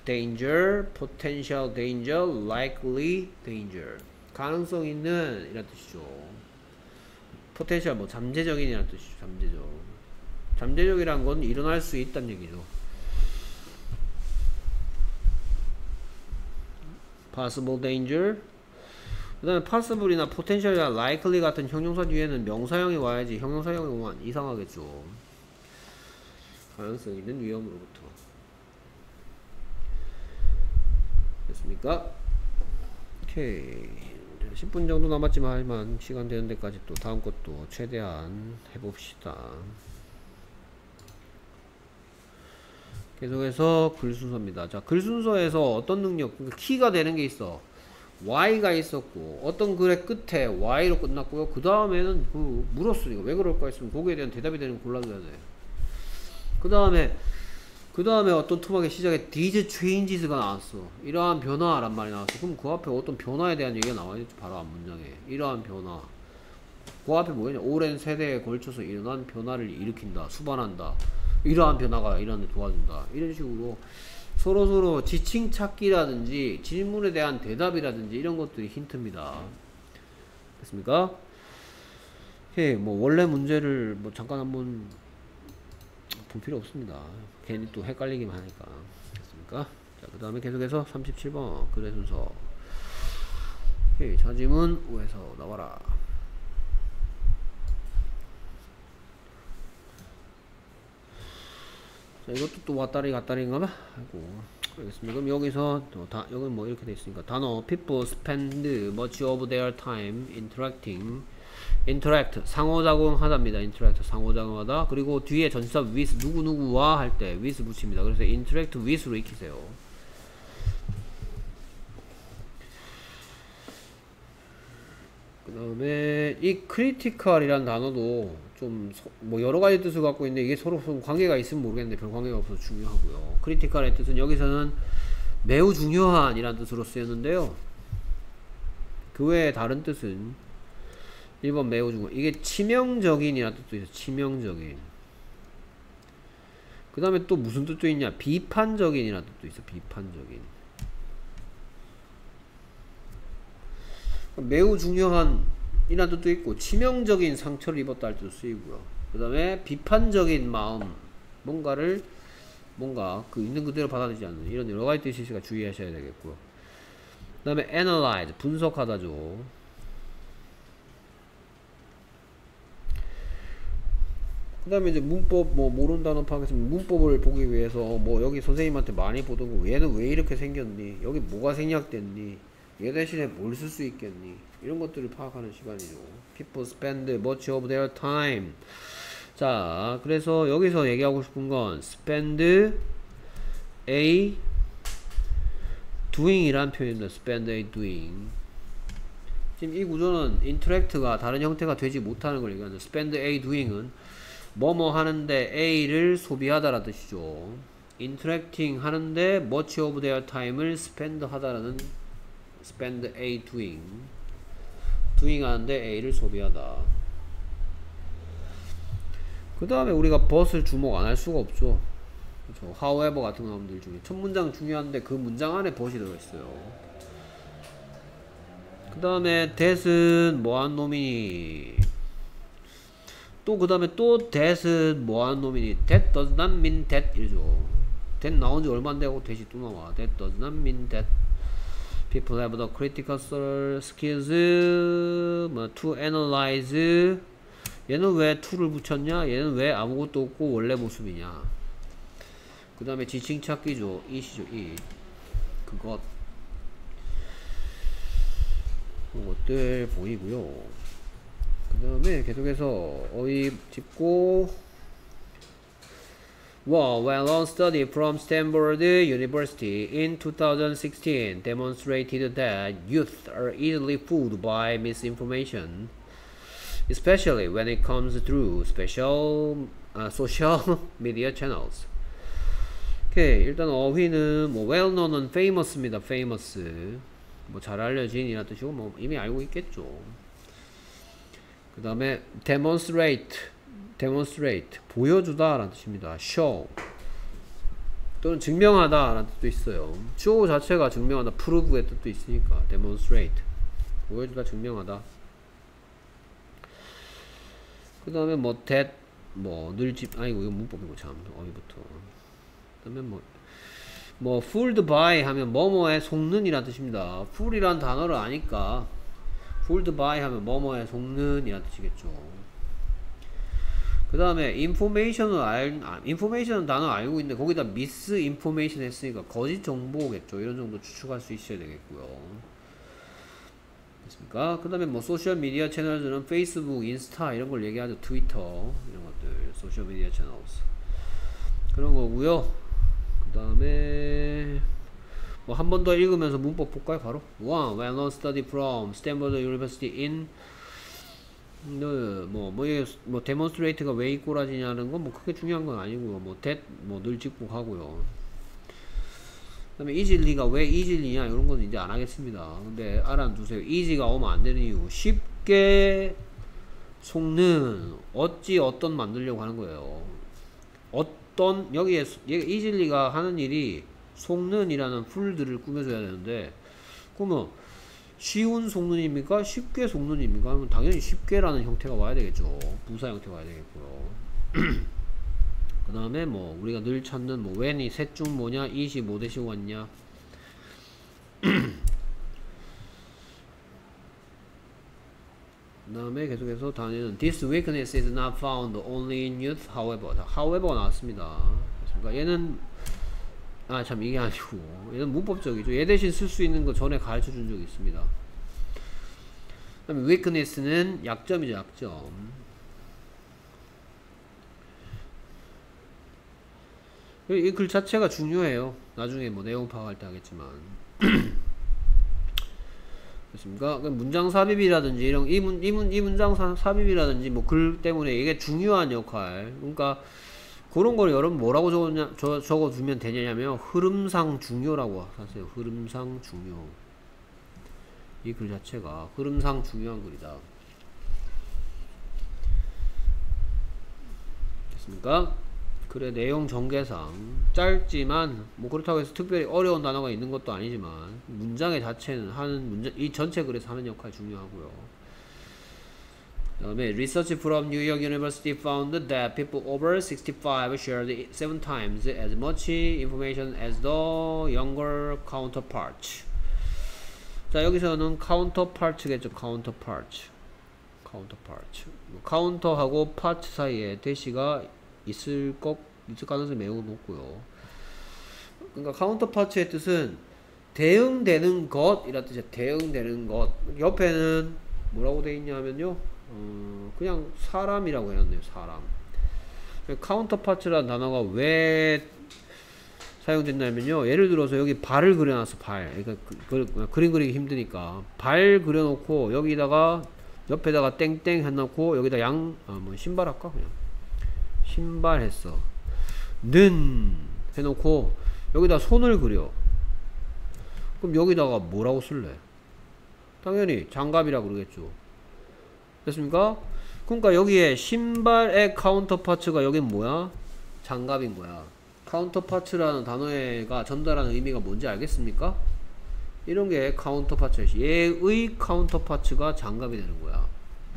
danger, potential danger, likely danger. 가능성 있는 이란 뜻이죠. potential 뭐 잠재적인 이란 뜻이죠. 잠재적. 잠재적이란 건 일어날 수 있다는 얘기죠. possible danger. 그 다음에 possible이나 potential이나 likely 같은 형용사 뒤에는 명사형이 와야지 형용사형이 오면 이상하겠죠. 가능성 있는 위험으로부터. 됐습니까? 오케이. 십 분 정도 남았지만 하지만 시간 되는 데까지 또 다음 것도 최대한 해봅시다. 계속해서 글 순서입니다. 자, 글 순서에서 어떤 능력, 키가 되는 게 있어. Y가 있었고, 어떤 글의 끝에 Y로 끝났고요. 그 다음에는 그 물었으니까 왜 그럴까 했으면 거기에 대한 대답이 되는 거 골라줘야 돼. 그 다음에, 그 다음에 어떤 토막의 시작에 these changes가 나왔어. 이러한 변화란 말이 나왔어. 그럼 그 앞에 어떤 변화에 대한 얘기가 나와야지, 바로 앞 문장에. 이러한 변화. 그 앞에 뭐냐? 오랜 세대에 걸쳐서 일어난 변화를 일으킨다. 수반한다. 이러한 변화가 일어나는 데 도와준다. 이런 식으로 서로서로 지칭 찾기라든지 질문에 대한 대답이라든지 이런 것들이 힌트입니다. 됐습니까? 오케이. 뭐 원래 문제를 뭐 잠깐 한번 볼 필요 없습니다. 괜히 또 헷갈리기만 하니까. 됐습니까? 자, 그 다음에 계속해서 삼십칠 번 글의 순서. 오케이. 자지문 오에서 나와라. 자, 이것도 또 왔다리 갔다리인가봐. 아이고. 알겠습니다. 그럼 여기서 또 다, 여기는 뭐 이렇게 돼 있으니까 단어 people spend much of their time interacting. interact 상호작용하다입니다. interact 상호작용하다. 그리고 뒤에 전치사 with 누구누구와 할 때 with 붙입니다. 그래서 interact with로 익히세요. 그 다음에 이 critical이란 단어도 좀 뭐 여러가지 뜻을 갖고 있는데 이게 서로 좀 관계가 있으면 모르겠는데 별 관계가 없어서 중요하고요. critical의 뜻은 여기서는 매우 중요한 이란 뜻으로 쓰였는데요. 그 외에 다른 뜻은 일 번 매우 중요한, 이게 치명적인 이란 뜻도 있어요. 치명적인. 그 다음에 또 무슨 뜻도 있냐, 비판적인 이란 뜻도 있어. 비판적인. 매우 중요한 이란 뜻도 있고 치명적인 상처를 입었다 할 때도 쓰이고요. 그 다음에 비판적인 마음, 뭔가를 뭔가 그 있는 그대로 받아들이지 않는 이런 여러가지 뜻이 있으니까 주의하셔야 되겠고요. 그 다음에 analyze 분석하다죠. 그 다음에 이제 문법, 뭐 모르는 단어 파악했으면 문법을 보기 위해서 뭐 여기 선생님한테 많이 보던 거, 얘는 왜 이렇게 생겼니, 여기 뭐가 생략됐니, 얘 대신에 뭘 쓸 수 있겠니, 이런 것들을 파악하는 시간이죠. People spend much of their time. 자, 그래서 여기서 얘기하고 싶은 건 spend a doing 이란 표현입니다. spend a doing. 지금 이 구조는 interact가 다른 형태가 되지 못하는 걸 얘기하는 spend a doing은 뭐뭐 하는데 A를 소비하다 라는 뜻이죠. interacting 하는데 much of their time을 spend 하다라는 spend A doing. doing 하는데 A를 소비하다. 그 다음에 우리가 but을 주목 안 할 수가 없죠. 그렇죠. however 같은 나오는 중에 첫 문장 중요한데 그 문장 안에 but이 들어있어요. 그 다음에 that은 뭐한 놈이니, 또 그 다음에 또 that은 뭐한 놈이니, that does not mean that 이러죠. that 나온 지 얼마 안 되고 that이 또 나와. that does not mean that people have the critical skills 뭐 to analyze. 얘는 왜 to를 붙였냐, 얘는 왜 아무것도 없고 원래 모습이냐. 그 다음에 지칭 찾기죠. it이죠. it. 그것. 그것들 보이고요. 그 다음에 계속해서 어휘 짚고, Well, well-known study from Stanford University in two thousand sixteen demonstrated that youth are easily fooled by misinformation, especially when it comes through special uh, social media channels. 오케이, 일단 어휘는 뭐 well-known은 famous입니다. famous. 뭐 잘 알려진 이라는 뜻이고 뭐 이미 알고 있겠죠. 그 다음에 demonstrate, demonstrate 보여주다 라는 뜻입니다. show. 또는 증명하다 라는 뜻도 있어요. 주어 자체가 증명하다, prove의 뜻도 있으니까 demonstrate, 보여주다, 증명하다. 그 다음에 뭐 that, 뭐 늘집, 아이고 이거 문법이고 참 어휘부터. 그 다음에 뭐 뭐 fooled by 하면 뭐뭐에 속는 이란 뜻입니다. fool이란 단어를 아니까 fooled by 하면 뭐뭐에 속는 이란 뜻이겠죠. 그 다음에 information을 알, 아, information 단어 알고 있는데 거기다 misinformation 했으니까 거짓 정보겠죠. 이런 정도 추측할 수 있어야 되겠고요. 됐습니까? 그 다음에 뭐 소셜 미디어 채널들은 페이스북, 인스타 이런 걸 얘기하죠. 트위터 이런 것들, 소셜 미디어 채널 그런 거고요. 그 다음에 뭐 한 번 더 읽으면서 문법 볼까요? 바로 one, well-known study from Stanford University in 뭐, 뭐, 뭐, 데몬스트레이트가 왜 이 꼬라지냐는 건 뭐 크게 중요한 건 아니고요. 뭐, that, 뭐, 늘 직북하고요. 그 다음에 easy가 왜 easy냐, 이런 건 이제 안 하겠습니다. 근데 알아두세요. easy가 오면 안 되는 이유. 쉽게 속는, 어찌 어떤 만들려고 하는 거예요. 어떤, 여기에, easy가 하는 일이 속는 이라는 풀들을 꾸며줘야 되는데, 그러면, 쉬운 속눈입니까? 쉽게 속눈입니까? 하면 당연히 쉽게라는 형태가 와야 되겠죠. 부사 형태가 와야 되겠고요. 그 다음에 뭐 우리가 늘 찾는 뭐 when이 셋 중 뭐냐, it이 뭐 대시고 왔냐. 그 다음에 계속해서 단어는 this weakness is not found only in youth. however, however 나왔습니다. 그러니까 얘는 아 참 이게 아니고 얘는 문법적이죠. 얘 대신 쓸 수 있는 거 전에 가르쳐 준 적이 있습니다. 그 다음에 weakness는 약점이죠. 약점. 이 글 자체가 중요해요. 나중에 뭐 내용 파악할 때 하겠지만. 그렇습니까? 문장 삽입이라든지 이런 이, 문, 이, 문, 이 문장 삽입이라든지 뭐 글 때문에 이게 중요한 역할. 그러니까 그런 걸 여러분 뭐라고 적었냐, 저, 적어두면 되냐면 흐름상 중요라고 하세요. 흐름상 중요. 이 글 자체가 흐름상 중요한 글이다. 됐습니까? 글의 내용 전개상 짧지만 뭐 그렇다고 해서 특별히 어려운 단어가 있는 것도 아니지만 문장의 자체는 하는 문장, 이 전체 글에서 하는 역할이 중요하고요. 그 다음에 Research from New York University found that people over sixty-five shared seven times as much information as the younger counterparts. 자, 여기서는 counterpart겠죠. counterpart. counterpart. counter하고 part 사이에 대시가 있을 것, 있을 가능성이 매우 높고요. 그러니까 counterpart의 뜻은 대응되는 것 이라 뜻이야. 대응되는 것. 옆에는 뭐라고 되어 있냐면요. 어, 그냥 사람이라고 해놨네요. 사람. 카운터파츠라는 단어가 왜 사용됐냐면요. 예를 들어서 여기 발을 그려놨어. 발. 그러니까 그, 그, 그림 그리기 힘드니까 발 그려놓고 여기다가 옆에다가 땡땡 해놓고 여기다 양, 아, 뭐 신발 할까 그냥 신발 했어. 는 해놓고 여기다 손을 그려. 그럼 여기다가 뭐라고 쓸래? 당연히 장갑이라고 그러겠죠. 됐습니까? 그러니까 여기에 신발의 카운터파츠가 여긴 뭐야? 장갑인 거야. 카운터파츠라는 단어가 전달하는 의미가 뭔지 알겠습니까? 이런 게 카운터파츠야. 얘의 카운터파츠가 장갑이 되는 거야.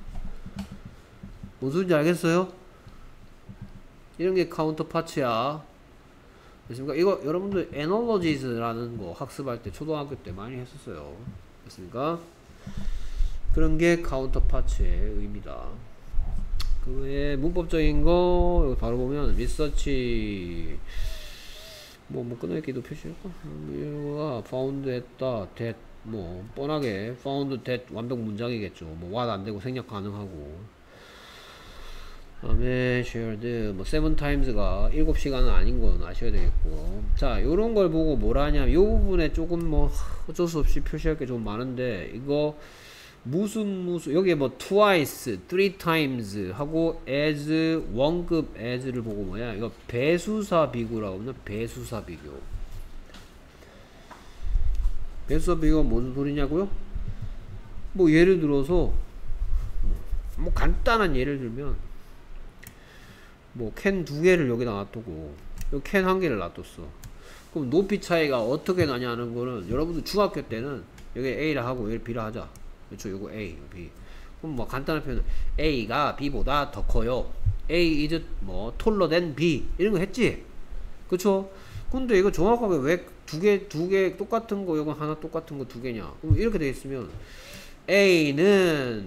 무슨 소리인지 알겠어요? 이런 게 카운터파츠야. 됐습니까? 이거 여러분들 애널로지즈라는 거 학습할 때 초등학교 때 많이 했었어요. 됐습니까? 그런 게 카운터파츠의 의미다. 그 외에 문법적인 거 여기 바로 보면 리서치 뭐, 뭐 끊어있기도 표시할까? 이거가 found 했다, that 뭐 뻔하게 found that 완벽 문장이겠죠. 뭐 what 안 되고 생략 가능하고. 그 다음에 shared 뭐 seven times가 일곱 시간은 아닌 건 아셔야 되겠고. 자, 요런 걸 보고 뭐라 하냐면 요 부분에 조금 뭐 어쩔 수 없이 표시할 게 좀 많은데 이거 무슨 무슨 여기에 뭐 twice, three times 하고 as 원급 as를 보고 뭐야 이거 배수사 비교라고 하면 배수사 비교. 배수사 비교가 무슨 소리냐고요? 뭐 예를 들어서 뭐 간단한 예를 들면 뭐 캔 두 개를 여기다 놔두고 여기 캔 한 개를 놔뒀어. 그럼 높이 차이가 어떻게 나냐는 거는 여러분들 중학교 때는 여기 A라 하고 여기 B라 하자. 그렇죠? 요거 A, B. 그럼 뭐 간단한 표현은 A가 B보다 더 커요. A is 뭐 taller than B 이런 거 했지. 그쵸? 근데 이거 정확하게 왜 두 개, 두 개 똑같은 거, 이거 하나 똑같은 거 두 개냐? 그럼 이렇게 되어 있으면 A는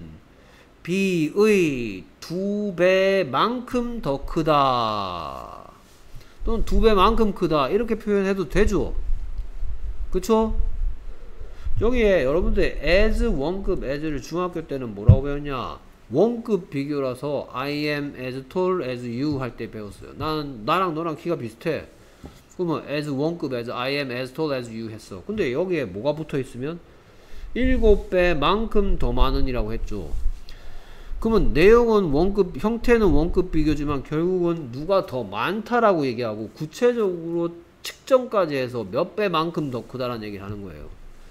B의 두 배만큼 더 크다. 또는 두 배만큼 크다. 이렇게 표현해도 되죠? 그쵸? 여기에 여러분들 as 원급 as를 중학교 때는 뭐라고 배웠냐? 원급 비교라서 I am as tall as you 할 때 배웠어요. 나는 나랑 너랑 키가 비슷해. 그러면 as 원급 as I am as tall as you 했어. 근데 여기에 뭐가 붙어 있으면 일곱 배만큼 더 많은이라고 했죠. 그러면 내용은 원급, 형태는 원급 비교지만 결국은 누가 더 많다라고 얘기하고 구체적으로 측정까지 해서 몇 배만큼 더 크다라는 얘기를 하는 거예요.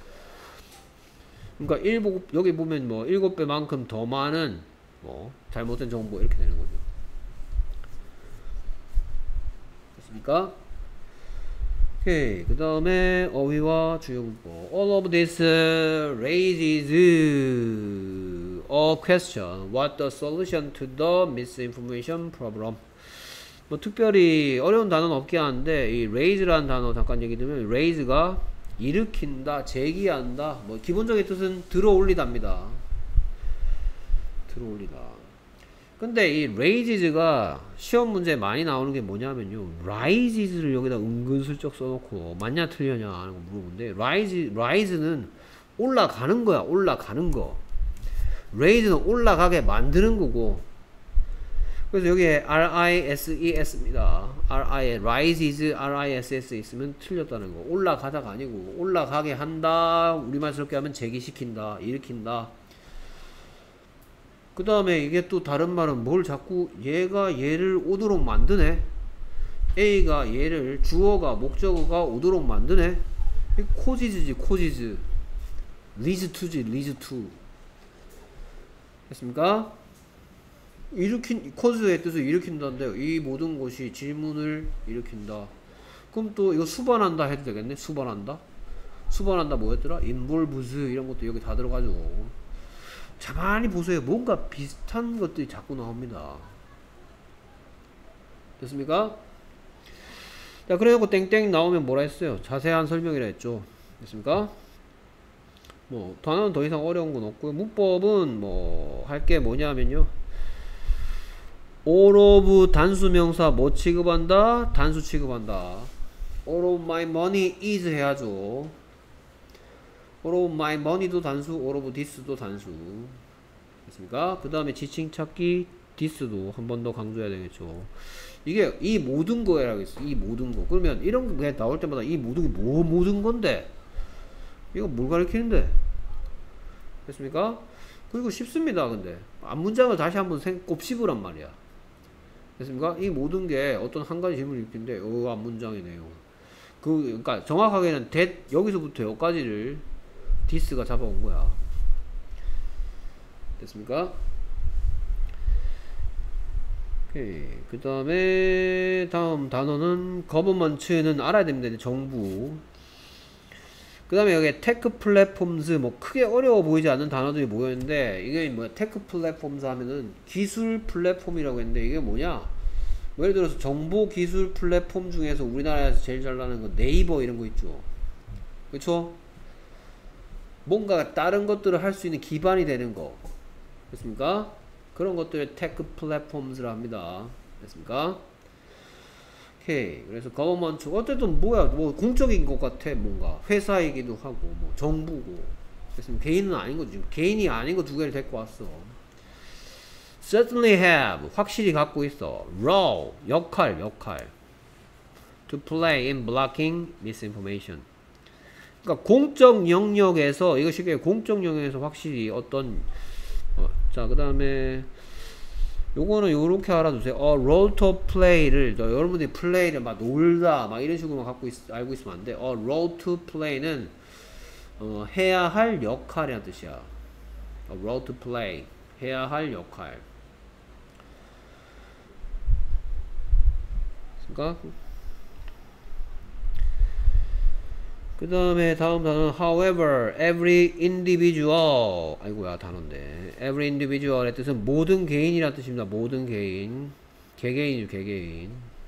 그러니까 일곱, 여기 보면 뭐 일곱 배만큼 더 많은 뭐 잘못된 정보 이렇게 되는 거죠. 됐습니까? 오케이. 그 다음에 어휘와 주요 문법. All of this raises a question. What the solution to the misinformation problem? 뭐 특별히 어려운 단어는 없긴 한데 이 raise라는 단어 잠깐 얘기 드리면 raise가 일으킨다, 제기한다. 뭐 기본적인 뜻은 들어올리다입니다. 들어올리다. 근데 이 raises가 시험 문제에 많이 나오는 게 뭐냐면요, rises를 여기다 은근슬쩍 써놓고 맞냐 틀려냐 하는 거 물어보는데 rise, rise는 올라가는 거야. 올라가는 거. raise는 올라가게 만드는 거고. 그래서 여기에 rises입니다. ri, rises, rises 있으면 틀렸다는 거. 올라가다가 아니고 올라가게 한다. 우리말스럽게 하면 제기시킨다, 일으킨다. 그 다음에 이게 또 다른 말은 뭘 자꾸 얘가 얘를 오도록 만드네. A가 얘를 주어가 목적어가 오도록 만드네. 코지즈지, 코지즈. 리즈 투지, 리즈 투. 됐습니까? 일으킨, 코즈의 뜻을 일으킨다인데요. 이 모든 것이 질문을 일으킨다. 그럼 또 이거 수반한다 해도 되겠네. 수반한다. 수반한다 뭐였더라? 인볼브스 이런 것도 여기 다 들어가죠. 가만히 보세요. 뭔가 비슷한 것들이 자꾸 나옵니다. 됐습니까? 자, 그래놓고 땡땡 나오면 뭐라 했어요? 자세한 설명이라 했죠. 됐습니까? 뭐 단어는 더 이상 어려운 건 없고요. 문법은 뭐 할 게 뭐냐면요, all of 단수 명사 뭐 취급한다? 단수 취급한다. all of my money is 해야죠. all of my money도 단수, all of this도 단수. 됐습니까? 그 다음에 지칭 찾기, this도 한 번 더 강조해야 되겠죠. 이게 이 모든 거라고 했어. 이 모든 거. 그러면 이런 게 나올 때마다 이 모든 게 뭐 모든 건데? 이거 뭘 가리키는데? 됐습니까? 그리고 쉽습니다. 근데 앞문장을 다시 한번 곱씹으란 말이야. 됐습니까? 이 모든 게 어떤 한 가지 질문을 일으키는데 어, 앞문장의 내용. 그, 그러니까 정확하게는 that, 여기서부터 여기까지를 this가 잡아온 거야. 됐습니까? 오케이. 그 다음에 다음 단어는 government는 알아야 됩니다. 정부. 그 다음에 여기 tech platforms, 뭐 크게 어려워 보이지 않는 단어들이 모여있는데 이게 뭐야? tech platforms 하면은 기술 플랫폼이라고 했는데 이게 뭐냐? 뭐 예를 들어서 정보 기술 플랫폼 중에서 우리나라에서 제일 잘 나가는 거 네이버 이런 거 있죠. 그쵸? 뭔가 다른 것들을 할 수 있는 기반이 되는 거. 됐습니까? 그런 것들을 tech platforms라 합니다. 됐습니까? 오케이. 그래서 government, 어쨌든 뭐야, 뭐 공적인 것 같아. 뭔가 회사이기도 하고 뭐 정부고. 됐습니까? 개인은 아닌 거지. 개인이 아닌 거 두 개를 데리고 왔어. certainly have, 확실히 갖고 있어. role, 역할, 역할. to play in blocking misinformation. 그러니까 공적 영역에서, 이거 쉽게 공적 영역에서 확실히 어떤 어, 자, 그 다음에 요거는 요렇게 알아두세요. 어, role to play를, 여러분들이 플레이를 막 놀다 막 이런 식으로만 갖고 있, 알고 있으면 안 돼. 어, role to play는 어, 해야 할 역할이라는 뜻이야. 어, role to play, 해야 할 역할. 그러니까 그 다음에 다음 단어는 however, every individual. 아이고야 단어인데. every individual의 뜻은 모든 개인이라는 뜻입니다. 모든 개인. 개개인이죠, 개개인.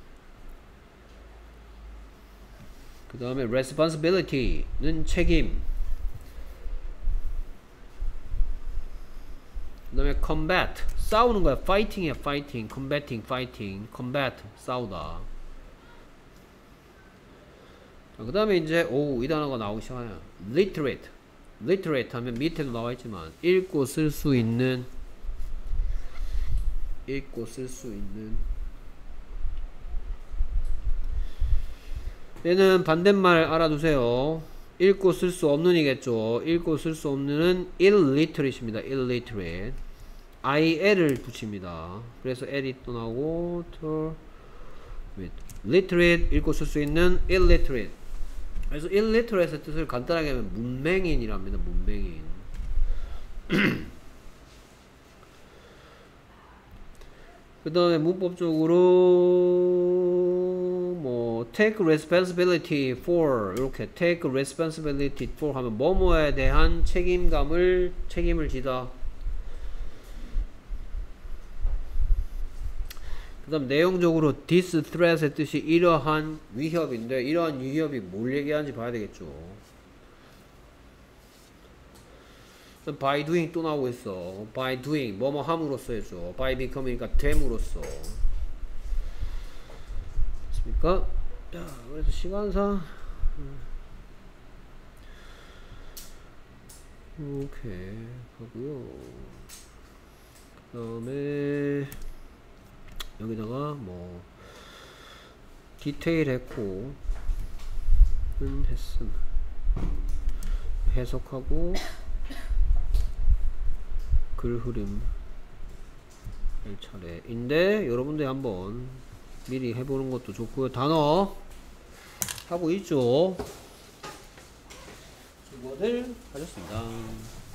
그 다음에 responsibility는 책임. 그 다음에 combat, 싸우는 거야. fighting이야, fighting. combating, fighting. combat, 싸우다. 그 다음에 이제 오, 이 단어가 나오기 시작해요. literate. literate 하면 밑에도 나와있지만 읽고 쓸 수 있는, 읽고 쓸 수 있는. 얘는 반대말 알아두세요. 읽고 쓸 수 없는 이겠죠. 읽고 쓸 수 없는은 illiterate입니다. illiterate. il을 붙입니다. 그래서 l이 또 나오고 to literate, 읽고 쓸 수 있는 illiterate. 그래서 illiterate의 뜻을 간단하게 하면 문맹인이랍니다. 문맹인. 그 다음에 문법적으로 뭐 take responsibility for, 이렇게 take responsibility for 하면 뭐뭐에 대한 책임감을, 책임을 지다. 그 다음 내용적으로 this threat의 뜻이 이러한 위협인데, 이러한 위협이 뭘 얘기하는지 봐야 되겠죠. by doing 또 나오고 있어. by doing 뭐뭐 함으로써 해줘. by becoming이니까 됨으로써. 됐습니까? 자, 그래서 시간상 이렇게 하고요. 그 다음에 여기다가 뭐 디테일 했고 은 했음 해석하고 글 흐름 할 차례인데, 여러분들이 한번 미리 해보는 것도 좋고요. 단어 하고 있죠. 수고들 하셨습니다.